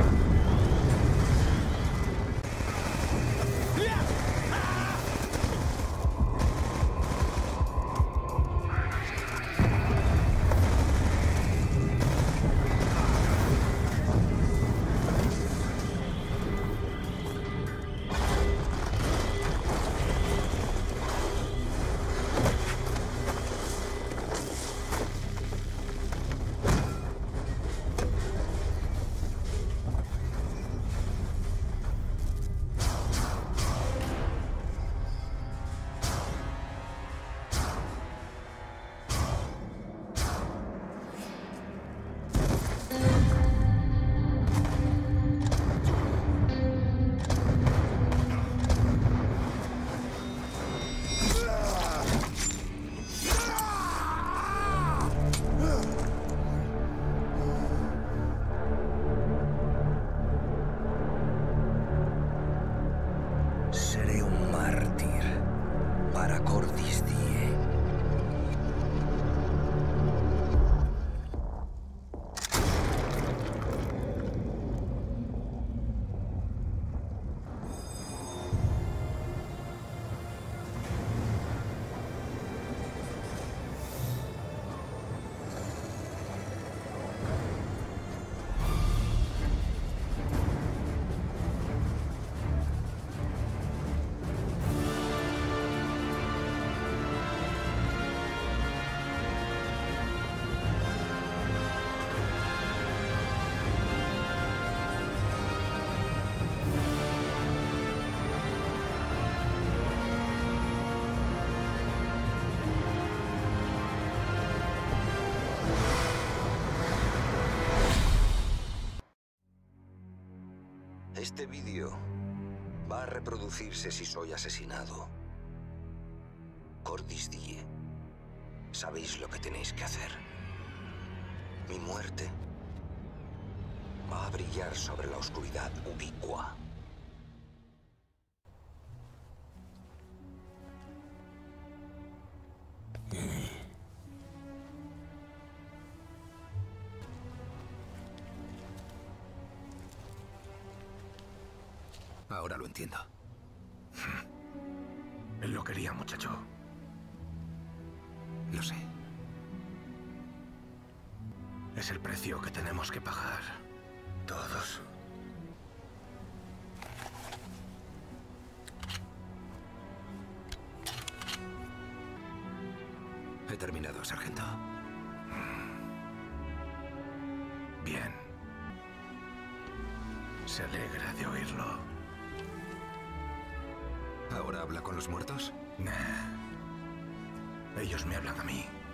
Este vídeo va a reproducirse si soy asesinado. Cordis Die. Sabéis lo que tenéis que hacer. Mi muerte va a brillar sobre la oscuridad ubicua. Ahora lo entiendo. Él lo quería, muchacho. Lo sé. Es el precio que tenemos que pagar. Todos. He terminado, sargento. Bien. Se alegra de oírlo. ¿Ahora habla con los muertos? Nah. Ellos me hablan a mí.